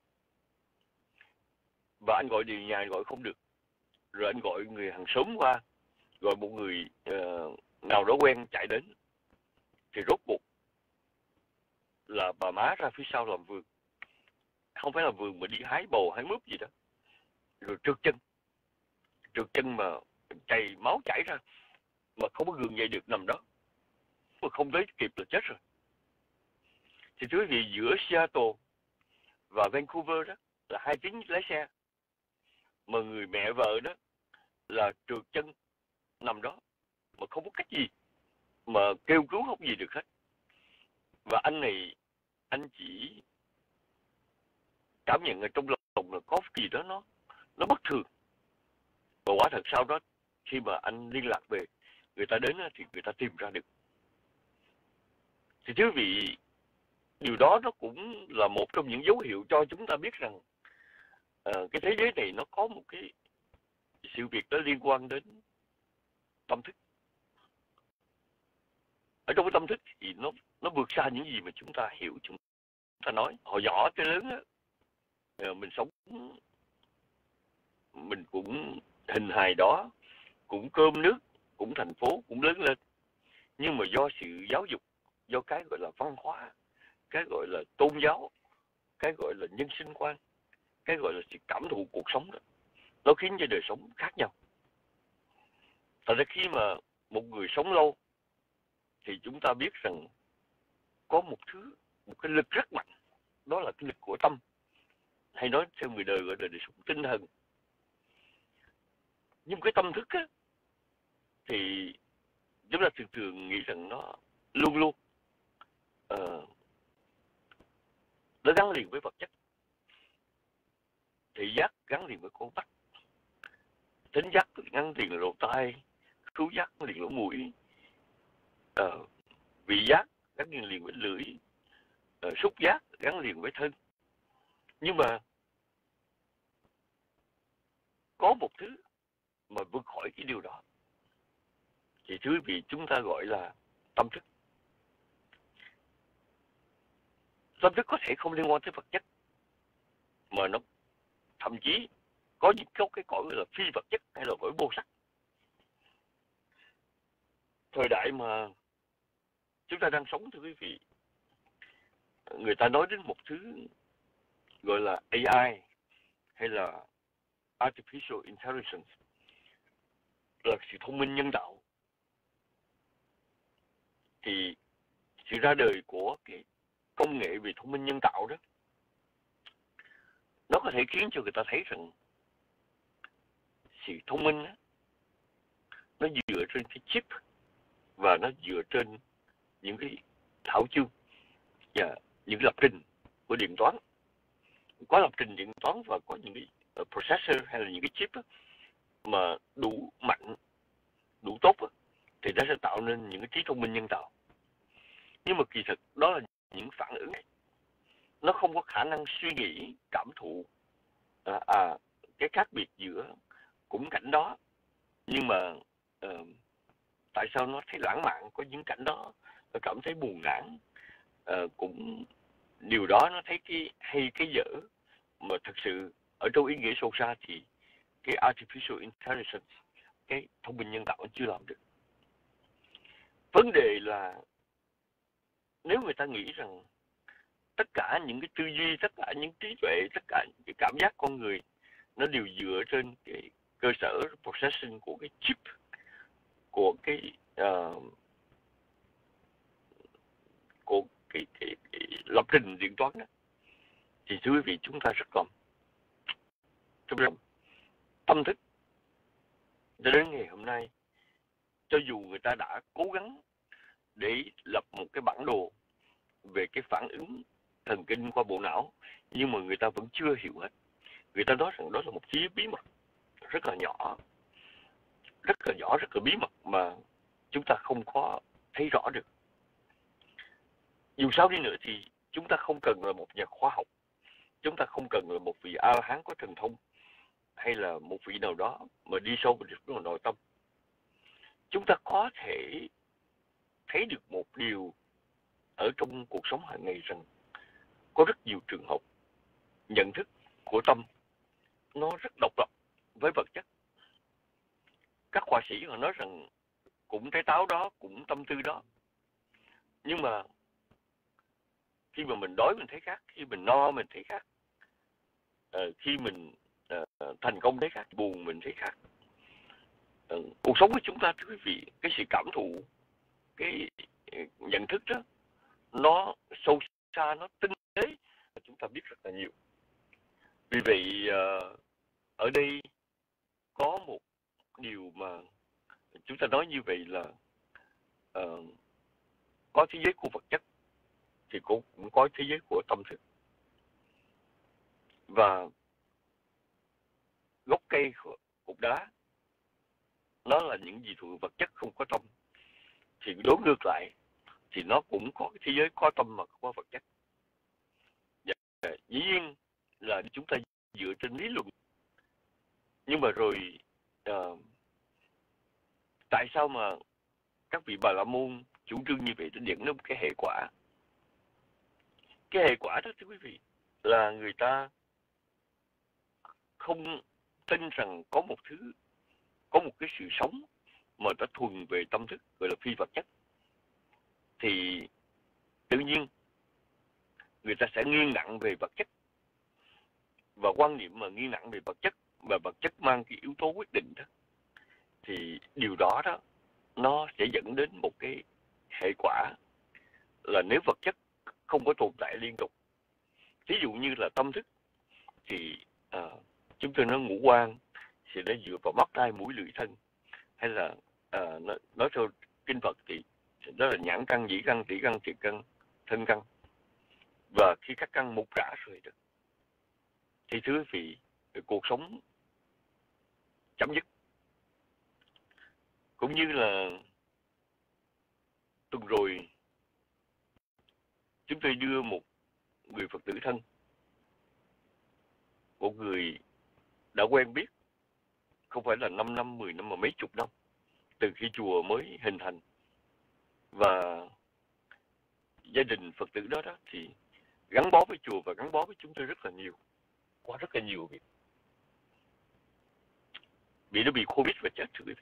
Và anh gọi điện nhà anh gọi không được, rồi anh gọi người hàng xóm qua, gọi một người uh, nào đó quen chạy đến, thì rốt cuộc là bà má ra phía sau làm vườn, không phải là vườn mà đi hái bầu hái mướp gì đó, rồi trượt chân, trượt chân mà chảy máu chảy ra, mà không có gượng dậy được nằm đó, mà không tới kịp là chết rồi. Thì thưa quý vị, giữa Seattle và Vancouver đó là hai tiếng lái xe, mà người mẹ vợ đó là trượt chân nằm đó mà không có cách gì mà kêu cứu không gì được hết. Và anh này, anh chỉ cảm nhận ở trong lòng là có gì đó nó nó bất thường. Và quả thật sau đó khi mà anh liên lạc về, người ta đến thì người ta tìm ra được. Thì thưa quý vị, điều đó nó cũng là một trong những dấu hiệu cho chúng ta biết rằng uh, cái thế giới này nó có một cái sự việc đó liên quan đến tâm thức. Ở trong cái tâm thức thì nó nó vượt xa những gì mà chúng ta hiểu, chúng ta nói. Hồi nhỏ tới lớn á, mình sống, mình cũng hình hài đó, cũng cơm nước, cũng thành phố, cũng lớn lên. Nhưng mà do sự giáo dục, do cái gọi là văn hóa, cái gọi là tôn giáo, cái gọi là nhân sinh quan, cái gọi là sự cảm thụ cuộc sống đó, nó khiến cho đời sống khác nhau. Thật ra khi mà một người sống lâu thì chúng ta biết rằng có một thứ, một cái lực rất mạnh, đó là cái lực của tâm, hay nói theo người đời gọi là đời sống tinh thần. Nhưng cái tâm thức á, thì chúng ta thường thường nghĩ rằng nó luôn luôn uh, nó gắn liền với vật chất. Thị giác gắn liền với con mắt, thính giác gắn liền với lỗ tai, khứu giác gắn liền với mũi, uh, vị giác gắn liền liền với lưỡi, uh, xúc giác gắn liền với thân. Nhưng mà có một thứ mà vượt khỏi cái điều đó thì thứ vị chúng ta gọi là tâm thức. Tâm thức có thể không liên quan tới vật chất, mà nó thậm chí có những cái cõi là phi vật chất hay là cõi vô sắc. Thời đại mà chúng ta đang sống, thưa quý vị, người ta nói đến một thứ gọi là A I hay là Artificial Intelligence, là sự thông minh nhân tạo. Thì sự ra đời của cái công nghệ về thông minh nhân tạo đó, nó có thể khiến cho người ta thấy rằng sự thông minh đó, nó dựa trên cái chip và nó dựa trên những cái thảo chương và những lập trình của điện toán. Có lập trình điện toán và có những cái uh, processor hay là những cái chip á, mà đủ mạnh, đủ tốt á, thì nó sẽ tạo nên những cái trí thông minh nhân tạo. Nhưng mà kỳ thực đó là những phản ứng, nó không có khả năng suy nghĩ, cảm thụ à, à cái khác biệt giữa cũng cảnh đó, nhưng mà uh, tại sao nó thấy lãng mạn, có những cảnh đó nó cảm thấy buồn nản, uh, cũng điều đó nó thấy cái hay cái dở, mà thực sự ở trong ý nghĩa sâu xa thì cái artificial intelligence, cái thông minh nhân tạo nó chưa làm được. Vấn đề là nếu người ta nghĩ rằng tất cả những cái tư duy, tất cả những trí tuệ, tất cả những cái cảm giác con người nó đều dựa trên cái cơ sở processing của cái chip, của cái uh, của cái, cái, cái lập trình điện toán đó, thì thưa quý vị, chúng ta rất còn trong tâm thức cho đến ngày hôm nay. Cho dù người ta đã cố gắng để lập một cái bản đồ về cái phản ứng thần kinh qua bộ não, nhưng mà người ta vẫn chưa hiểu hết. Người ta nói rằng đó là một thế giới bí mật rất là nhỏ, rất là nhỏ, rất là bí mật mà chúng ta không có thấy rõ được. Dù sao đi nữa thì chúng ta không cần là một nhà khoa học, chúng ta không cần là một vị A-la-hán có thần thông, hay là một vị nào đó mà đi sâu vào nội tâm. Chúng ta có thể thấy được một điều ở trong cuộc sống hàng ngày, rằng có rất nhiều trường hợp nhận thức của tâm nó rất độc lập với vật chất. Các họa sĩ họ nói rằng cũng trái táo đó, cũng tâm tư đó, nhưng mà khi mà mình đói mình thấy khác, khi mình no mình thấy khác, ờ, khi mình uh, thành công thấy khác, buồn mình thấy khác. Uh, cuộc sống của chúng ta, thưa quý vị, cái sự cảm thụ, cái nhận thức đó, nó sâu xa, nó tinh tế, chúng ta biết rất là nhiều. Vì vậy uh, ở đây có một điều mà chúng ta nói như vậy là uh, có thế giới của vật chất thì cũng có thế giới của tâm thức. Và gốc cây, cục đá, nó là những gì thuộc vật chất không có tâm, thì đối ngược lại thì nó cũng có cái thế giới có tâm mà không có vật chất. Và dĩ nhiên là chúng ta dựa trên lý luận, nhưng mà rồi uh, tại sao mà các vị Bà La Môn chủ trương như vậy, nó dẫn đến một cái hệ quả. Cái hệ quả đó, thưa quý vị, là người ta không tin rằng có một thứ, có một cái sự sống mà nó thuần về tâm thức, gọi là phi vật chất. Thì tự nhiên người ta sẽ nghiêng nặng về vật chất, và quan niệm mà nghiêng nặng về vật chất, và vật chất mang cái yếu tố quyết định đó, thì điều đó đó nó sẽ dẫn đến một cái hệ quả là nếu vật chất không có tồn tại liên tục, ví dụ như là tâm thức, thì à, chúng tôi nói ngũ quan thì nó dựa vào mắt, tai, mũi, lưỡi, thân, hay là à, nói, nói theo kinh Phật thì đó là nhãn căn, nhĩ căn, tỷ căn, thiệt căn, thân căn. Và khi các căn mục rã rồi được, thì thưa quý vị, cuộc sống chấm dứt. Cũng như là tuần rồi chúng tôi đưa một người Phật tử thân, một người đã quen biết không phải là năm năm, mười năm mà mấy chục năm, từ khi chùa mới hình thành. Và gia đình Phật tử đó đó thì gắn bó với chùa và gắn bó với chúng tôi rất là nhiều, qua rất là nhiều việc. Vì nó bị Covid và chết, thưa quý vị.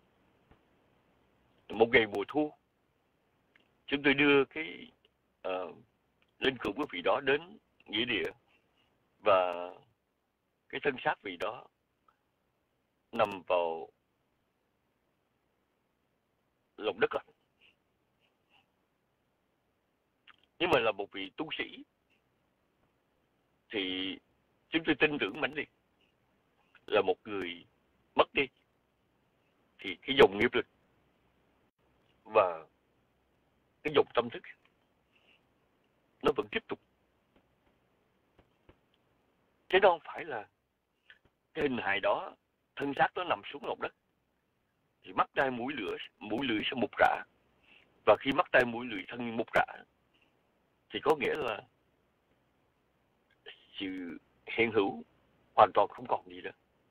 Một ngày mùa thu, chúng tôi đưa cái uh, linh cữu của vị đó đến nghĩa địa, và cái thân xác vị đó nằm vào lòng đất lạnh. Nhưng mà là một vị tu sĩ thì chúng tôi tin tưởng mãnh liệt là một người mất đi thì cái dòng nghiệp lực và cái dòng tâm thức nó vẫn tiếp tục. Thế đó không phải là cái hình hài đó, thân xác nó nằm xuống lòng đất, thì mắt tai mũi lưỡi mũi lưỡi sẽ mục rã, và khi mắt tai mũi lưỡi thân mục rã thì có nghĩa là sự hiện hữu hoàn toàn không còn gì nữa.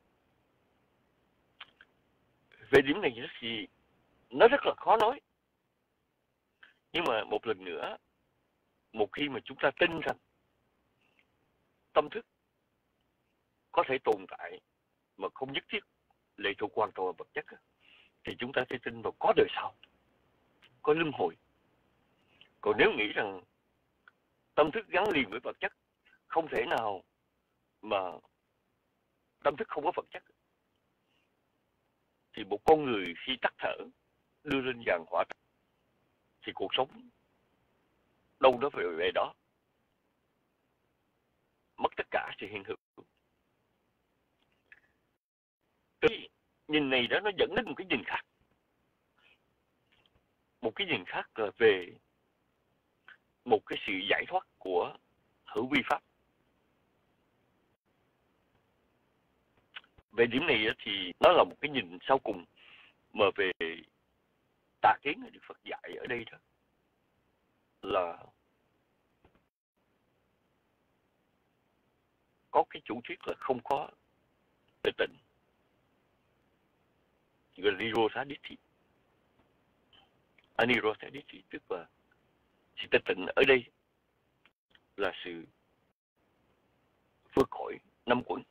Về điểm này thì nó rất là khó nói, nhưng mà một lần nữa, một khi mà chúng ta tin rằng tâm thức có thể tồn tại mà không nhất thiết lệ thuộc hoàn toàn vào vật chất, thì chúng ta sẽ tin vào có đời sau, có luân hồi. Còn nếu nghĩ rằng tâm thức gắn liền với vật chất, không thể nào mà tâm thức không có vật chất, thì một con người khi tắt thở đưa lên giàn hỏa thì cuộc sống đâu đó về về đó, mất tất cả sự hiện hữu. Cái nhìn này đó nó dẫn đến một cái nhìn khác, một cái nhìn khác là về một cái sự giải thoát của hữu vi pháp. Về điểm này thì nó là một cái nhìn sau cùng mà về tà kiến Đức Phật dạy ở đây đó là có cái chủ thuyết là không có tự tịnh, gọi là Nirodha-Ditthi. Nirodha-Ditthi tức là sự tự tịnh ở đây là sự vượt khỏi năm quẩn.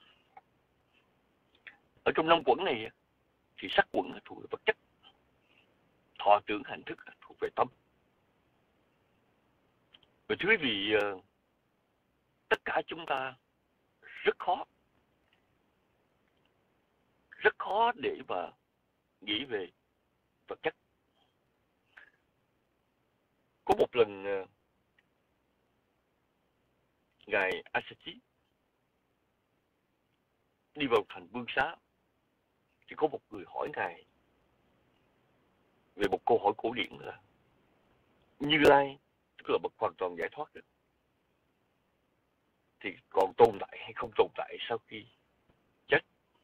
Ở trong năm quẩn này thì sắc quẩn thuộc về vật chất, thọ tưởng hành thức thuộc về tâm. Và thưa quý vị, tất cả chúng ta rất khó, rất khó để mà nghĩ về vật chất. Có một lần ngài Assaji đi vào thành Vương Xá, thì có một người hỏi ngài về một câu hỏi cổ điển là Như Lai, tức là bậc hoàn toàn giải thoát được, thì còn tồn tại hay không tồn tại sau khi chết?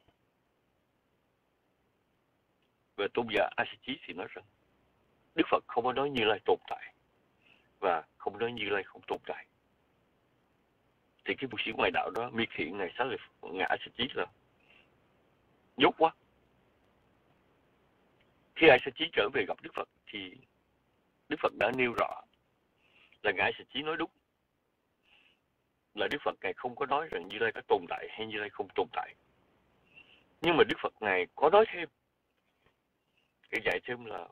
Và tôn giả Assaji thì nói rằng Đức Phật không có nói Như Lai tồn tại và không nói Như Lai không tồn tại. Thì cái mục sĩ ngoại đạo đó miệt thị ngài Xá Lợi ngài Assaji là dốt quá. Khi Assaji trở về gặp Đức Phật thì Đức Phật đã nêu rõ là ngài Assaji nói đúng, là Đức Phật ngài không có nói rằng Như Lai có tồn tại hay Như Lai không tồn tại. Nhưng mà Đức Phật ngài có nói thêm, cái dạy thêm là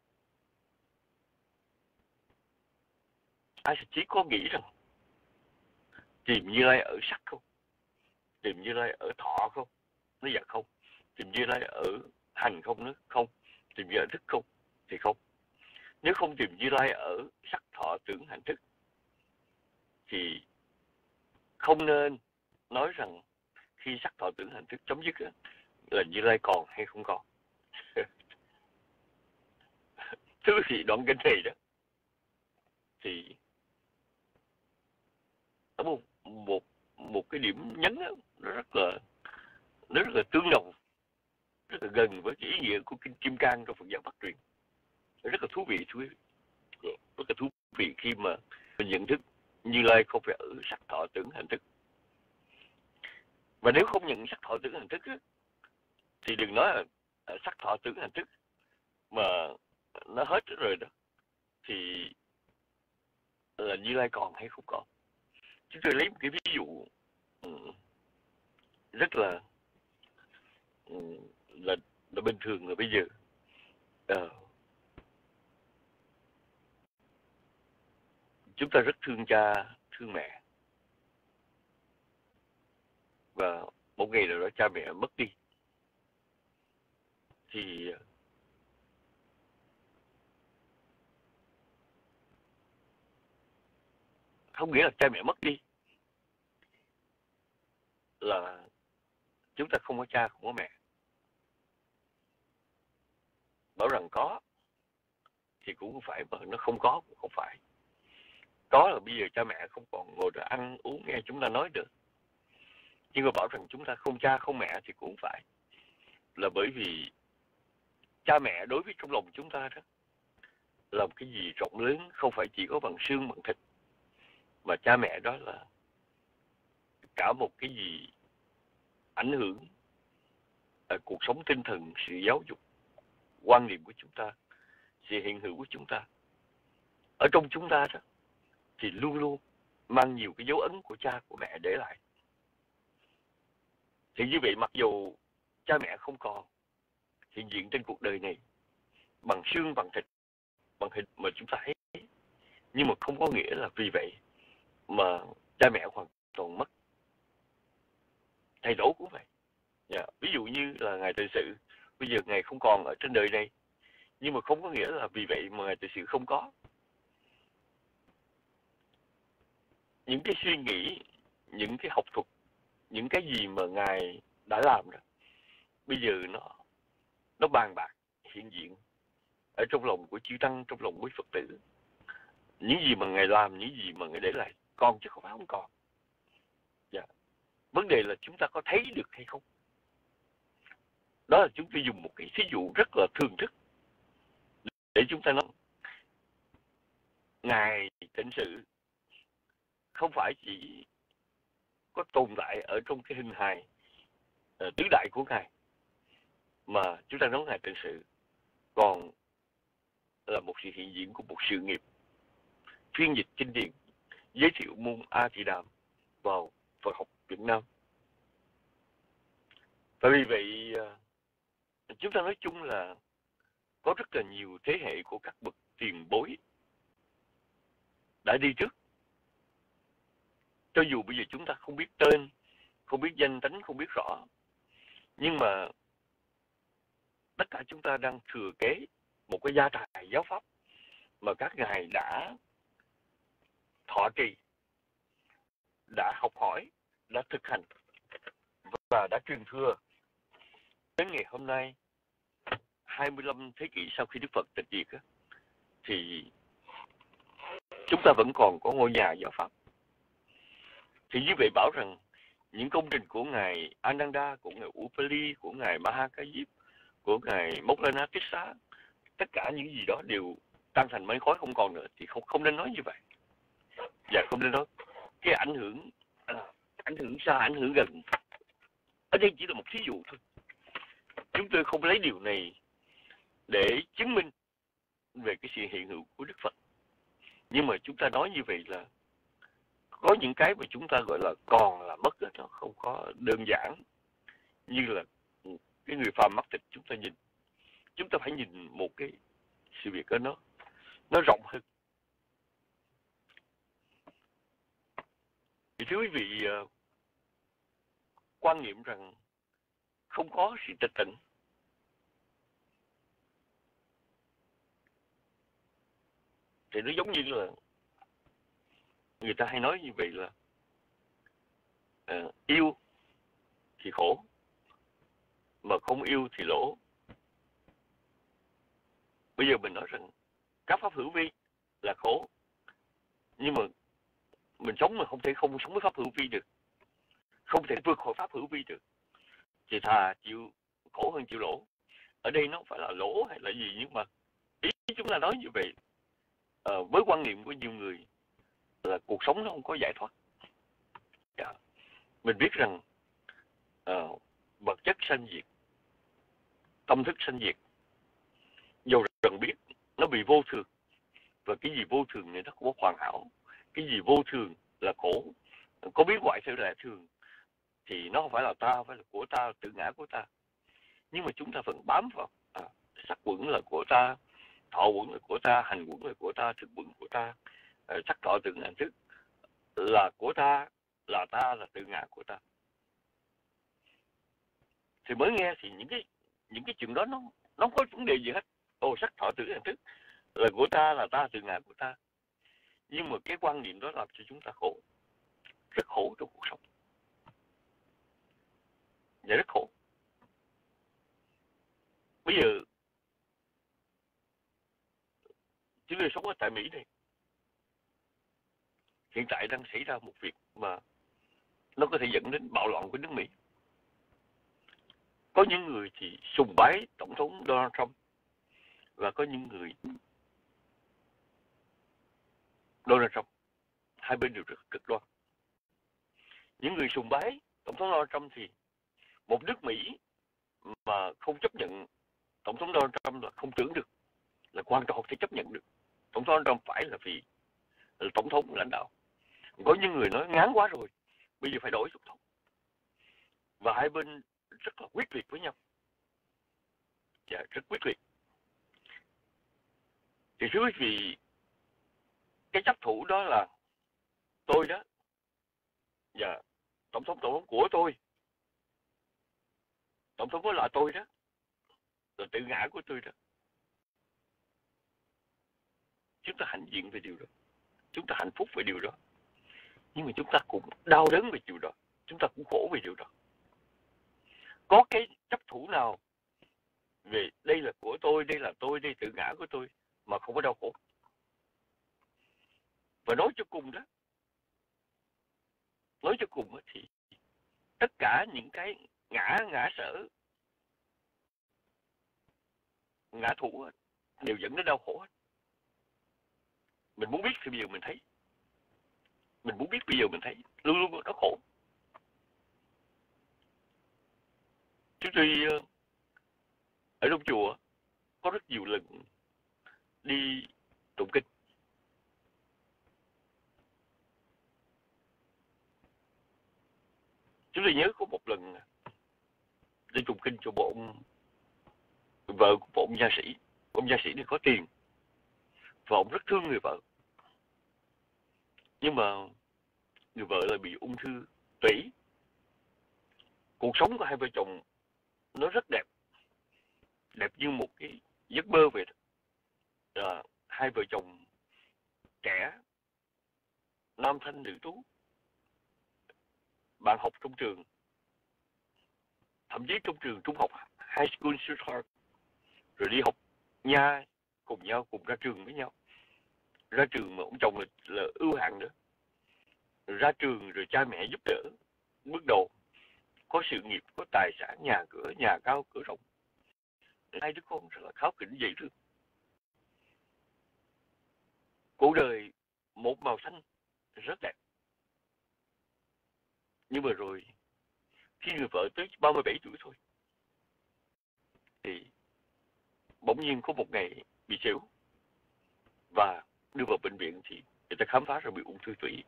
Assaji có nghĩ rằng tìm Như Lai ở sắc không? Tìm Như Lai ở thọ không? Nó dạ không. Tìm Như Lai ở hành không? Nó không. Tìm Như Lai ở thức không? Thì không. Nếu không tìm Như Lai ở sắc thọ tưởng hành thức thì không nên nói rằng khi sắc thọ tưởng hành thức chấm dứt là Như Lai còn hay không còn. Thứ thì đoạn kinh này đó thì ở một một một cái điểm nhấn đó, nó rất là nó rất là tương đồng, rất là gần với cái ý nghĩa của kinh Kim Cang trong Phật giáo Bắc truyền. Rất là thú vị, thú vị rất là thú vị khi mà mình nhận thức Như Lai không phải ở sắc thọ tưởng hành thức. Và nếu không nhận sắc thọ tưởng hành thức á, thì đừng nói là sắc thọ tưởng hành thức mà nó hết rồi đó, thì là Như Lai còn hay không còn. Chúng tôi lấy một cái ví dụ rất là là, là bình thường là bây giờ à, chúng ta rất thương cha, thương mẹ, và một ngày nào đó cha mẹ mất đi thì không nghĩa là cha mẹ mất đi là chúng ta không có cha, không có mẹ. Bảo rằng có thì cũng không phải, mà nó không có cũng không phải. Có là bây giờ cha mẹ không còn ngồi đó ăn uống nghe chúng ta nói được. Nhưng mà bảo rằng chúng ta không cha không mẹ thì cũng không phải, là bởi vì cha mẹ đối với trong lòng chúng ta đó là một cái gì rộng lớn, không phải chỉ có bằng xương bằng thịt, mà cha mẹ đó là cả một cái gì ảnh hưởng ở cuộc sống tinh thần, sự giáo dục, quan niệm của chúng ta, sự hiện hữu của chúng ta. Ở trong chúng ta đó thì luôn luôn mang nhiều cái dấu ấn của cha của mẹ để lại. Thì như vậy, mặc dù cha mẹ không còn hiện diện trên cuộc đời này bằng xương bằng thịt, bằng hình mà chúng ta thấy, nhưng mà không có nghĩa là vì vậy mà cha mẹ hoàn toàn mất. Thầy Tổ cũng vậy. Yeah. Ví dụ như là Ngài Tự Sự, bây giờ Ngài không còn ở trên đời này, nhưng mà không có nghĩa là vì vậy mà Ngài Tự Sự không có. Những cái suy nghĩ, những cái học thuật, những cái gì mà Ngài đã làm đó, bây giờ nó nó bàn bạc hiện diện ở trong lòng của chư Tăng, trong lòng của Phật tử. Những gì mà Ngài làm, những gì mà Ngài để lại còn chứ không phải không còn. Yeah. Vấn đề là chúng ta có thấy được hay không. Đó là chúng tôi dùng một cái ví dụ rất là thường thức để chúng ta nói Ngài Tịnh Sự không phải chỉ có tồn tại ở trong cái hình hài uh, tứ đại của Ngài, mà chúng ta nói Ngài Tịnh Sự còn là một sự hiện diện của một sự nghiệp phiên dịch kinh điển, giới thiệu môn A Tỳ Đàm vào Phật học Việt Nam. Và vì vậy chúng ta nói chung là có rất là nhiều thế hệ của các bậc tiền bối đã đi trước. Cho dù bây giờ chúng ta không biết tên, không biết danh tánh, không biết rõ, nhưng mà tất cả chúng ta đang thừa kế một cái gia tài giáo pháp mà các ngài đã thọ trì, đã học hỏi, đã thực hành và đã truyền thừa. Đến ngày hôm nay, hai mươi lăm thế kỷ sau khi Đức Phật tịch diệt, thì chúng ta vẫn còn có ngôi nhà giáo pháp. Thì như vậy bảo rằng những công trình của ngài Ananda, của ngài Upali, của ngài Mahakayip, của ngài Moklanatissa, tất cả những gì đó đều tan thành mây khói không còn nữa, thì không không nên nói như vậy. Và không nên nói cái ảnh hưởng à, ảnh hưởng xa, ảnh hưởng gần. Ở đây chỉ là một thí dụ thôi. Chúng tôi không lấy điều này để chứng minh về cái sự hiện hữu của Đức Phật. Nhưng mà chúng ta nói như vậy là có những cái mà chúng ta gọi là còn là mất đó, nó không có đơn giản như là cái người phàm mắc thịt chúng ta nhìn. Chúng ta phải nhìn một cái sự việc đó nó nó rộng hơn. Thì thưa quý vị, quan niệm rằng không có sự tịch tịnh thì nó giống như là người ta hay nói như vậy là uh, yêu thì khổ, mà không yêu thì lỗ. Bây giờ mình nói rằng các pháp hữu vi là khổ, nhưng mà mình sống mà không thể không sống với pháp hữu vi được, không thể vượt khỏi pháp hữu vi được, thì thà chịu khổ hơn chịu lỗ. Ở đây nó không phải là lỗ hay là gì, nhưng mà ý chúng ta nói như vậy. Uh, với quan niệm của nhiều người là cuộc sống nó không có giải thoát. Yeah. Mình biết rằng uh, vật chất sanh diệt, tâm thức sanh diệt, dầu rằng biết nó bị vô thường, và cái gì vô thường này nó không có hoàn hảo, cái gì vô thường là khổ, có biến hoại theo lẽ thường thì nó không phải là ta, phải là của ta, tự ngã của ta. Nhưng mà chúng ta vẫn bám vào à, sắc quẩn là của ta, thọ quẩn là của ta, hành quẩn là của ta, thức quẩn của ta, à, sắc thọ tự ngã thức là của ta, là ta, là tự ngã của ta. Thì mới nghe thì những cái những cái chuyện đó nó nó không có vấn đề gì hết. Ồ, sắc thọ tự ngã thức là của ta, là ta, tự ngã của ta. Nhưng mà cái quan niệm đó làm cho chúng ta khổ, rất khổ trong cuộc sống. Và rất khổ. Bây giờ chúng tôi sống ở tại Mỹ này, hiện tại đang xảy ra một việc mà nó có thể dẫn đến bạo loạn của nước Mỹ. Có những người thì sùng bái Tổng thống Donald Trump, và có những người Donald Trump. Hai bên đều rất cực đoan. Những người sùng bái Tổng thống Donald Trump thì một nước Mỹ mà không chấp nhận Tổng thống Donald Trump là không tưởng được, là hoàn toàn không thể chấp nhận được. Tổng thống Donald Trump phải là vì là Tổng thống lãnh đạo. Có những người nói ngán quá rồi, bây giờ phải đổi Tổng thống. Và hai bên rất là quyết liệt với nhau. Dạ, rất quyết liệt. Thì thưa quý vị, cái chấp thủ đó là tôi đó. Dạ, Tổng thống, Tổng thống của tôi. Tổng thống đó là tôi đó. Là tự ngã của tôi đó. Chúng ta hãnh diện về điều đó. Chúng ta hạnh phúc về điều đó. Nhưng mà chúng ta cũng đau đớn về điều đó. Chúng ta cũng khổ về điều đó. Có cái chấp thủ nào về đây là của tôi, đây là tôi, đây là tự ngã của tôi mà không có đau khổ? Và nói cho cùng đó, nói cho cùng thì tất cả những cái ngã, ngã sở, ngã thủ đều dẫn đến đau khổ hết. Mình muốn biết thì bây giờ mình thấy. Mình muốn biết bây giờ mình thấy. Luôn luôn nó khổ. Chúng tôi ở trong chùa có rất nhiều lần đi tụng kinh. Chúng tôi nhớ có một lần đi tụng kinh cho bộ ông, vợ của bộ ông gia sĩ. Ông gia sĩ này có tiền và ông rất thương người vợ. Nhưng mà người vợ lại bị ung thư tủy. Cuộc sống của hai vợ chồng nó rất đẹp. Đẹp như một cái giấc mơ vậy đó. À, hai vợ chồng trẻ, nam thanh nữ tú, bạn học trong trường, thậm chí trong trường trung học, high school sweetheart, rồi đi học nha, cùng nhau, cùng ra trường với nhau. Ra trường mà ông chồng là, là ưu hạng nữa. Rồi ra trường rồi cha mẹ giúp đỡ, bước đầu có sự nghiệp, có tài sản, nhà cửa, nhà cao cửa rộng. Hai đứa con rất là kháu khỉnh dễ thương. Cuộc đời một màu xanh rất đẹp. Nhưng mà rồi khi người vợ tới ba mươi bảy tuổi thôi thì bỗng nhiên có một ngày bị xỉu và đưa vào bệnh viện thì người ta khám phá ra bị ung thư tủy.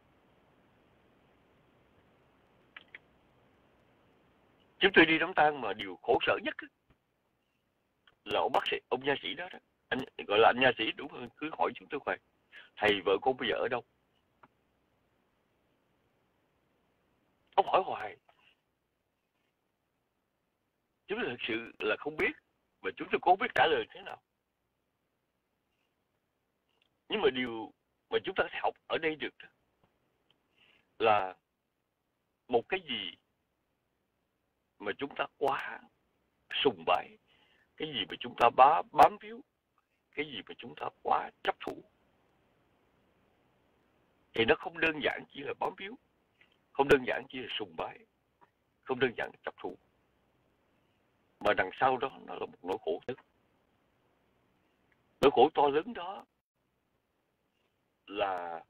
Chúng tôi đi đám tang mà điều khổ sở nhất là ông bác sĩ, ông nha sĩ đó, đó. Anh gọi là anh nha sĩ đúng hơn, cứ hỏi chúng tôi hoài, thầy vợ con bây giờ ở đâu? Ông hỏi hoài. Chúng tôi thực sự là không biết và chúng tôi không biết trả lời thế nào. Nhưng mà điều mà chúng ta sẽ học ở đây được là một cái gì mà chúng ta quá sùng bái, cái gì mà chúng ta bá, bám víu, cái gì mà chúng ta quá chấp thủ, thì nó không đơn giản chỉ là bám víu, không đơn giản chỉ là sùng bái, không đơn giản là chấp thủ, mà đằng sau đó nó là một nỗi khổ lớn. Nỗi khổ to lớn đó là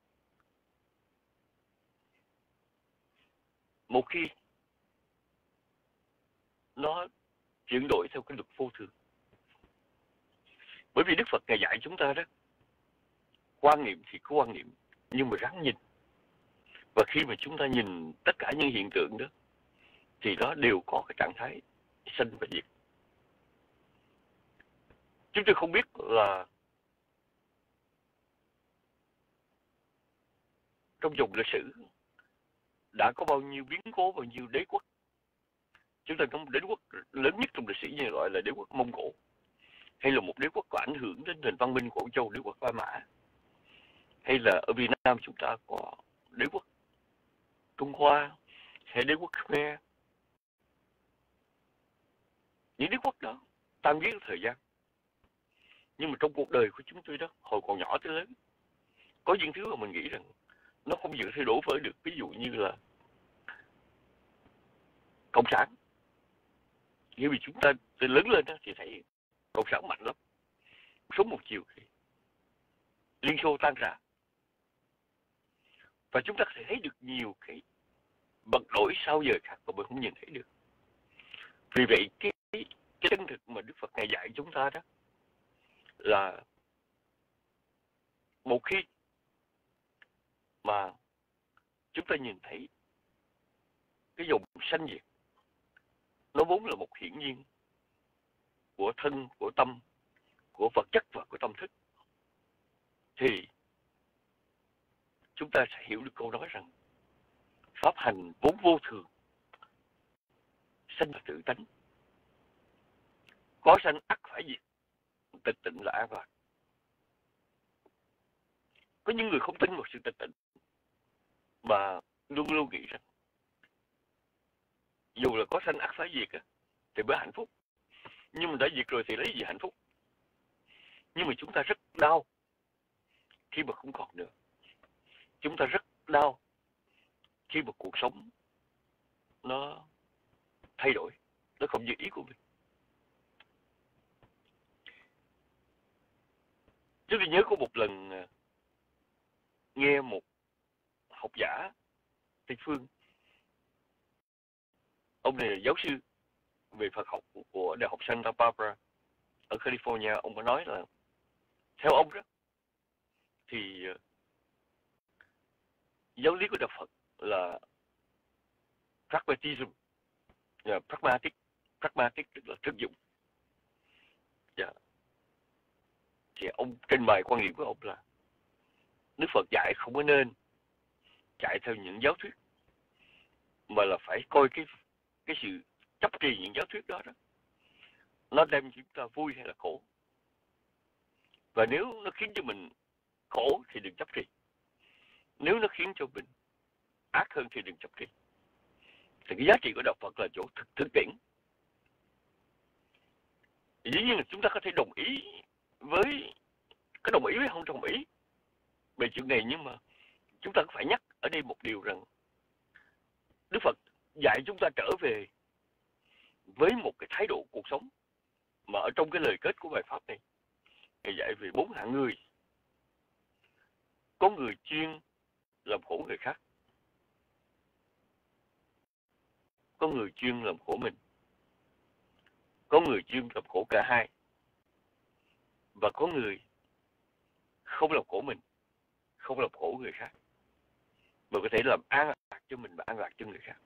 một khi nó chuyển đổi theo cái luật vô thường. Bởi vì Đức Phật Ngài dạy chúng ta đó, quan niệm thì có quan niệm, nhưng mà ráng nhìn. Và khi mà chúng ta nhìn tất cả những hiện tượng đó, thì nó đều có cái trạng thái sanh và diệt. Chúng tôi không biết là trong dòng lịch sử đã có bao nhiêu biến cố, bao nhiêu đế quốc. Chúng ta có một đế quốc lớn nhất trong lịch sử như gọi là đế quốc Mông Cổ, hay là một đế quốc có ảnh hưởng đến nền văn minh của Âu Châu, đế quốc La Mã, hay là ở Việt Nam chúng ta có đế quốc Trung Hoa hay đế quốc Khmer. Những đế quốc đó tan biến thời gian. Nhưng mà trong cuộc đời của chúng tôi đó, hồi còn nhỏ tới lớn, có những thứ mà mình nghĩ rằng nó không dự thay đổ vỡ được. Ví dụ như là cộng sản. Bởi vì chúng ta từ lớn lên đó, thì thấy cộng sản mạnh lắm, sống một chiều. Liên Xô tan rã, và chúng ta có thể thấy được nhiều cái bật đổi sau giờ khác mà mình không nhìn thấy được. Vì vậy cái cái chân thực mà Đức Phật Ngài dạy chúng ta đó là một khi mà chúng ta nhìn thấy cái dòng sanh diệt nó vốn là một hiển nhiên của thân, của tâm, của vật chất và của tâm thức, thì chúng ta sẽ hiểu được câu nói rằng pháp hành vốn vô thường, sanh là tự tánh, có sanh ắt phải diệt, tịch tịnh là an lạc. Có những người không tin vào sự tịch tịnh mà luôn luôn nghĩ rằng dù là có sanh ắt phải diệt thì mới hạnh phúc, nhưng mà đã diệt rồi thì lấy gì hạnh phúc. Nhưng mà chúng ta rất đau khi mà không còn nữa. Chúng ta rất đau khi mà cuộc sống nó thay đổi, nó không như ý của mình. Chúng tôi nhớ có một lần nghe một học giả Tây phương, ông này là giáo sư về Phật học của Đại học Santa Barbara ở California. Ông có nói là theo ông đó thì giáo lý của Đạo Phật là pragmatism, yeah, pragmatic, pragmatic tức là thực dụng. Yeah. Thì ông trình bày quan điểm của ông là Đức Phật dạy không có nên chạy theo những giáo thuyết, mà là phải coi cái cái sự chấp trì những giáo thuyết đó đó nó đem chúng ta vui hay là khổ. Và nếu nó khiến cho mình khổ thì đừng chấp trì, nếu nó khiến cho mình ác hơn thì đừng chấp trì. Thì cái giá trị của Đạo Phật là chỗ thực, thực tiễn. Dĩ nhiên là chúng ta có thể đồng ý với, có đồng ý với không đồng ý về chuyện này, nhưng mà chúng ta phải nhắc ở đây một điều rằng Đức Phật dạy chúng ta trở về với một cái thái độ cuộc sống mà ở trong cái lời kết của bài pháp này, Ngài dạy về bốn hạng người. Có người chuyên làm khổ người khác, có người chuyên làm khổ mình, có người chuyên làm khổ cả hai, và có người không làm khổ mình, không làm khổ người khác, mà có thể làm an lạc cho mình và an lạc cho người khác.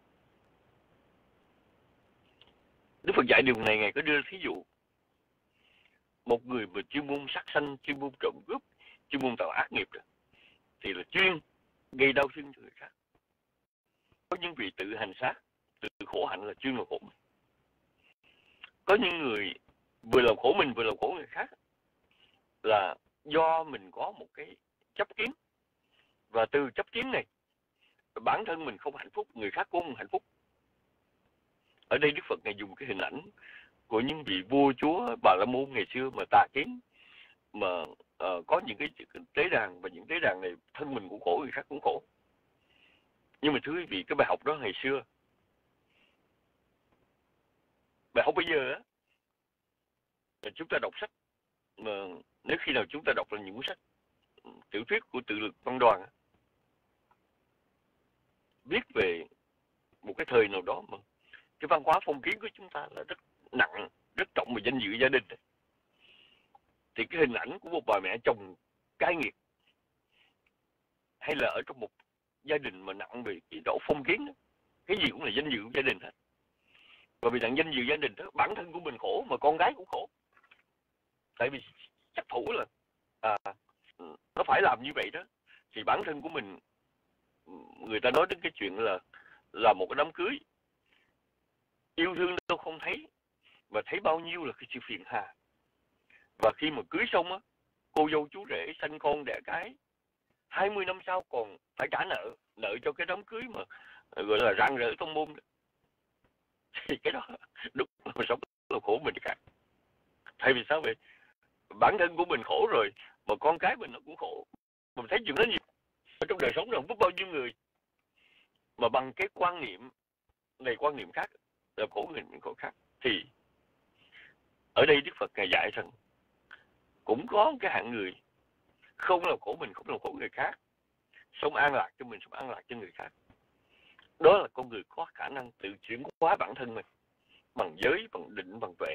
Đức Phật dạy điều này, Ngài có đưa thí dụ một người mà chuyên môn sát sanh, chuyên môn trộm cướp, chuyên môn tạo ác nghiệp đó, thì là chuyên gây đau thương cho người khác. Có những vị tự hành sát, tự khổ hạnh là chuyên làm khổ mình. Có những người vừa làm khổ mình vừa làm khổ người khác là do mình có một cái chấp kiến, và từ chấp kiến này bản thân mình không hạnh phúc, người khác cũng không hạnh phúc. Ở đây Đức Phật Ngài dùng cái hình ảnh của những vị vua chúa Bà La Môn ngày xưa mà tà kiến, mà uh, có những cái tế đàn, và những tế đàn này thân mình cũng khổ, người khác cũng khổ. Nhưng mà thưa quý vị, cái bài học đó ngày xưa, bài học bây giờ á, là chúng ta đọc sách, mà nếu khi nào chúng ta đọc là những cuốn sách tiểu thuyết của Tự Lực Văn Đoàn viết về một cái thời nào đó mà cái văn hóa phong kiến của chúng ta là rất nặng, rất trọng về danh dự gia đình, thì cái hình ảnh của một bà mẹ chồng cai nghiệt, hay là ở trong một gia đình mà nặng về cái độ phong kiến đó, cái gì cũng là danh dự của gia đình hết. Và vì nặng danh dự gia đình đó, bản thân của mình khổ mà con gái cũng khổ. Tại vì chấp thủ là à, nó phải làm như vậy đó, thì bản thân của mình, người ta nói đến cái chuyện là là một cái đám cưới yêu thương đâu không thấy, và thấy bao nhiêu là cái sự phiền hà. Và khi mà cưới xong á, cô dâu chú rể sanh con đẻ cái, hai mươi năm sau còn phải trả nợ, nợ cho cái đám cưới mà gọi là rạng rỡ trong môn đó. Thì cái đó đúng là sống là khổ mình cả. Tại vì sao vậy? Bản thân của mình khổ rồi mà con cái mình nó cũng khổ. Mình thấy chuyện đó nhiều ở trong đời sống, là biết bao nhiêu người mà bằng cái quan niệm này quan niệm khác, làm khổ người khổ khác. Thì ở đây Đức Phật Ngài dạy rằng cũng có cái hạng người không làm khổ mình, không làm khổ người khác, sống an lạc cho mình, sống an lạc cho người khác. Đó là con người có khả năng tự chuyển hóa bản thân mình bằng giới, bằng định, bằng tuệ.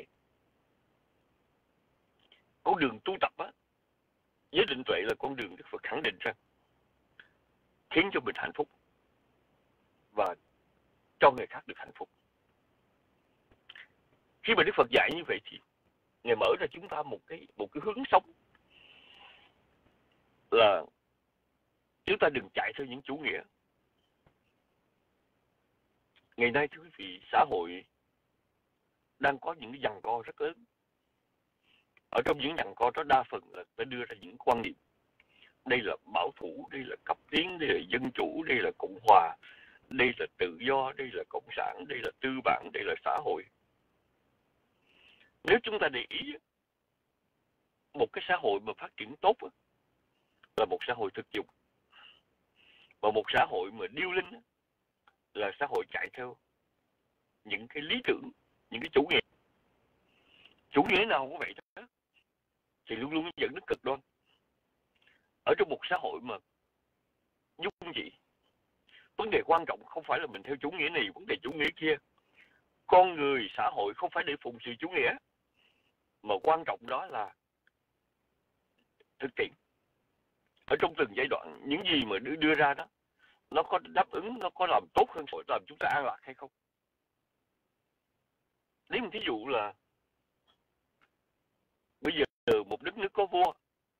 Con đường tu tập á, giới định tuệ là con đường Đức Phật khẳng định rằng khiến cho mình hạnh phúc và cho người khác được hạnh phúc. Khi mà Đức Phật dạy như vậy thì Ngài mở ra chúng ta một cái một cái hướng sống là chúng ta đừng chạy theo những chủ nghĩa. Ngày nay thưa quý vị, xã hội đang có những cái giằng co rất lớn. Ở trong những giằng co đó đa phần là phải đưa ra những quan điểm. Đây là bảo thủ, đây là cấp tiến, đây là dân chủ, đây là cộng hòa, đây là tự do, đây là cộng sản, đây là tư bản, đây là xã hội. Nếu chúng ta để ý, một cái xã hội mà phát triển tốt là một xã hội thực dụng. Và một xã hội mà điêu linh là xã hội chạy theo những cái lý tưởng, những cái chủ nghĩa. Chủ nghĩa nào cũng vậy đó, thì luôn luôn dẫn đến cực đoan. Ở trong một xã hội mà dung dị, vấn đề quan trọng không phải là mình theo chủ nghĩa này, vấn đề chủ nghĩa kia. Con người xã hội không phải để phụng sự chủ nghĩa, mà quan trọng đó là thực tiễn. Ở trong từng giai đoạn, những gì mà đưa, đưa ra đó, nó có đáp ứng, nó có làm tốt hơn, làm chúng ta an lạc hay không? Lấy một thí dụ là bây giờ một đất nước có vua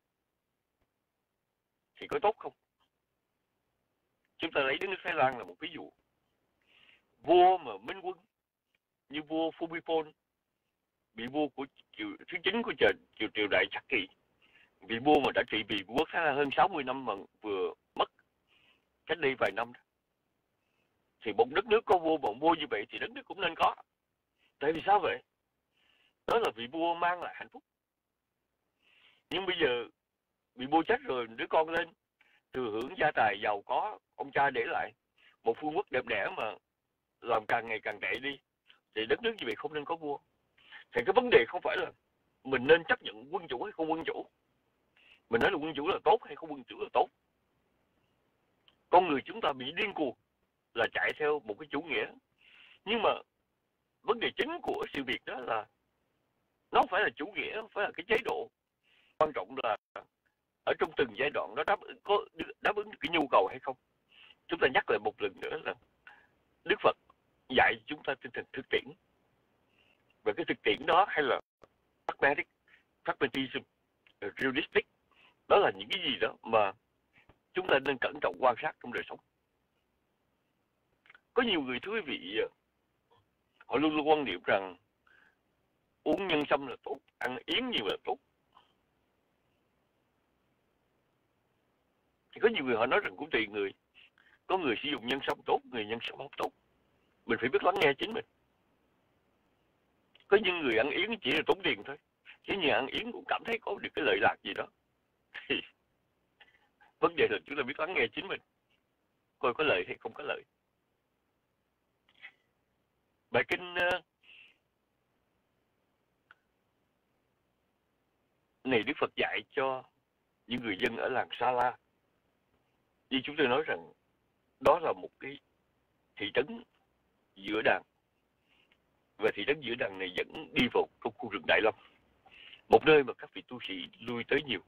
thì có tốt không? Chúng ta lấy đất nước Thái Lan là một ví dụ. Vua mà minh quân như vua Phumipol, vị vua của triều, thứ chín của triều, triều, triều đại Trắc Kỳ, vị vua mà đã trị vì quốc Thái Lan hơn sáu mươi năm mà vừa mất cách đây vài năm đó. Thì một đất nước có vua, một vua như vậy thì đất nước cũng nên có. Tại vì sao vậy? Đó là vị vua mang lại hạnh phúc. Nhưng bây giờ vị vua chết rồi, đứa con lên thừa hưởng gia tài giàu có, ông cha để lại một phương quốc đẹp đẽ mà làm càng ngày càng tệ đi, thì đất nước như vậy không nên có vua. Thì cái vấn đề không phải là mình nên chấp nhận quân chủ hay không quân chủ, mình nói là quân chủ là tốt hay không quân chủ là tốt. Con người chúng ta bị điên cuồng là chạy theo một cái chủ nghĩa. Nhưng mà vấn đề chính của sự việc đó là nó không phải là chủ nghĩa, không phải là cái chế độ. Quan trọng là ở trong từng giai đoạn nó đáp ứng, có đáp ứng được cái nhu cầu hay không. Chúng ta nhắc lại một lần nữa là Đức Phật dạy chúng ta tinh thần thực tiễn. Và cái thực tiễn đó hay là pragmatic, pragmatism, realistic, đó là những cái gì đó mà chúng ta nên cẩn trọng quan sát trong đời sống. Có nhiều người thưa quý vị, họ luôn luôn quan niệm rằng uống nhân sâm là tốt, ăn yến nhiều là tốt. Thì có nhiều người họ nói rằng cũng tùy người. Có người sử dụng nhân sâm tốt, người nhân sâm không tốt. Mình phải biết lắng nghe chính mình. Có những người ăn yến chỉ là tốn tiền thôi, chứ như ăn yến cũng cảm thấy có được cái lợi lạc gì đó. Thì vấn đề là chúng ta biết lắng nghe chính mình, coi có lợi hay không có lợi. Bài kinh uh, này Đức Phật dạy cho những người dân ở làng Sa La. Như chúng tôi nói rằng đó là một cái thị trấn giữa đàn, và thị trấn giữa đàn này dẫn đi vào trong khu rừng Đại Lâm, một nơi mà các vị tu sĩ lui tới nhiều.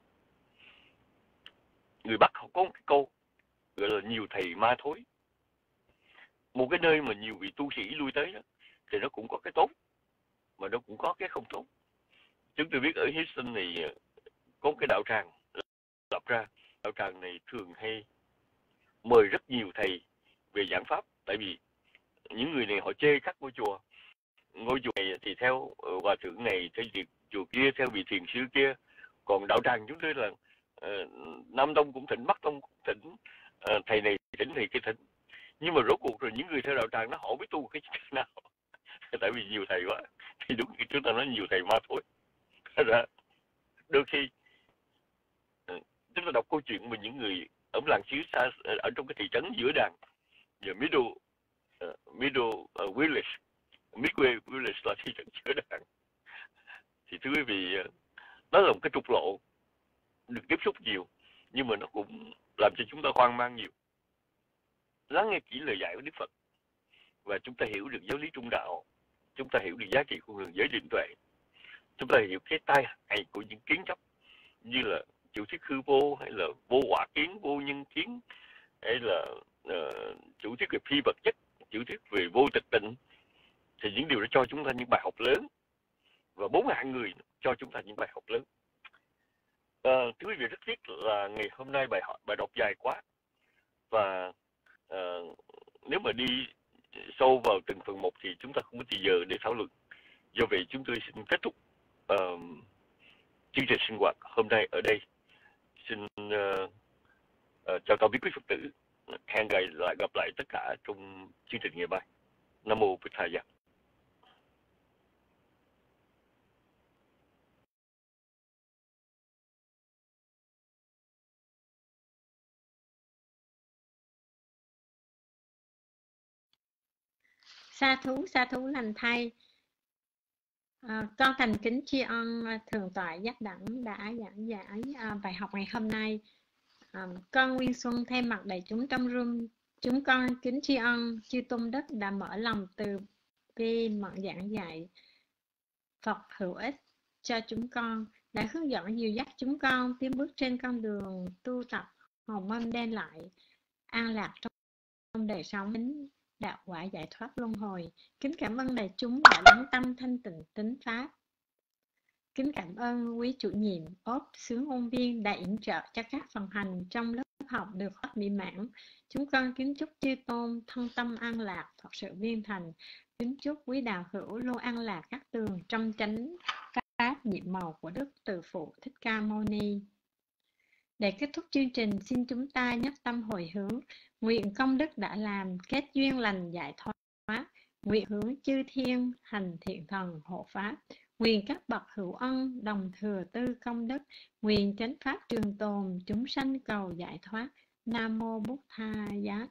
Người Bắc họ có một cái câu gọi là nhiều thầy ma thối. Một cái nơi mà nhiều vị tu sĩ lui tới đó, thì nó cũng có cái tốt mà nó cũng có cái không tốt. Chúng tôi biết ở Houston này có một cái đạo tràng lập ra. Đạo tràng này thường hay mời rất nhiều thầy về giảng pháp, tại vì những người này họ chê các ngôi chùa. Ngôi chùa này thì theo uh, hòa thượng này, theo chùa kia theo vị thiền sư kia. Còn đạo tràng chúng tôi là uh, Nam Tông cũng thỉnh, Bắc Tông cũng thỉnh, uh, thầy này thỉnh, thầy kia thỉnh. Nhưng mà rốt cuộc rồi những người theo đạo tràng nó họ biết tu cái chức nào. Tại vì nhiều thầy quá, thì đúng như chúng ta nói nhiều thầy ma thôi. Đôi khi uh, chúng ta đọc câu chuyện về những người ở làng xứ xa, ở trong cái thị trấn giữa đàn, giờ middle, uh, Middle uh, Village, Midway Village là thị trấn chứa đạn. Thì thưa quý vị, nó là một cái trục lộ được tiếp xúc nhiều, nhưng mà nó cũng làm cho chúng ta hoang mang nhiều. Lắng nghe kỹ lời dạy của Đức Phật và chúng ta hiểu được giáo lý trung đạo, chúng ta hiểu được giá trị của đường giới định tuệ, chúng ta hiểu cái tai hại của những kiến chấp như là chủ thuyết hư vô, hay là vô quả kiến, vô nhân kiến, hay là uh, chủ thuyết về phi vật chất, chủ thuyết về vô tịch tịnh. Thì những điều đó cho chúng ta những bài học lớn, và bốn hạng người cho chúng ta những bài học lớn. À, thưa quý vị, rất tiếc là ngày hôm nay bài bài đọc dài quá, và uh, nếu mà đi sâu vào từng phần một thì chúng ta không có thời giờ để thảo luận. Do vậy chúng tôi xin kết thúc uh, chương trình sinh hoạt hôm nay ở đây. Xin uh, uh, chào tạm biệt quý Phật tử. Hẹn ngày lại gặp lại tất cả trong chương trình ngày mai. Nam mô Bụt Thầy. Sa thú, sa thú lành thay. À, con thành kính tri ân Thượng tọa Giác Đẳng đã giảng giải à, bài học ngày hôm nay. À, con Nguyên Xuân thay mặt đại chúng trong room, chúng con kính tri ân chư tôn đức đã mở lòng từ bi mở giảng dạy Phật hữu ích cho chúng con, đã hướng dẫn dìu dắt chúng con tiến bước trên con đường tu tập hồng môn đem lại an lạc trong, trong đời sống đến đạo quả giải thoát luân hồi. Kính cảm ơn đại chúng đã lắng tâm thanh tịnh tín pháp. Kính cảm ơn quý chủ nhiệm, ốp, xướng ôn viên đã yểm trợ cho các phần hành trong lớp học được hết mỹ mãn. Chúng con kính chúc chư tôn thân tâm an lạc, Phật sự viên thành. Kính chúc quý đạo hữu luôn an lạc các tường trong chánh pháp nhiệm màu của Đức Từ Phụ Thích Ca Mâu Ni. Để kết thúc chương trình, xin chúng ta nhất tâm hồi hướng, nguyện công đức đã làm kết duyên lành giải thoát, nguyện hướng chư thiên hành thiện thần hộ pháp, nguyện các bậc hữu ân đồng thừa tư công đức, nguyện chánh pháp trường tồn chúng sanh cầu giải thoát. Nam mô Bụt Thaya.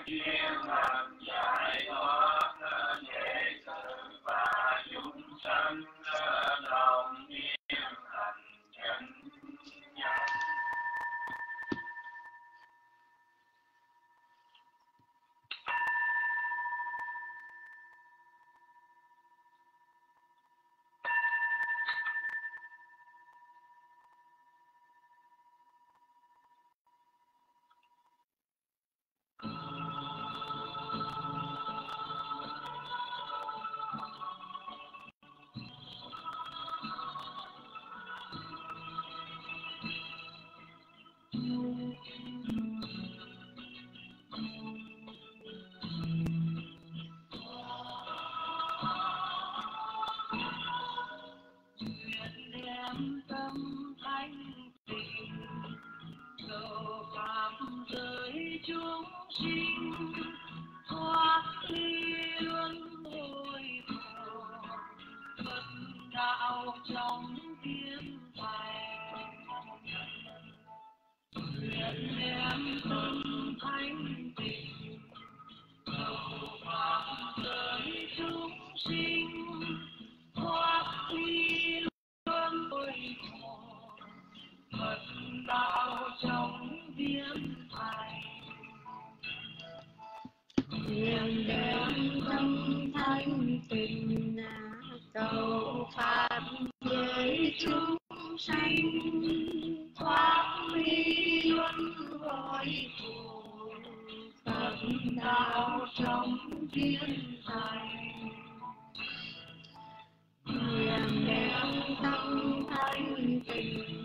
Nguyện đem tâm thanh tịnh cầu pháp giới chúng sanh thoát ly luân hồi khổ, Phật đạo trong thiên thành. Nguyện đem tâm thanh tịnh